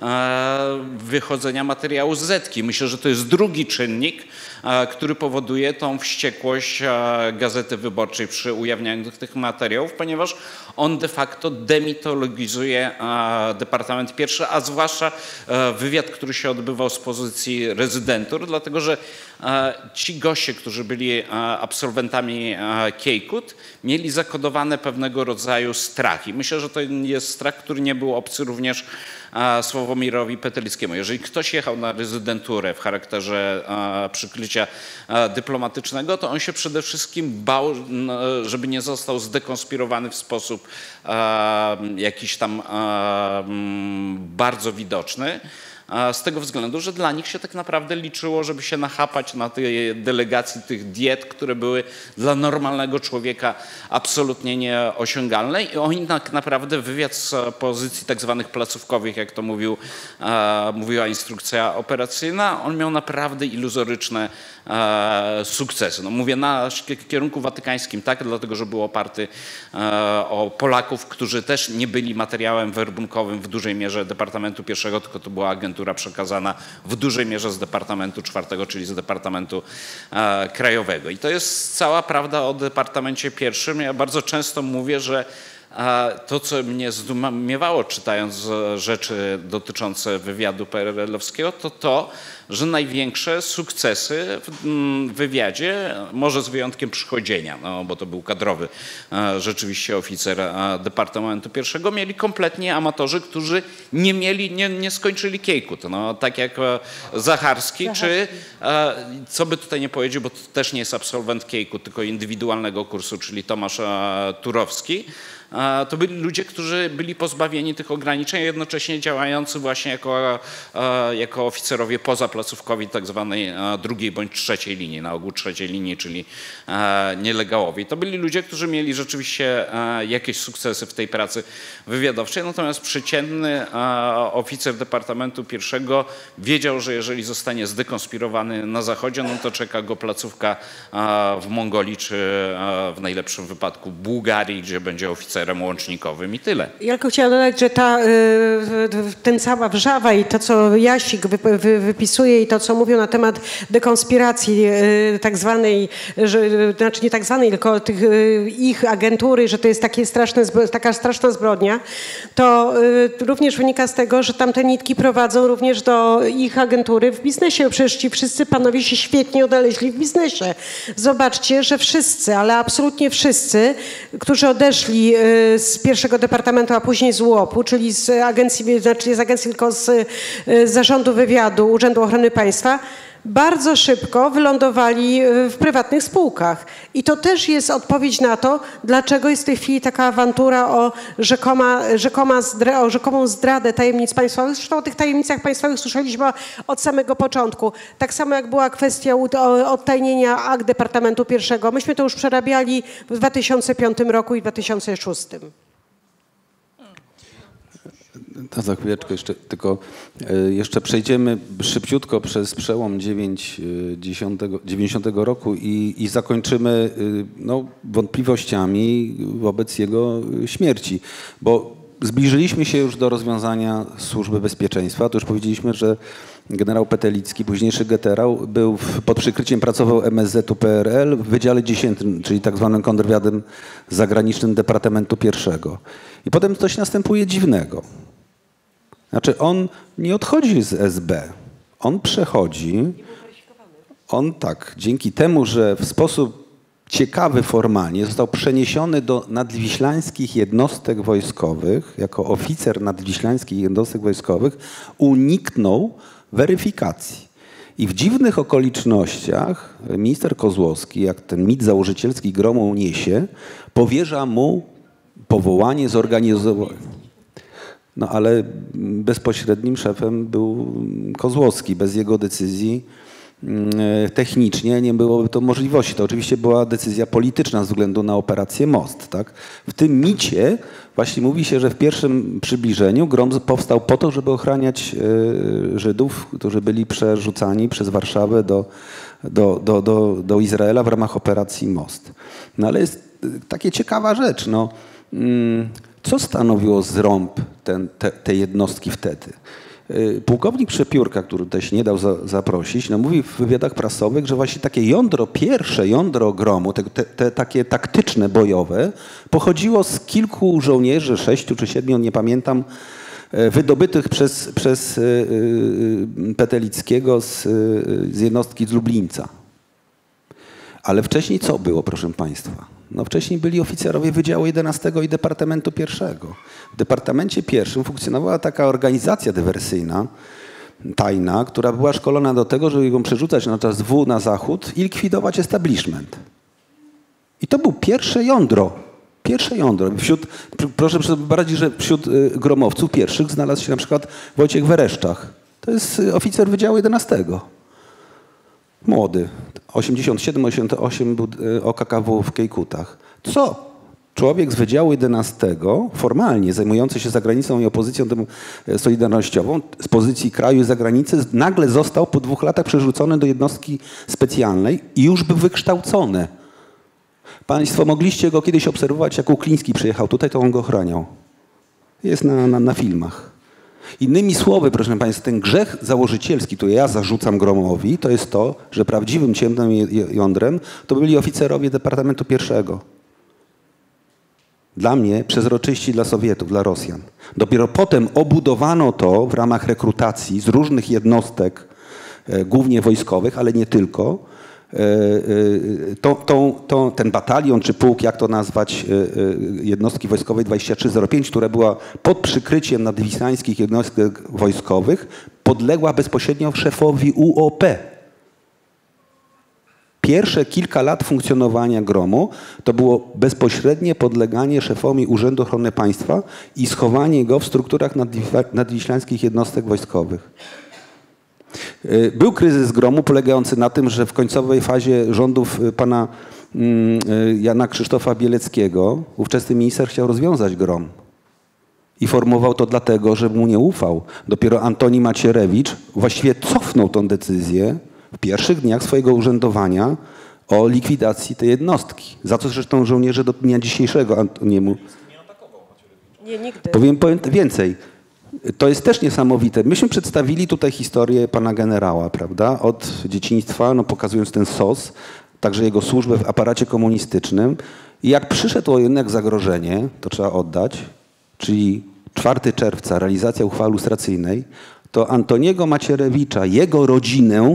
wychodzenia materiału z Zetki. Myślę, że to jest drugi czynnik, który powoduje tą wściekłość Gazety Wyborczej przy ujawnianiu tych materiałów, ponieważ on de facto demitologizuje Departament Pierwszy, a zwłaszcza wywiad, który się odbywał z pozycji rezydentur, dlatego że ci goście, którzy byli absolwentami Kiejkut, mieli zakodowane pewnego rodzaju strachy. Myślę, że to jest strach, który nie był obcy również Sławomirowi Petelickiemu. Jeżeli ktoś jechał na rezydenturę w charakterze przykrycia dyplomatycznego, to on się przede wszystkim bał, żeby nie został zdekonspirowany w sposób jakiś tam bardzo widoczny. Z tego względu, że dla nich się tak naprawdę liczyło, żeby się nachapać na tej delegacji tych diet, które były dla normalnego człowieka absolutnie nieosiągalne. I oni tak naprawdę wywiad z pozycji tak zwanych placówkowych, jak to mówił, e, mówiła instrukcja operacyjna, on miał naprawdę iluzoryczne e, sukcesy. No mówię na kierunku watykańskim, tak, dlatego że był oparty e, o Polaków, którzy też nie byli materiałem werbunkowym w dużej mierze Departamentu Pierwszego, tylko to była agentura przekazana w dużej mierze z Departamentu Czwartego, czyli z Departamentu e, Krajowego. I to jest cała prawda o Departamencie Pierwszym. Ja bardzo często mówię, że a to, co mnie zdumiewało czytając rzeczy dotyczące wywiadu P R L-owskiego, to to, że największe sukcesy w wywiadzie, może z wyjątkiem Przychodzienia, no bo to był kadrowy rzeczywiście oficer Departamentu Pierwszego, mieli kompletnie amatorzy, którzy nie mieli, nie, nie skończyli Kiejkut. No, tak jak Zacharski, Zacharski, czy co by tutaj nie powiedział, bo to też nie jest absolwent Kiejkut, tylko indywidualnego kursu, czyli Tomasz Turowski. To byli ludzie, którzy byli pozbawieni tych ograniczeń, jednocześnie działający właśnie jako, jako oficerowie pozaplacówkowi tak zwanej drugiej bądź trzeciej linii, na ogół trzeciej linii, czyli nielegałowi. To byli ludzie, którzy mieli rzeczywiście jakieś sukcesy w tej pracy wywiadowczej, natomiast przeciętny oficer Departamentu Pierwszego wiedział, że jeżeli zostanie zdekonspirowany na Zachodzie, no to czeka go placówka w Mongolii, czy w najlepszym wypadku Bułgarii, gdzie będzie oficerem łącznikowym i tyle. Ja tylko chciałam dodać, że ta, ten cała wrzawa i to, co Jasik wypisuje i to, co mówią na temat dekonspiracji tak zwanej, że, znaczy nie tak zwanej, tylko tych, ich agentury, że to jest takie straszne, taka straszna zbrodnia, to również wynika z tego, że tamte nitki prowadzą również do ich agentury w biznesie. Przecież ci wszyscy panowie się świetnie odnaleźli w biznesie. Zobaczcie, że wszyscy, ale absolutnie wszyscy, którzy odeszli z pierwszego departamentu, a później z U O P-u, czyli z agencji, znaczy nie z agencji, tylko z, z zarządu wywiadu Urzędu Ochrony Państwa, bardzo szybko wylądowali w prywatnych spółkach. I to też jest odpowiedź na to, dlaczego jest w tej chwili taka awantura o, rzekoma, rzekoma zdra, o rzekomą zdradę tajemnic państwowych. Zresztą o tych tajemnicach państwowych słyszeliśmy od samego początku. Tak samo jak była kwestia odtajnienia akt Departamentu Pierwszego. Myśmy to już przerabiali w dwa tysiące piątym roku i dwa tysiące szóstym. To za chwileczkę jeszcze, tylko y, jeszcze przejdziemy szybciutko przez przełom dziewięćdziesiątego roku i, i zakończymy y, no, wątpliwościami wobec jego śmierci, bo zbliżyliśmy się już do rozwiązania Służby Bezpieczeństwa. To już powiedzieliśmy, że generał Petelicki, późniejszy generał, był w, pod przykryciem pracował M S Z u P R L w Wydziale dziesiętym, czyli tak zwanym kontrwywiadem zagranicznym Departamentu Pierwszego. I potem coś następuje dziwnego. Znaczy on nie odchodzi z S B, on przechodzi, on tak, dzięki temu, że w sposób ciekawy formalnie został przeniesiony do nadwiślańskich jednostek wojskowych, jako oficer nadwiślańskich jednostek wojskowych, uniknął weryfikacji. I w dziwnych okolicznościach minister Kozłowski, jak ten mit założycielski gromu niesie, powierza mu powołanie, zorganizowanie. No ale bezpośrednim szefem był Kozłowski. Bez jego decyzji technicznie nie byłoby to możliwości. To oczywiście była decyzja polityczna ze względu na operację Most. Tak? W tym micie właśnie mówi się, że w pierwszym przybliżeniu Grom powstał po to, żeby ochraniać Żydów, którzy byli przerzucani przez Warszawę do, do, do, do, do Izraela w ramach operacji Most. No ale jest taka ciekawa rzecz. No, co stanowiło zrąb ten, te, te jednostki wtedy? Pułkownik Przepiórka, który też nie dał za, zaprosić, no mówi w wywiadach prasowych, że właśnie takie jądro, pierwsze jądro Gromu, te, te, te takie taktyczne, bojowe, pochodziło z kilku żołnierzy, sześciu czy siedmiu, nie pamiętam, wydobytych przez, przez yy, Petelickiego z, yy, z jednostki z Lublińca. Ale wcześniej co było, proszę państwa? No wcześniej byli oficerowie Wydziału jedenastego i Departamentu Pierwszego. W Departamencie Pierwszym funkcjonowała taka organizacja dywersyjna, tajna, która była szkolona do tego, żeby ją przerzucać na czas W na zachód i likwidować establishment. I to był pierwsze jądro. Pierwsze jądro. Wśród, proszę sobie wyobrazić, że wśród gromowców pierwszych znalazł się na przykład Wojciech Wereszczak. To jest oficer Wydziału jedenastego. Młody. osiemdziesiąt siedem osiemdziesiąt osiem był O K K W w Kejkutach. Co? Człowiek z Wydziału jedenastego, formalnie zajmujący się zagranicą i opozycją solidarnościową, z pozycji kraju i zagranicy, nagle został po dwóch latach przerzucony do jednostki specjalnej i już był wykształcony. Państwo mogliście go kiedyś obserwować, jak Ukliński przyjechał tutaj, to on go ochraniał. Jest na, na, na filmach. Innymi słowy, proszę państwa, ten grzech założycielski, który ja zarzucam Gromowi, to jest to, że prawdziwym ciemnym jądrem to byli oficerowie Departamentu Pierwszego. Dla mnie przezroczyści dla Sowietów, dla Rosjan. Dopiero potem obudowano to w ramach rekrutacji z różnych jednostek, e, głównie wojskowych, ale nie tylko. E, e, to, to, to, ten batalion czy pułk, jak to nazwać, e, e, jednostki wojskowej dwadzieścia trzy zero pięć, która była pod przykryciem nadwiślańskich jednostek wojskowych, podległa bezpośrednio szefowi U O P. Pierwsze kilka lat funkcjonowania Gromu to było bezpośrednie podleganie szefowi Urzędu Ochrony Państwa i schowanie go w strukturach nadwiślańskich jednostek wojskowych. Był kryzys Gromu polegający na tym, że w końcowej fazie rządów pana Jana Krzysztofa Bieleckiego ówczesny minister chciał rozwiązać Grom. I formował to dlatego, że mu nie ufał. Dopiero Antoni Macierewicz właściwie cofnął tą decyzję w pierwszych dniach swojego urzędowania o likwidacji tej jednostki. Za co zresztą żołnierze do dnia dzisiejszego Antoniemu... Nie, nigdy. Powiem, powiem więcej. To jest też niesamowite. Myśmy przedstawili tutaj historię pana generała, prawda? Od dzieciństwa, no pokazując ten S O S, także jego służbę w aparacie komunistycznym. I jak przyszedło jednak zagrożenie, to trzeba oddać, czyli czwartego czerwca, realizacja uchwały lustracyjnej, to Antoniego Macierewicza, jego rodzinę,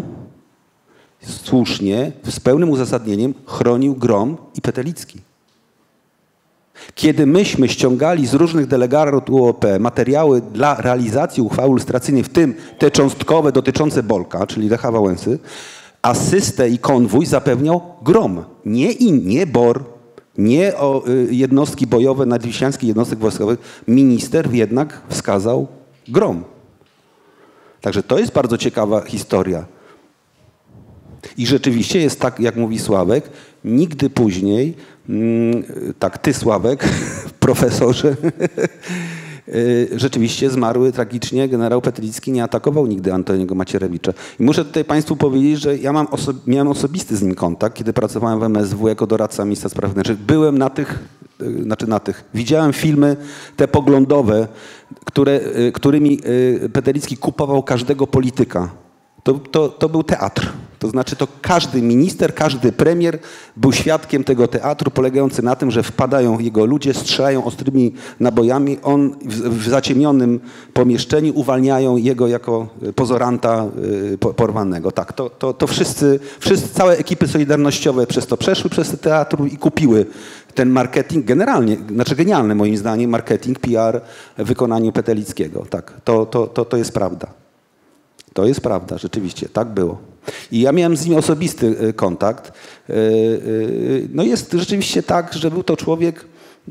słusznie, z pełnym uzasadnieniem chronił Grom i Petelicki. Kiedy myśmy ściągali z różnych delegatów U O P materiały dla realizacji uchwały lustracyjnej, w tym te cząstkowe dotyczące Bolka, czyli Lecha Wałęsy, asystę i konwój zapewniał GROM. Nie in, nie B O R, nie o, y, jednostki bojowe nadwiślańskich jednostek wojskowych. Minister jednak wskazał GROM. Także to jest bardzo ciekawa historia. I rzeczywiście jest tak, jak mówi Sławek, nigdy później, mm, tak ty Sławek, profesorze, rzeczywiście zmarły tragicznie generał Petelicki nie atakował nigdy Antoniego Macierewicza. I muszę tutaj państwu powiedzieć, że ja mam oso- miałem osobisty z nim kontakt, kiedy pracowałem w M S W jako doradca ministra spraw wewnętrznych. Byłem na tych, znaczy na tych, widziałem filmy te poglądowe, które, którymi Petelicki kupował każdego polityka. To, to, to był teatr. To znaczy to każdy minister, każdy premier był świadkiem tego teatru polegający na tym, że wpadają jego ludzie, strzelają ostrymi nabojami, on w, w zaciemnionym pomieszczeniu uwalniają jego jako pozoranta y, porwanego. Tak, to, to, to wszyscy, wszyscy, całe ekipy solidarnościowe przez to przeszły, przez ten teatr i kupiły ten marketing generalnie, znaczy genialny moim zdaniem marketing, P R w wykonaniu Petelickiego. Tak, to, to, to, to jest prawda. To jest prawda, rzeczywiście, tak było. I ja miałem z nim osobisty kontakt. No jest rzeczywiście tak, że był to człowiek,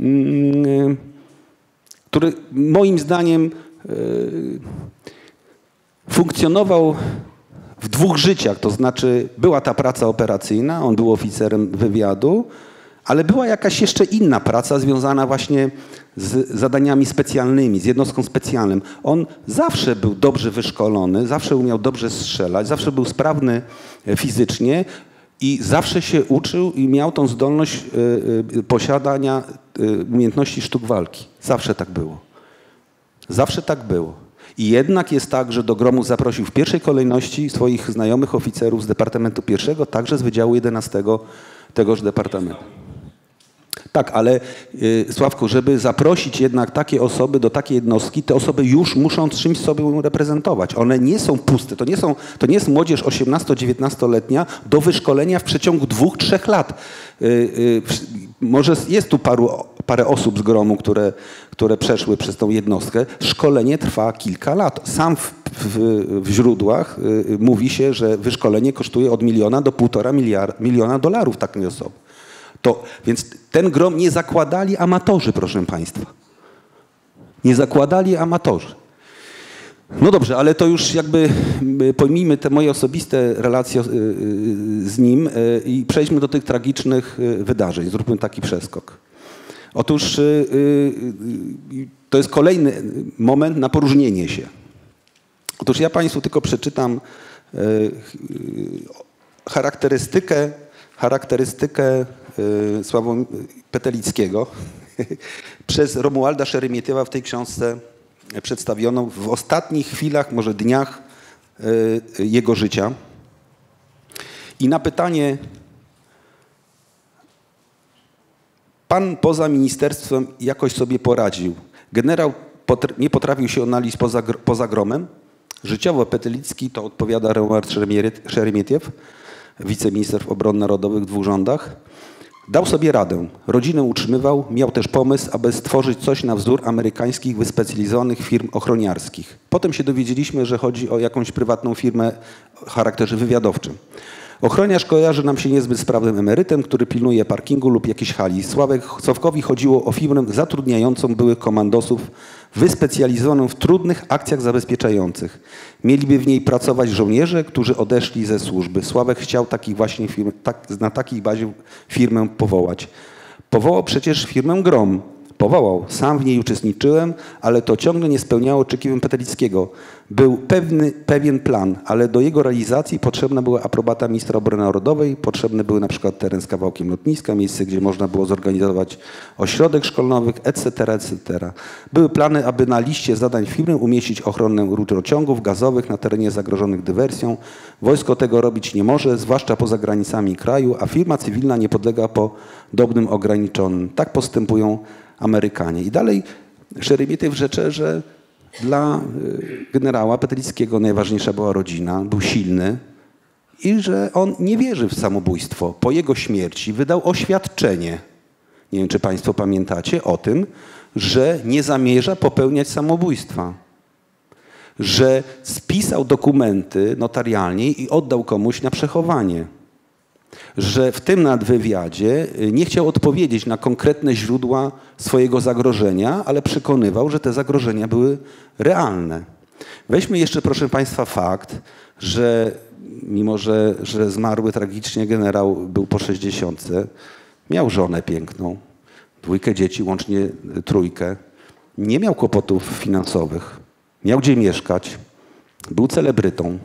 który moim zdaniem funkcjonował w dwóch życiach. To znaczy była ta praca operacyjna, on był oficerem wywiadu, ale była jakaś jeszcze inna praca związana właśnie z zadaniami specjalnymi, z jednostką specjalną. On zawsze był dobrze wyszkolony, zawsze umiał dobrze strzelać, zawsze był sprawny fizycznie i zawsze się uczył i miał tą zdolność y, y, posiadania y, umiejętności sztuk walki. Zawsze tak było. Zawsze tak było. I jednak jest tak, że do gromu zaprosił w pierwszej kolejności swoich znajomych oficerów z Departamentu Pierwszego, także z Wydziału jedenastego tegoż departamentu. Tak, ale y, Sławku, żeby zaprosić jednak takie osoby do takiej jednostki, te osoby już muszą czymś sobie reprezentować. One nie są puste. To nie, są, to nie jest młodzież osiemnasto-dziewiętnastoletnia do wyszkolenia w przeciągu dwóch, trzech lat. Y, y, może jest tu paru, parę osób z gromu, które, które przeszły przez tą jednostkę. Szkolenie trwa kilka lat. Sam w, w, w źródłach y, mówi się, że wyszkolenie kosztuje od miliona do półtora miliard, miliona dolarów takiej osoby. To, więc ten grom nie zakładali amatorzy, proszę państwa. Nie zakładali amatorzy. No dobrze, ale to już jakby pojmijmy te moje osobiste relacje z nim i przejdźmy do tych tragicznych wydarzeń. Zróbmy taki przeskok. Otóż to jest kolejny moment na poróżnienie się. Otóż ja państwu tylko przeczytam charakterystykę, charakterystykę Sławomira Petelickiego przez Romualda Szeremietiewa w tej książce przedstawioną w ostatnich chwilach, może dniach jego życia. I na pytanie, pan poza ministerstwem jakoś sobie poradził. Generał nie potrafił się odnaleźć poza, poza gromem. Życiowo Petelicki, to odpowiada Romuald Szeremietiew, wiceminister obrony narodowej w dwóch rządach. Dał sobie radę, rodzinę utrzymywał, miał też pomysł, aby stworzyć coś na wzór amerykańskich wyspecjalizowanych firm ochroniarskich. Potem się dowiedzieliśmy, że chodzi o jakąś prywatną firmę o charakterze wywiadowczym. Ochroniarz kojarzy nam się niezbyt sprawnym emerytem, który pilnuje parkingu lub jakiejś hali. Sławek Sławkowi chodziło o firmę zatrudniającą byłych komandosów, wyspecjalizowaną w trudnych akcjach zabezpieczających. Mieliby w niej pracować żołnierze, którzy odeszli ze służby. Sławek chciał takich właśnie firm, tak, na takiej bazie firmę powołać. Powołał przecież firmę Grom. Powołał, sam w niej uczestniczyłem, ale to ciągle nie spełniało oczekiwań Petelickiego. Był pewny, pewien plan, ale do jego realizacji potrzebna była aprobata ministra obrony narodowej, potrzebny był na przykład teren z kawałkiem lotniska, miejsce, gdzie można było zorganizować ośrodek szkolnowy, et cetera, et cetera. Były plany, aby na liście zadań firmy umieścić ochronę rurociągów gazowych na terenie zagrożonych dywersją. Wojsko tego robić nie może, zwłaszcza poza granicami kraju, a firma cywilna nie podlega podobnym ograniczonym. Tak postępują Amerykanie. I dalej Szeremietiew rzecze, że dla generała Petelickiego najważniejsza była rodzina, był silny i że on nie wierzy w samobójstwo. Po jego śmierci wydał oświadczenie. nie wiem czy państwo pamiętacie o tym, że nie zamierza popełniać samobójstwa. Że spisał dokumenty notarialnie i oddał komuś na przechowanie. Że w tym nadwywiadzie nie chciał odpowiedzieć na konkretne źródła swojego zagrożenia, ale przekonywał, że te zagrożenia były realne. Weźmy jeszcze, proszę państwa, fakt, że mimo, że, że zmarły tragicznie generał był po sześćdziesiątce, miał żonę piękną, dwójkę dzieci, łącznie trójkę, nie miał kłopotów finansowych, miał gdzie mieszkać, był celebrytą.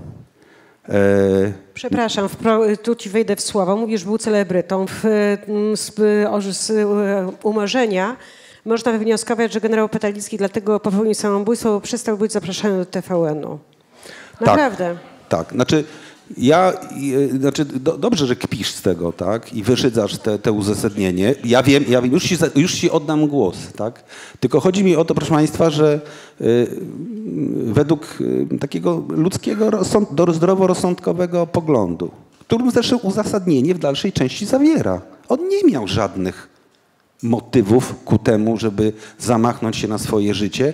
E... Przepraszam, tu ci wejdę w słowo. Mówisz, był celebrytą. W, z, z umorzenia można wywnioskować, że generał Petalicki dlatego popełnił samobójstwo, bo przestał być zapraszany do T V N-u. Naprawdę. Tak, tak. Znaczy ja, znaczy do, dobrze, że kpisz z tego, tak, i wyszydzasz te, te uzasadnienie. Ja wiem, ja wiem, już ci, już ci oddam głos, tak. Tylko chodzi mi o to, proszę państwa, że y, według y, takiego ludzkiego, rozsąd, zdroworozsądkowego poglądu, którym zresztą uzasadnienie w dalszej części zawiera, on nie miał żadnych motywów ku temu, żeby zamachnąć się na swoje życie,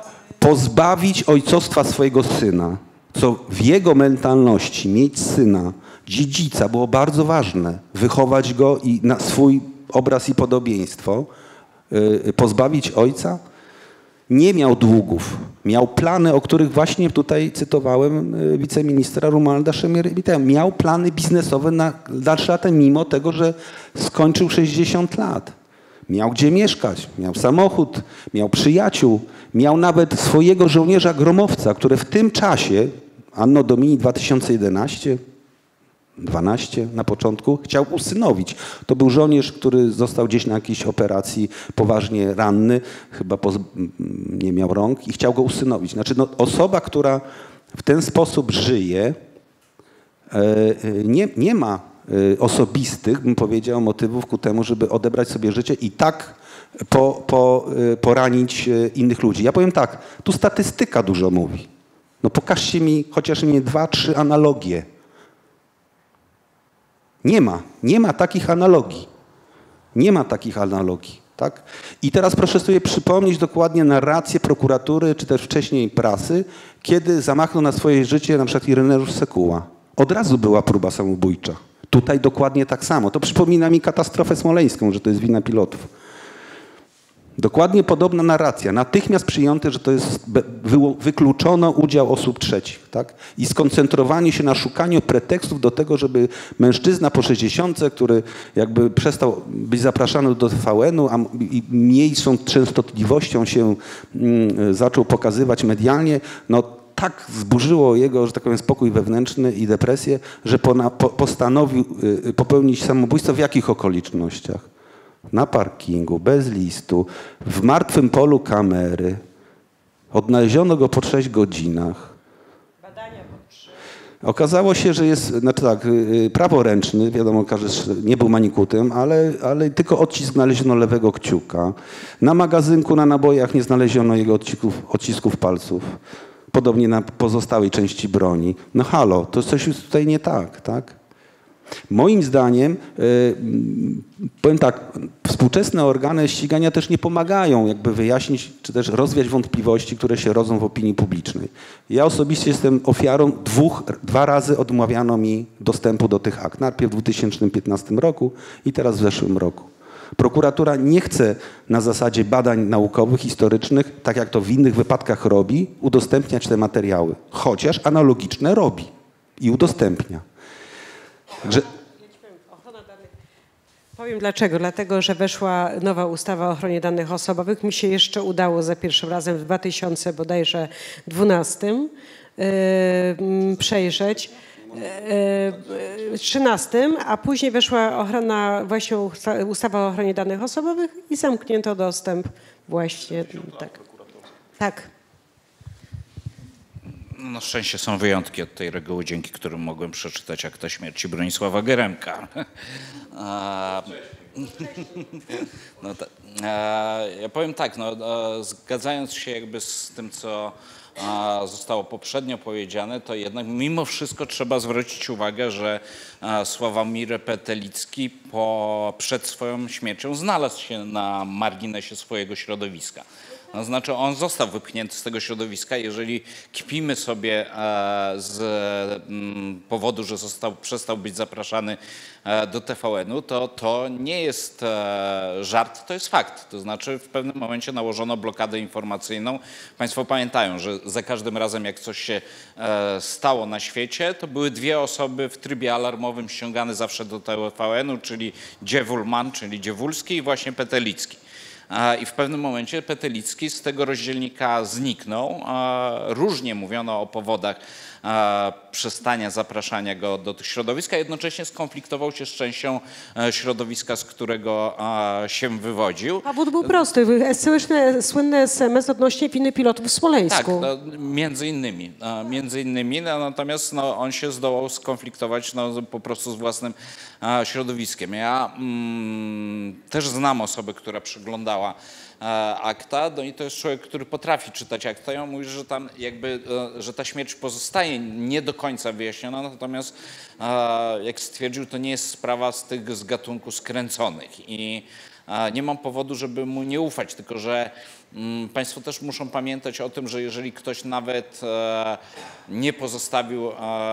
pozbawić ojcostwa swojego syna, co w jego mentalności mieć syna, dziedzica było bardzo ważne, wychować go i na swój obraz i podobieństwo, yy, pozbawić ojca. Nie miał długów, miał plany, o których właśnie tutaj cytowałem yy, wiceministra Romualda Szemery-Bitego. Miał plany biznesowe na dalsze lata, mimo tego, że skończył sześćdziesiąt lat. Miał gdzie mieszkać, miał samochód, miał przyjaciół, miał nawet swojego żołnierza gromowca, który w tym czasie, Anno Domini dwa tysiące jedenaście, dwanaście na początku, chciał usynowić. To był żołnierz, który został gdzieś na jakiejś operacji poważnie ranny, chyba nie miał rąk i chciał go usynowić. Znaczy no, osoba, która w ten sposób żyje, nie, nie ma osobistych, bym powiedział, motywów ku temu, żeby odebrać sobie życie i tak po, po, poranić innych ludzi. Ja powiem tak, tu statystyka dużo mówi. No pokażcie mi chociaż mnie dwa, trzy analogie. Nie ma, nie ma takich analogii. Nie ma takich analogii, tak? I teraz proszę sobie przypomnieć dokładnie narrację prokuratury, czy też wcześniej prasy, kiedy zamachnął na swoje życie na przykład Ireneusz Sekuła. Od razu była próba samobójcza. Tutaj dokładnie tak samo. To przypomina mi katastrofę smoleńską, że to jest wina pilotów. Dokładnie podobna narracja. Natychmiast przyjęte, że to jest, wykluczono udział osób trzecich. Tak? I skoncentrowanie się na szukaniu pretekstów do tego, żeby mężczyzna po sześćdziesiątce, który jakby przestał być zapraszany do T V N-u, a i mniejszą częstotliwością się mm, zaczął pokazywać medialnie, no tak zburzyło jego, że tak powiem, spokój wewnętrzny i depresję, że pona, po, postanowił y, popełnić samobójstwo w jakich okolicznościach? Na parkingu, bez listu, w martwym polu kamery. Odnaleziono go po trzech godzinach. Badania po trzy. Okazało się, że jest, znaczy tak, praworęczny, wiadomo, każdy nie był manikutem, ale, ale tylko odcisk znaleziono lewego kciuka. Na magazynku, na nabojach nie znaleziono jego odcisków, odcisków palców. Podobnie na pozostałej części broni. No halo, to coś jest tutaj nie tak, tak? Moim zdaniem, yy, powiem tak, współczesne organy ścigania też nie pomagają jakby wyjaśnić, czy też rozwiać wątpliwości, które się rodzą w opinii publicznej. Ja osobiście jestem ofiarą dwóch, dwa razy odmawiano mi dostępu do tych akt. Najpierw w dwa tysiące piętnastym roku i teraz w zeszłym roku. Prokuratura nie chce na zasadzie badań naukowych, historycznych, tak jak to w innych wypadkach robi, udostępniać te materiały. Chociaż analogiczne robi i udostępnia. Że... Powiem dlaczego. Dlatego, że weszła nowa ustawa o ochronie danych osobowych. Mi się jeszcze udało za pierwszym razem w dwa tysiące bodajże dwunastym yy, przejrzeć. Yy, trzynastym, a później weszła ochrona, właśnie ustawa o ochronie danych osobowych i zamknięto dostęp właśnie tak. Tak. Na szczęście są wyjątki od tej reguły, dzięki którym mogłem przeczytać akta śmierci Bronisława Geremka. A, no to, a, ja powiem tak, no, zgadzając się jakby z tym, co a, zostało poprzednio powiedziane, to jednak mimo wszystko trzeba zwrócić uwagę, że a, Sławomir Petelicki po, przed swoją śmiercią znalazł się na marginesie swojego środowiska. To znaczy on został wypchnięty z tego środowiska. Jeżeli kpimy sobie z powodu, że został, przestał być zapraszany do T V N-u, to to nie jest żart, to jest fakt. To znaczy w pewnym momencie nałożono blokadę informacyjną. Państwo pamiętają, że za każdym razem jak coś się stało na świecie, to były dwie osoby w trybie alarmowym ściągane zawsze do T V N-u, czyli Dziewulman, czyli Dziewulski i właśnie Petelicki. I w pewnym momencie Petelicki z tego rozdzielnika zniknął. Różnie mówiono o powodach przestania zapraszania go do tych środowisk, a jednocześnie skonfliktował się z częścią środowiska, z którego się wywodził. Powód był prosty. Słynny, słynny S M S odnośnie winy pilotów w Smoleńsku. Tak, no, między innymi. Między innymi no, natomiast no, on się zdołał skonfliktować no, po prostu z własnym a, środowiskiem. Ja mm, też znam osobę, która przyglądała a, akta, no i to jest człowiek, który potrafi czytać akta i on mówi, że tam jakby, a, że ta śmierć pozostaje nie do końca wyjaśniona, natomiast a, jak stwierdził, to nie jest sprawa z tych z gatunku skręconych i a, nie mam powodu, żeby mu nie ufać, tylko że Państwo też muszą pamiętać o tym, że jeżeli ktoś nawet nie pozostawił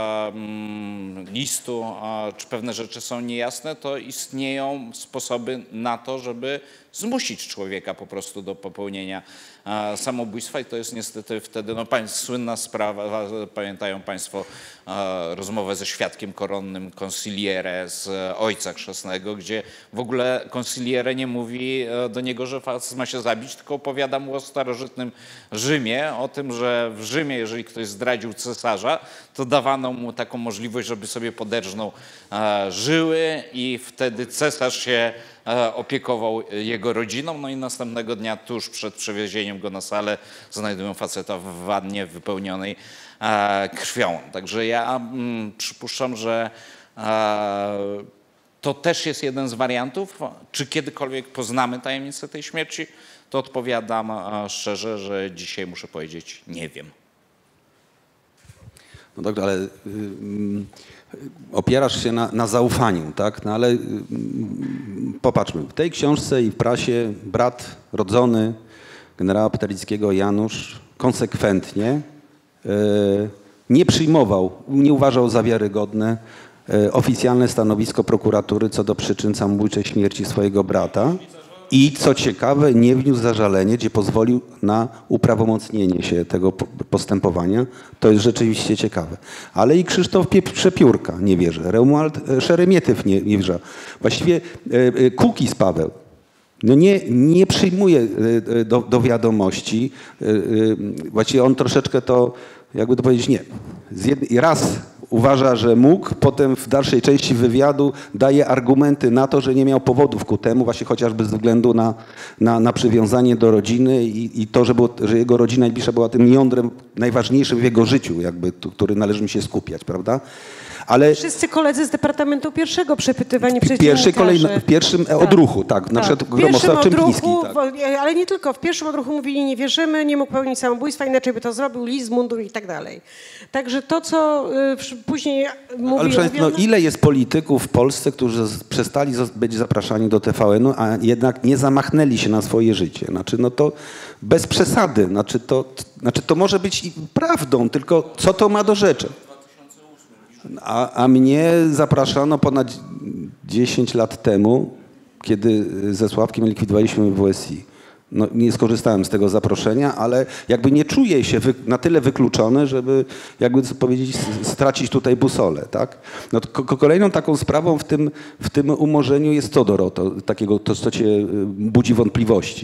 listu, czy pewne rzeczy są niejasne, to istnieją sposoby na to, żeby zmusić człowieka po prostu do popełnienia samobójstwa i to jest niestety wtedy, no słynna sprawa, pamiętają Państwo rozmowę ze świadkiem koronnym Consigliere z Ojca Chrzestnego, gdzie w ogóle Consigliere nie mówi do niego, że facet ma się zabić, tylko opowiada mu o starożytnym Rzymie, o tym, że w Rzymie, jeżeli ktoś zdradził cesarza, to dawano mu taką możliwość, żeby sobie poderżnął żyły i wtedy cesarz się opiekował jego rodziną, no i następnego dnia tuż przed przewiezieniem go na salę znajdują faceta w wannie wypełnionej krwią. Także ja mm, przypuszczam, że e, to też jest jeden z wariantów. Czy kiedykolwiek poznamy tajemnicę tej śmierci? To odpowiadam e, szczerze, że dzisiaj muszę powiedzieć nie wiem. No dobrze, ale y, y, opierasz się na, na zaufaniu, tak? No ale y, y, popatrzmy, w tej książce i w prasie brat rodzony generała Petelickiego Janusz konsekwentnie y, nie przyjmował, nie uważał za wiarygodne y, oficjalne stanowisko prokuratury co do przyczyn samobójczej śmierci swojego brata. I co ciekawe, nie wniósł zażalenie, gdzie pozwolił na uprawomocnienie się tego postępowania. To jest rzeczywiście ciekawe. Ale i Krzysztof Przepiórka nie wierzy. Romuald Szeremietyw nie, nie wierzy. Właściwie Kukiz Paweł no nie, nie przyjmuje do, do wiadomości. Właściwie on troszeczkę to, jakby to powiedzieć, nie. Z jednej, raz uważa, że mógł, potem w dalszej części wywiadu daje argumenty na to, że nie miał powodów ku temu, właśnie chociażby ze względu na, na, na przywiązanie do rodziny i, i to, że, było, że jego rodzina najbliższa była tym jądrem najważniejszym w jego życiu, jakby, który należy mi się skupiać, prawda? Ale wszyscy koledzy z Departamentu Pierwszego przepytywani przez pierwszy kolejny, w pierwszym tak. odruchu, tak. Na przykład Gromosław Czempiński. Tak. Ale nie tylko. W pierwszym odruchu mówili, nie wierzymy, nie mógł pełnić samobójstwa, inaczej by to zrobił, list, mundur i tak dalej. Także to, co y, później mówi... Ale przecież no, ile jest polityków w Polsce, którzy przestali być zapraszani do T V N-u, a jednak nie zamachnęli się na swoje życie. Znaczy, no to bez przesady. Znaczy to, znaczy, to może być i prawdą, tylko co to ma do rzeczy? A, a mnie zapraszano ponad dziesięć lat temu, kiedy ze Sławkiem likwidowaliśmy W S I. No, nie skorzystałem z tego zaproszenia, ale jakby nie czuję się wy, na tyle wykluczony, żeby jakby co powiedzieć, stracić tutaj busolę, tak? No, ko, kolejną taką sprawą w tym, w tym umorzeniu jest co, Doroto, takiego, to co cię budzi wątpliwości?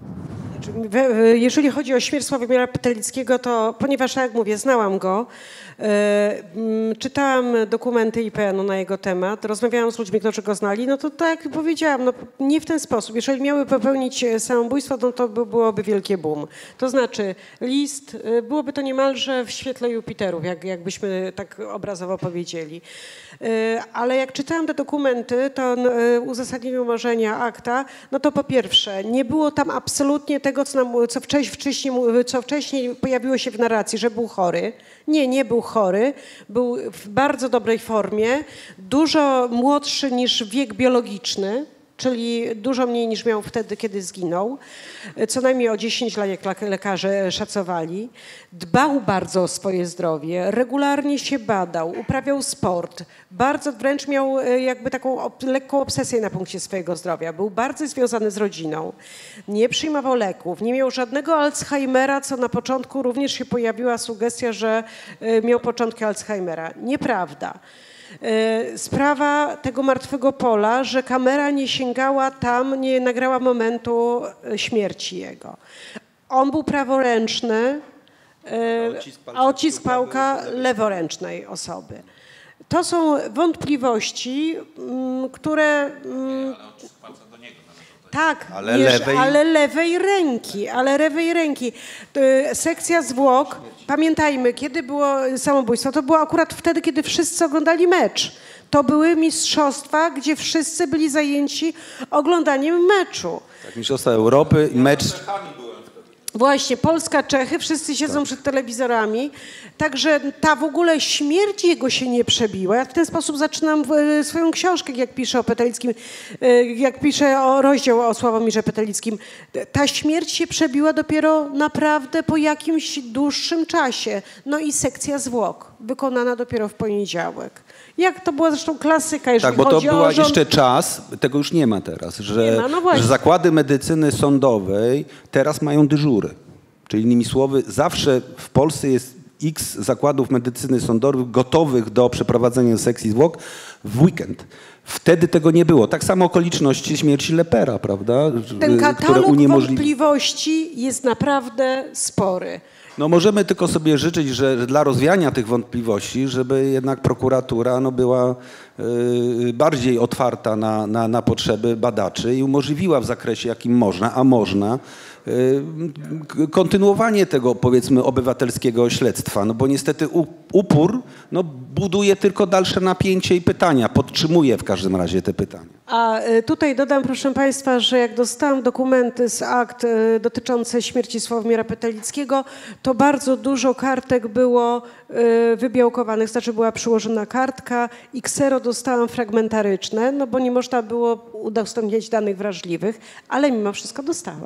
Jeżeli chodzi o śmierć Sławomira Petelickiego, to ponieważ, jak mówię, znałam go, Czytałam dokumenty I P N u na jego temat, rozmawiałam z ludźmi, którzy go znali, no to tak jak powiedziałam, no nie w ten sposób. Jeżeli miały popełnić samobójstwo, no to byłoby wielkie boom. To znaczy list, byłoby to niemalże w świetle Jupiterów, jak, jakbyśmy tak obrazowo powiedzieli. Ale jak czytałam te dokumenty, to uzasadnienie umorzenia akta, no to po pierwsze, nie było tam absolutnie tego, co, nam, co, wcześniej, co wcześniej pojawiło się w narracji, że był chory. Nie, nie był chory, był w bardzo dobrej formie, dużo młodszy niż wiek biologiczny, czyli dużo mniej niż miał wtedy, kiedy zginął, co najmniej o dziesięć lat, jak lekarze szacowali. Dbał bardzo o swoje zdrowie, regularnie się badał, uprawiał sport, bardzo wręcz miał jakby taką lekką obsesję na punkcie swojego zdrowia. Był bardzo związany z rodziną, nie przyjmował leków, nie miał żadnego Alzheimera, co na początku również się pojawiła sugestia, że miał początki Alzheimera. Nieprawda. Sprawa tego martwego pola, że kamera nie sięgała tam, nie nagrała momentu śmierci jego. On był praworęczny, a odcisk pałka leworęcznej osoby. To są wątpliwości, które... Tak, ale, wiesz, lewej... ale lewej ręki, ale lewej ręki. Sekcja zwłok, pamiętajmy, kiedy było samobójstwo, to było akurat wtedy, kiedy wszyscy oglądali mecz. To były mistrzostwa, gdzie wszyscy byli zajęci oglądaniem meczu. Tak, mistrzostwa Europy, mecz... Właśnie, Polska, Czechy, wszyscy siedzą tak. przed telewizorami, także ta w ogóle śmierć jego się nie przebiła. Ja w ten sposób zaczynam swoją książkę, jak piszę o Petelickim, jak piszę o rozdział o Sławomirze Petelickim. Ta śmierć się przebiła dopiero naprawdę po jakimś dłuższym czasie. No i sekcja zwłok, wykonana dopiero w poniedziałek. Jak to była zresztą klasyka, jeżeli tak, bo to chodzi była o rząd... jeszcze czas, tego już nie ma teraz, że, Nie ma, no właśnie. że zakłady medycyny sądowej teraz mają dyżury. Czyli innymi słowy, zawsze w Polsce jest x zakładów medycyny sądowej gotowych do przeprowadzenia sekcji zwłok w weekend. Wtedy tego nie było. Tak samo okoliczności śmierci Lepera, prawda? Ten które katalog uniemożli... wątpliwości jest naprawdę spory. No możemy tylko sobie życzyć, że dla rozwiania tych wątpliwości, żeby jednak prokuratura no, była y, bardziej otwarta na, na, na potrzeby badaczy i umożliwiła w zakresie, jakim można, a można, y, kontynuowanie tego, powiedzmy, obywatelskiego śledztwa. No bo niestety u, upór no, buduje tylko dalsze napięcie i pytania, podtrzymuje w każdym razie te pytania. A tutaj dodam, proszę Państwa, że jak dostałam dokumenty z akt dotyczące śmierci Sławomira Petelickiego, to bardzo dużo kartek było wybiałkowanych, znaczy była przyłożona kartka i ksero dostałam fragmentaryczne, no bo nie można było udostępniać danych wrażliwych, ale mimo wszystko dostałam.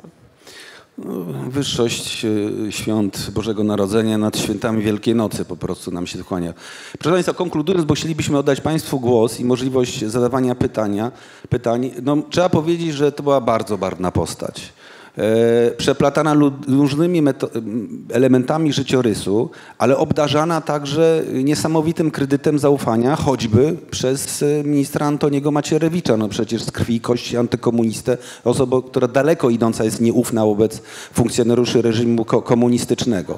Wyższość świąt Bożego Narodzenia nad świętami Wielkiej Nocy po prostu nam się kłania. Proszę Państwa, konkludując, bo chcielibyśmy oddać Państwu głos i możliwość zadawania pytania, pytań, no, trzeba powiedzieć, że to była bardzo barwna postać. E, przeplatana różnymi elementami życiorysu, ale obdarzana także niesamowitym kredytem zaufania, choćby przez ministra Antoniego Macierewicza. No przecież z krwi i kości antykomunistę, osobą, która daleko idąca jest nieufna wobec funkcjonariuszy reżimu ko komunistycznego.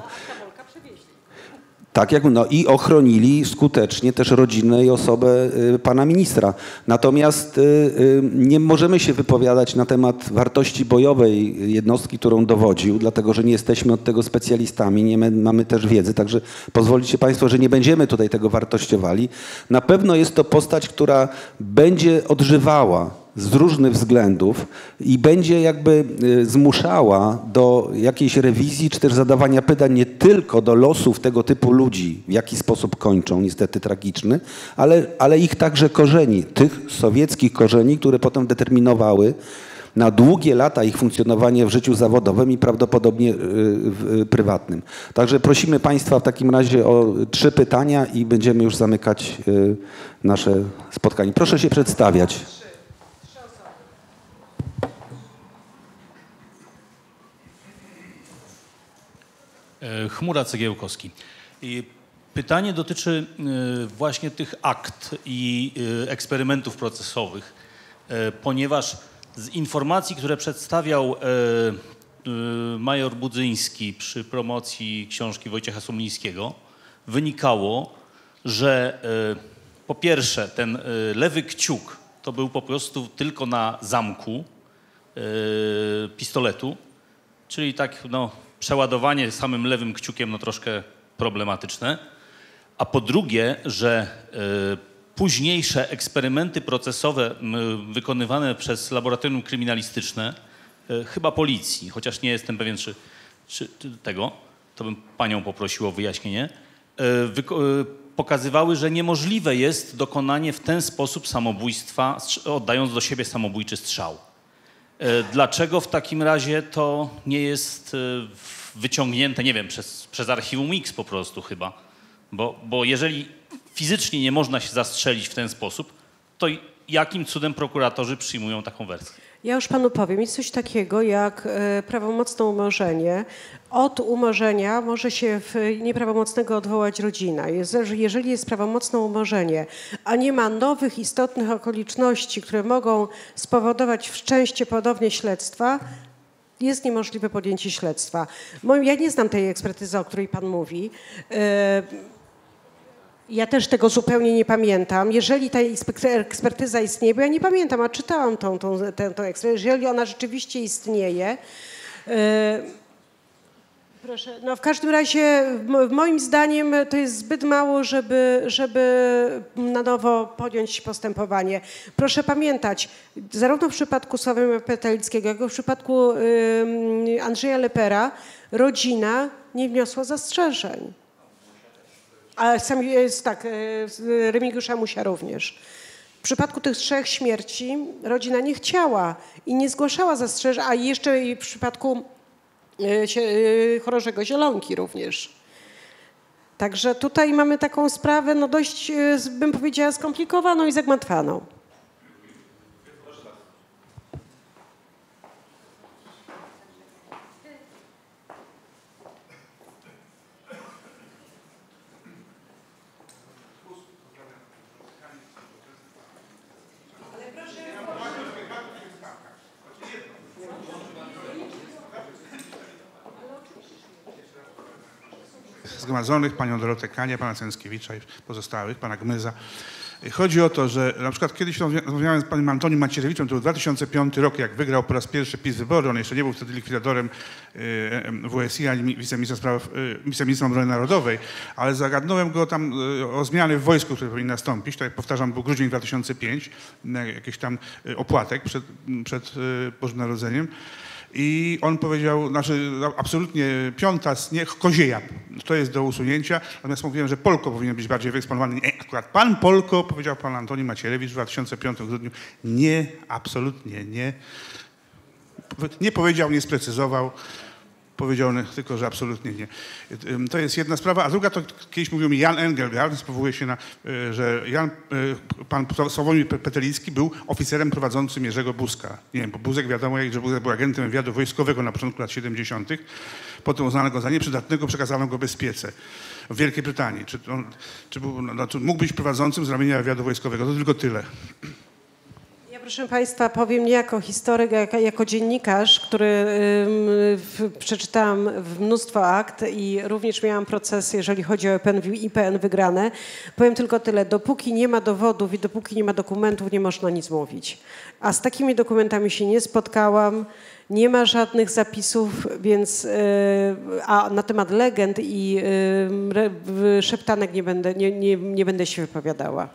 Tak jak, no i ochronili skutecznie też rodzinę i osobę y, pana ministra. Natomiast y, y, nie możemy się wypowiadać na temat wartości bojowej jednostki, którą dowodził, dlatego że nie jesteśmy od tego specjalistami, nie my, mamy też wiedzy, także pozwolicie Państwo, że nie będziemy tutaj tego wartościowali. Na pewno jest to postać, która będzie odżywała z różnych względów i będzie jakby zmuszała do jakiejś rewizji, czy też zadawania pytań nie tylko do losów tego typu ludzi, w jaki sposób kończą, niestety tragiczny, ale, ale ich także korzeni, tych sowieckich korzeni, które potem determinowały na długie lata ich funkcjonowanie w życiu zawodowym i prawdopodobnie w prywatnym. Także prosimy Państwa w takim razie o trzy pytania i będziemy już zamykać nasze spotkanie. Proszę się przedstawiać. Chmura Cegiełkowski. Pytanie dotyczy właśnie tych akt i eksperymentów procesowych, ponieważ z informacji, które przedstawiał major Budzyński przy promocji książki Wojciecha Sumlińskiego, wynikało, że y, po pierwsze ten y, lewy kciuk to był po prostu tylko na zamku y, pistoletu, czyli tak no, przeładowanie samym lewym kciukiem no, troszkę problematyczne, a po drugie, że y, późniejsze eksperymenty procesowe y, wykonywane przez laboratorium kryminalistyczne, y, chyba policji, chociaż nie jestem pewien, czy, czy, czy tego, to bym panią poprosił o wyjaśnienie, y, wyko- y, pokazywały, że niemożliwe jest dokonanie w ten sposób samobójstwa, oddając do siebie samobójczy strzał. Y, dlaczego w takim razie to nie jest y, wyciągnięte, nie wiem, przez, przez archiwum X po prostu chyba? Bo, bo jeżeli fizycznie nie można się zastrzelić w ten sposób, to jakim cudem prokuratorzy przyjmują taką wersję? Ja już panu powiem, jest coś takiego jak e, prawomocne umorzenie. Od umorzenia może się w nieprawomocnego odwołać rodzina. Jest, jeżeli jest prawomocne umorzenie, a nie ma nowych istotnych okoliczności, które mogą spowodować wszczęcie ponownie śledztwa, jest niemożliwe podjęcie śledztwa. Moim, ja nie znam tej ekspertyzy, o której pan mówi. E, Ja też tego zupełnie nie pamiętam. Jeżeli ta ekspertyza istnieje, bo ja nie pamiętam, a czytałam tą, tą, tę, tą ekspertyzę, jeżeli ona rzeczywiście istnieje, yy, proszę, no w każdym razie moim zdaniem to jest zbyt mało, żeby, żeby na nowo podjąć postępowanie. Proszę pamiętać, zarówno w przypadku Sławomira Petelickiego, jak i w przypadku yy, Andrzeja Lepera rodzina nie wniosła zastrzeżeń. A sam jest tak, Remigiusza Musia również. W przypadku tych trzech śmierci rodzina nie chciała i nie zgłaszała zastrzeżeń, a jeszcze i w przypadku chorążego Zielonki również. Także tutaj mamy taką sprawę no dość, bym powiedziała, skomplikowaną i zagmatwaną. Zgromadzonych, panią Dorotę Kania, pana Cęckiewicza i pozostałych, pana Gmyza. Chodzi o to, że na przykład kiedyś rozmawiałem z panem Antonim Macierewiczem, to był dwa tysiące piąty rok, jak wygrał po raz pierwszy PiS wybory. On jeszcze nie był wtedy likwidatorem W S I ani wiceministrem spraw, wiceministrem obrony narodowej, ale zagadnąłem go tam o zmiany w wojsku, które powinny nastąpić. Tak jak powtarzam, był grudzień dwa tysiące piąty, jakiś tam opłatek przed, przed Bożym Narodzeniem. I on powiedział, znaczy absolutnie piąta, niech Kozieja, to jest do usunięcia. Natomiast mówiłem, że Polko powinien być bardziej wyeksponowany. Nie, akurat pan Polko, powiedział pan Antoni Macierewicz w dwa tysiące piątym w grudniu. Nie, absolutnie nie. Nie powiedział, nie sprecyzował. Powiedział tylko, że absolutnie nie. To jest jedna sprawa. A druga to kiedyś mówił mi Jan Engelgard, powołuje się na, że Jan, pan Sławomir Petelicki był oficerem prowadzącym Jerzego Buzka. Nie wiem, bo Buzek wiadomo, że Buzek był agentem wywiadu wojskowego na początku lat siedemdziesiątych. Potem uznano go za nieprzydatnego, przekazano go bezpiece w Wielkiej Brytanii. Czy, on, czy, był, no, czy mógł być prowadzącym z ramienia wywiadu wojskowego? To tylko tyle. Proszę państwa, powiem nie jako historyk, a jako dziennikarz, który y, przeczytałam mnóstwo akt i również miałam procesy, jeżeli chodzi o I P N wygrane. Powiem tylko tyle, dopóki nie ma dowodów i dopóki nie ma dokumentów, nie można nic mówić. A z takimi dokumentami się nie spotkałam, nie ma żadnych zapisów, więc y, a na temat legend i y, szeptanek nie będę, nie, nie, nie będę się wypowiadała.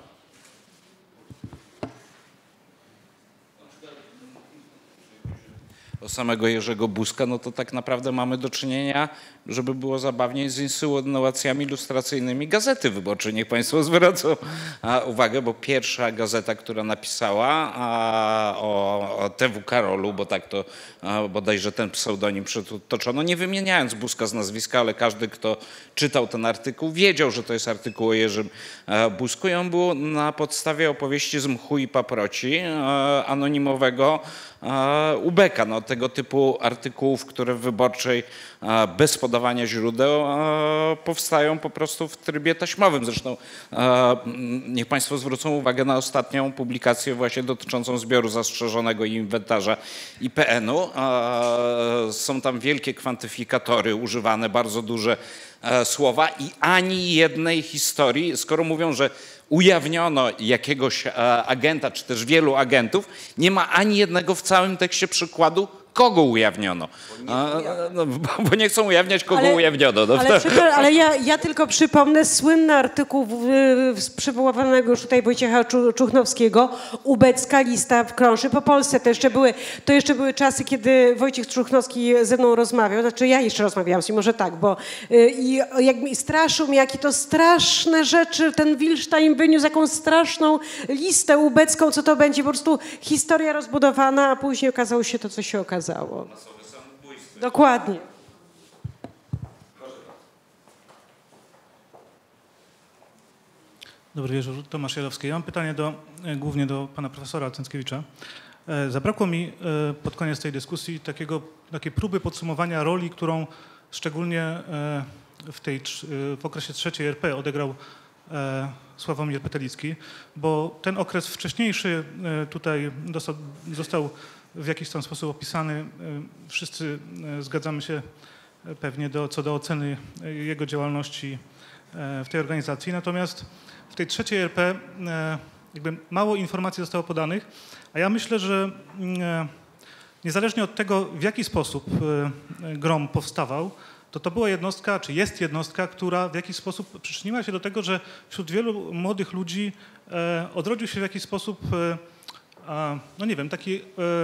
O samego Jerzego Buzka, no to tak naprawdę mamy do czynienia, żeby było zabawniej, z insynuacjami lustracyjnymi Gazety Wyborczej. Niech państwo zwracą uwagę, bo pierwsza gazeta, która napisała o, o T W Karolu, bo tak to bodajże ten pseudonim przytoczono, nie wymieniając Buzka z nazwiska, ale każdy, kto czytał ten artykuł, wiedział, że to jest artykuł o Jerzym Buzku i on był na podstawie opowieści z Mchu i Paproci, anonimowego ubeka. No, tego typu artykułów, które w Wyborczej bez podawania źródeł powstają po prostu w trybie taśmowym. Zresztą niech Państwo zwrócą uwagę na ostatnią publikację właśnie dotyczącą zbioru zastrzeżonego i inwentarza I P N-u. Są tam wielkie kwantyfikatory używane, bardzo duże słowa i ani jednej historii, skoro mówią, że ujawniono jakiegoś agenta, czy też wielu agentów, nie ma ani jednego w całym tekście przykładu, kogo ujawniono. Bo nie, no, bo nie chcą ujawniać, kogo ale, ujawniono. No. Ale, ale ja, ja tylko przypomnę słynny artykuł w, w, przywołanego już tutaj Wojciecha Czuchnowskiego, ubecka lista krąży po Polsce. To jeszcze, były, to jeszcze były czasy, kiedy Wojciech Czuchnowski ze mną rozmawiał, znaczy ja jeszcze rozmawiałam z nim, może tak, bo i, jak mi straszył mi, jakie to straszne rzeczy, ten Wilstein wyniósł jakąś straszną listę ubecką, co to będzie, po prostu historia rozbudowana, a później okazało się to, co się okazało. Dokładnie. Dobry wieczór, Tomasz Jarowski. Ja mam pytanie do, głównie do pana profesora Cęckiewicza. Zabrakło mi pod koniec tej dyskusji takiego, takiej próby podsumowania roli, którą szczególnie w, tej, w okresie trzeciej R P odegrał Sławomir Petelicki, bo ten okres wcześniejszy tutaj dostał, został w jakiś tam sposób opisany. Wszyscy zgadzamy się pewnie do, co do oceny jego działalności w tej organizacji. Natomiast w tej trzeciej R P jakby mało informacji zostało podanych, a ja myślę, że niezależnie od tego, w jaki sposób GROM powstawał, to to była jednostka, czy jest jednostka, która w jakiś sposób przyczyniła się do tego, że wśród wielu młodych ludzi odrodził się w jakiś sposób no nie wiem, taki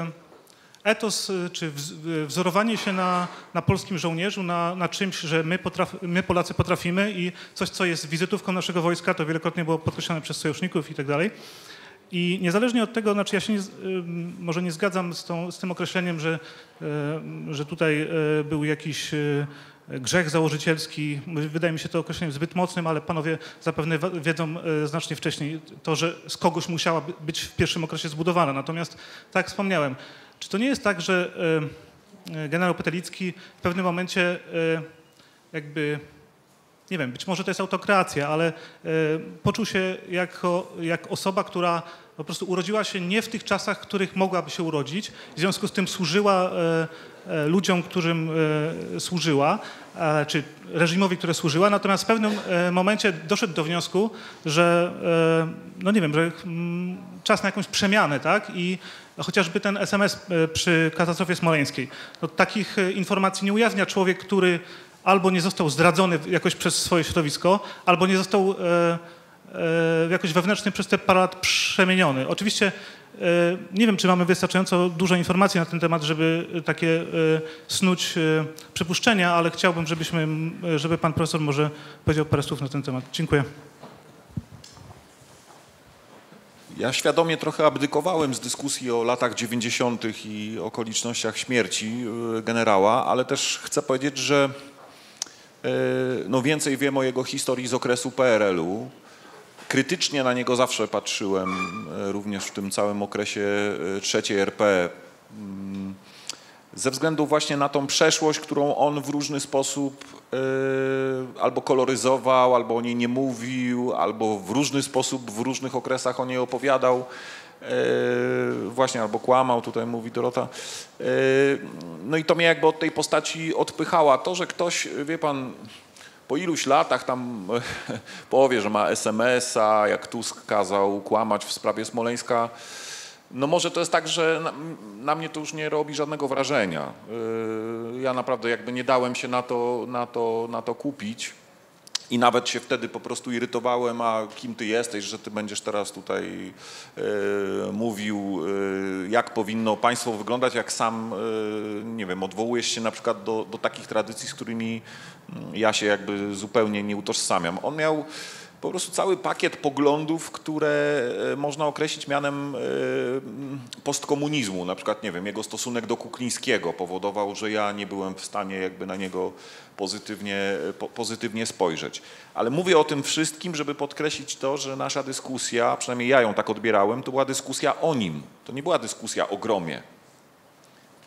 etos, czy wzorowanie się na, na polskim żołnierzu, na, na czymś, że my, potraf, my Polacy potrafimy i coś, co jest wizytówką naszego wojska, to wielokrotnie było podkreślane przez sojuszników i tak dalej. I niezależnie od tego, znaczy ja się nie, może nie zgadzam z, tą, z tym określeniem, że, że tutaj był jakiś grzech założycielski. Wydaje mi się to określeniem zbyt mocnym, ale panowie zapewne wiedzą znacznie wcześniej to, że z kogoś musiała być w pierwszym okresie zbudowana. Natomiast tak jak wspomniałem, czy to nie jest tak, że generał Petelicki w pewnym momencie jakby, nie wiem, być może to jest autokracja, ale poczuł się jako, jak osoba, która po prostu urodziła się nie w tych czasach, w których mogłaby się urodzić, w związku z tym służyła ludziom, którym służyła, czy reżimowi, które służyła, natomiast w pewnym momencie doszedł do wniosku, że, no nie wiem, że czas na jakąś przemianę, tak? I chociażby ten S M S przy katastrofie smoleńskiej. No, takich informacji nie ujawnia człowiek, który albo nie został zdradzony jakoś przez swoje środowisko, albo nie został jakoś wewnętrznie przez te parę lat przemieniony. Oczywiście nie wiem, czy mamy wystarczająco dużo informacji na ten temat, żeby takie snuć przypuszczenia, ale chciałbym, żebyśmy, żeby pan profesor może powiedział parę słów na ten temat. Dziękuję. Ja świadomie trochę abdykowałem z dyskusji o latach dziewięćdziesiątych i okolicznościach śmierci generała, ale też chcę powiedzieć, że no więcej wiem o jego historii z okresu P R L u. Krytycznie na niego zawsze patrzyłem, również w tym całym okresie trzeciej R P, ze względu właśnie na tą przeszłość, którą on w różny sposób albo koloryzował, albo o niej nie mówił, albo w różny sposób w różnych okresach o niej opowiadał. Właśnie, albo kłamał, tutaj mówi Dorota. No i to mnie jakby od tej postaci odpychała. To, że ktoś, wie pan, po iluś latach tam powie, że ma S M S a, jak Tusk kazał kłamać w sprawie Smoleńska, no może to jest tak, że na, na mnie to już nie robi żadnego wrażenia. Ja naprawdę jakby nie dałem się na to, na to, na to kupić. I nawet się wtedy po prostu irytowałem, a kim ty jesteś, że ty będziesz teraz tutaj e, mówił, e, jak powinno państwo wyglądać, jak sam, e, nie wiem, odwołujesz się na przykład do, do takich tradycji, z którymi ja się jakby zupełnie nie utożsamiam. On miał po prostu cały pakiet poglądów, które można określić mianem postkomunizmu. Na przykład, nie wiem, jego stosunek do Kuklińskiego powodował, że ja nie byłem w stanie jakby na niego pozytywnie, pozytywnie spojrzeć. Ale mówię o tym wszystkim, żeby podkreślić to, że nasza dyskusja, przynajmniej ja ją tak odbierałem, to była dyskusja o nim. To nie była dyskusja o Gromie.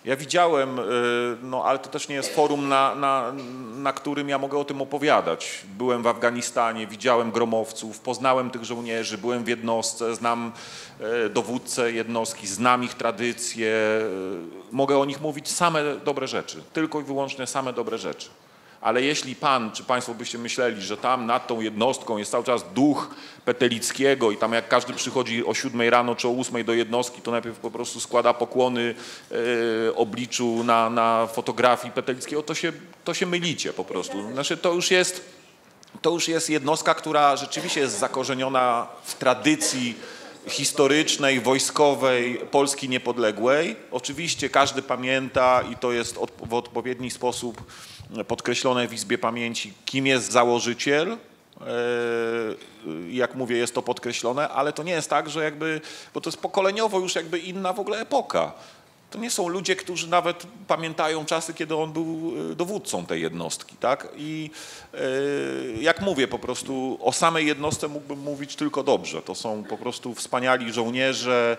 Ja widziałem, no ale to też nie jest forum, na, na, na którym ja mogę o tym opowiadać. Byłem w Afganistanie, widziałem gromowców, poznałem tych żołnierzy, byłem w jednostce, znam dowódcę jednostki, znam ich tradycje. Mogę o nich mówić same dobre rzeczy, tylko i wyłącznie same dobre rzeczy. Ale jeśli pan, czy państwo byście myśleli, że tam nad tą jednostką jest cały czas duch Petelickiego i tam jak każdy przychodzi o siódmej rano czy o ósmej do jednostki, to najpierw po prostu składa pokłony e, obliczu na, na fotografii Petelickiego, to się, to się mylicie po prostu. Znaczy to już jest, to już jest jednostka, która rzeczywiście jest zakorzeniona w tradycji historycznej, wojskowej Polski niepodległej. Oczywiście każdy pamięta i to jest od, w odpowiedni sposób podkreślone w Izbie Pamięci, kim jest założyciel. Jak mówię, jest to podkreślone, ale to nie jest tak, że jakby, bo to jest pokoleniowo już jakby inna w ogóle epoka. To nie są ludzie, którzy nawet pamiętają czasy, kiedy on był dowódcą tej jednostki, tak? I jak mówię, po prostu o samej jednostce mógłbym mówić tylko dobrze. To są po prostu wspaniali żołnierze,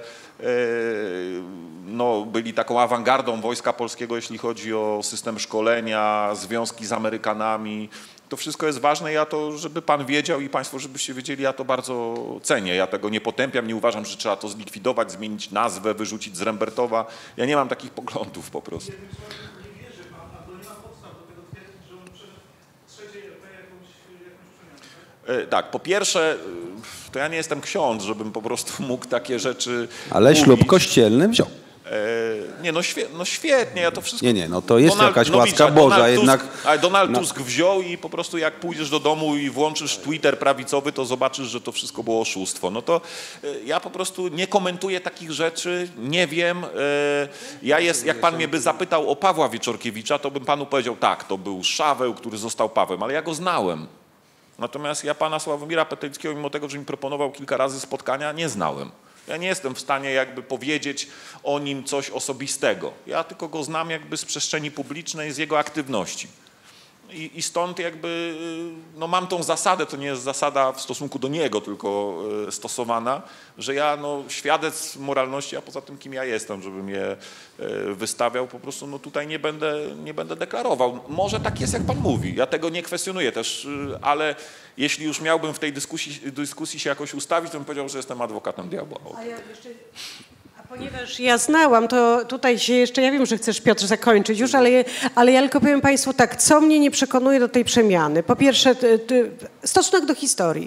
no, byli taką awangardą Wojska Polskiego, jeśli chodzi o system szkolenia, związki z Amerykanami. To wszystko jest ważne, ja to, żeby pan wiedział i państwo, żebyście wiedzieli, ja to bardzo cenię. Ja tego nie potępiam, nie uważam, że trzeba to zlikwidować, zmienić nazwę, wyrzucić z Rembertowa. Ja nie mam takich poglądów po prostu. Nie wierzy pan, albo nie ma podstaw do tego twierdzić, że on przeszedł w trzeciej R P jakąś, jakąś przemianę, tak? Tak, po pierwsze, to ja nie jestem ksiądz, żebym po prostu mógł takie rzeczy Ale mówić. ślub kościelny wziął. Nie, no, świe, no świetnie, ja to wszystko... Nie, nie, no to jest Donald, jakaś no łaska widzisz, Boża, Donald jednak... Tusk, ale Donald no. Tusk wziął i po prostu jak pójdziesz do domu i włączysz Twitter prawicowy, to zobaczysz, że to wszystko było oszustwo. No to ja po prostu nie komentuję takich rzeczy, nie wiem. Ja jest, jak pan mnie by zapytał o Pawła Wieczorkiewicza, to bym panu powiedział, tak, to był Szaweł, który został Pawłem, ale ja go znałem. Natomiast ja pana Sławomira Petelickiego, mimo tego, że mi proponował kilka razy spotkania, nie znałem. Ja nie jestem w stanie jakby powiedzieć o nim coś osobistego. Ja tylko go znam jakby z przestrzeni publicznej, z jego aktywności. I, i stąd jakby, no mam tą zasadę, to nie jest zasada w stosunku do niego tylko stosowana, że ja no świadec moralności, a poza tym kim ja jestem, żebym je wystawiał, po prostu no tutaj nie będę, nie będę deklarował. Może tak jest, jak pan mówi, ja tego nie kwestionuję też, ale jeśli już miałbym w tej dyskusji, dyskusji się jakoś ustawić, to bym powiedział, że jestem adwokatem diabła. A ja jeszcze... Ponieważ ja znałam, to tutaj się jeszcze, ja wiem, że chcesz, Piotr, zakończyć już, ale, ale ja tylko powiem państwu tak, co mnie nie przekonuje do tej przemiany. Po pierwsze, ty, ty, stosunek do historii,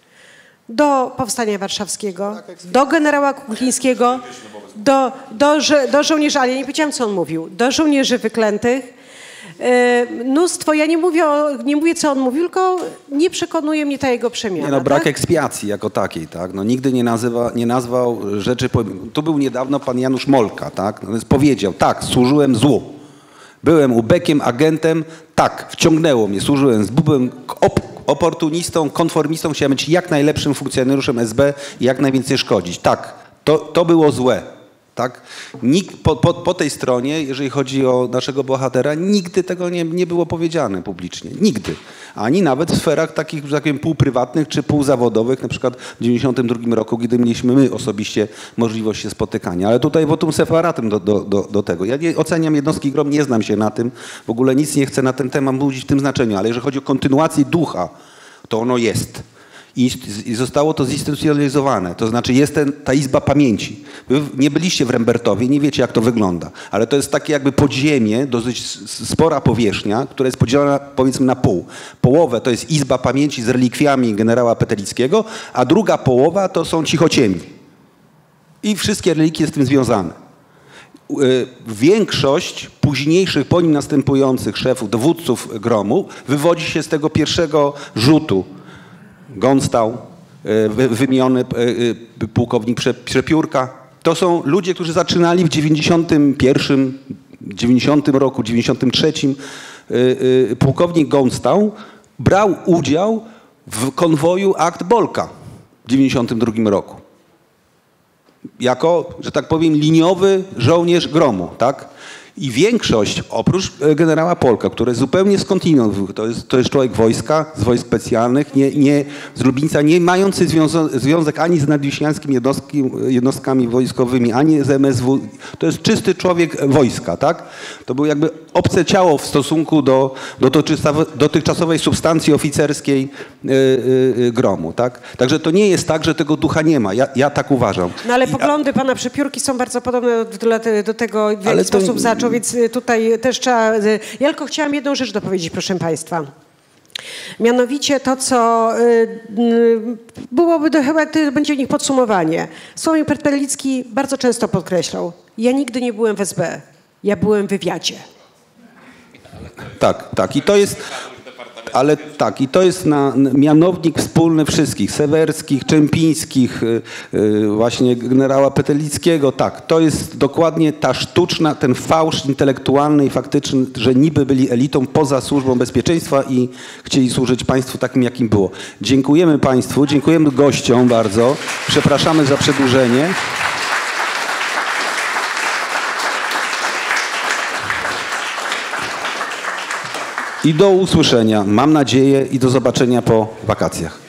do Powstania Warszawskiego, do generała Kuklińskiego, do, do, do, do żołnierzy, ale ja nie powiedziałam, co on mówił, do żołnierzy wyklętych, mnóstwo, ja nie mówię, o, nie mówię, co on mówił, tylko nie przekonuje mnie ta jego przemiana. Nie no, brak tak? ekspiacji jako takiej, tak? No, nigdy nie, nazywa, nie nazwał rzeczy... Tu był niedawno pan Janusz Molka, tak? No, więc powiedział, tak, służyłem złu. Byłem ubekiem, agentem, tak, wciągnęło mnie, służyłem złu, byłem op oportunistą, konformistą, chciałem być jak najlepszym funkcjonariuszem S B i jak najwięcej szkodzić. Tak, to, to było złe. Tak? Nikt, po, po, po tej stronie, jeżeli chodzi o naszego bohatera, nigdy tego nie, nie było powiedziane publicznie. Nigdy. Ani nawet w sferach takich, że tak powiem, półprywatnych czy półzawodowych, na przykład w dziewięćdziesiątym drugim roku, kiedy mieliśmy my osobiście możliwość się spotykania. Ale tutaj votum separatem do, do, do, do tego. Ja nie oceniam jednostki GROM, nie znam się na tym. W ogóle nic nie chcę na ten temat mówić w tym znaczeniu, ale jeżeli chodzi o kontynuację ducha, to ono jest. I zostało to zinstytucjonalizowane, to znaczy jest ten, ta Izba Pamięci. Wy nie byliście w Rembertowie, nie wiecie, jak to wygląda, ale to jest takie jakby podziemie, dosyć spora powierzchnia, która jest podzielona powiedzmy na pół. Połowę to jest Izba Pamięci z relikwiami generała Petelickiego, a druga połowa to są cichociemni. I wszystkie religie z tym związane. Większość późniejszych, po nim następujących szefów, dowódców gromu wywodzi się z tego pierwszego rzutu. Gonstał, wymieniony pułkownik Przepiórka. To są ludzie, którzy zaczynali w dziewięćdziesiątym pierwszym, dziewięćdziesiątym roku, dziewięćdziesiątym trzecim. Pułkownik Gonstał brał udział w konwoju Akt Bolka w dziewięćdziesiątym drugim roku. Jako, że tak powiem, liniowy żołnierz gromu, tak? I większość, oprócz generała Polka, który jest zupełnie skądinąd, to jest, to jest człowiek wojska, z wojsk specjalnych, nie, nie, z Lublińca, nie mający związo, związek ani z nadwiślańskimi jednostki, jednostkami wojskowymi, ani z M S W. To jest czysty człowiek wojska, tak? To był jakby obce ciało w stosunku do, do dotychczasowej substancji oficerskiej yy, yy, gromu, tak? Także to nie jest tak, że tego ducha nie ma. Ja, ja tak uważam. No ale I, poglądy pana Przepiórki są bardzo podobne do, do tego, w jaki Ale to- sposób zaczął, więc tutaj też trzeba... Ja tylko chciałam jedną rzecz dopowiedzieć, proszę państwa. Mianowicie to, co y, y, byłoby, do, chyba to będzie w nich podsumowanie. Sławomir Perpelicki bardzo często podkreślał, ja nigdy nie byłem w S B, ja byłem w wywiadzie. Tak, tak. I to jest, ale tak, i to jest na, mianownik wspólny wszystkich, Sewerskich, Czempińskich, y, y, właśnie generała Petelickiego. Tak, to jest dokładnie ta sztuczna, ten fałsz intelektualny i faktyczny, że niby byli elitą poza służbą bezpieczeństwa i chcieli służyć państwu takim, jakim było. Dziękujemy państwu, dziękujemy gościom bardzo. Przepraszamy za przedłużenie. I do usłyszenia, mam nadzieję, i do zobaczenia po wakacjach.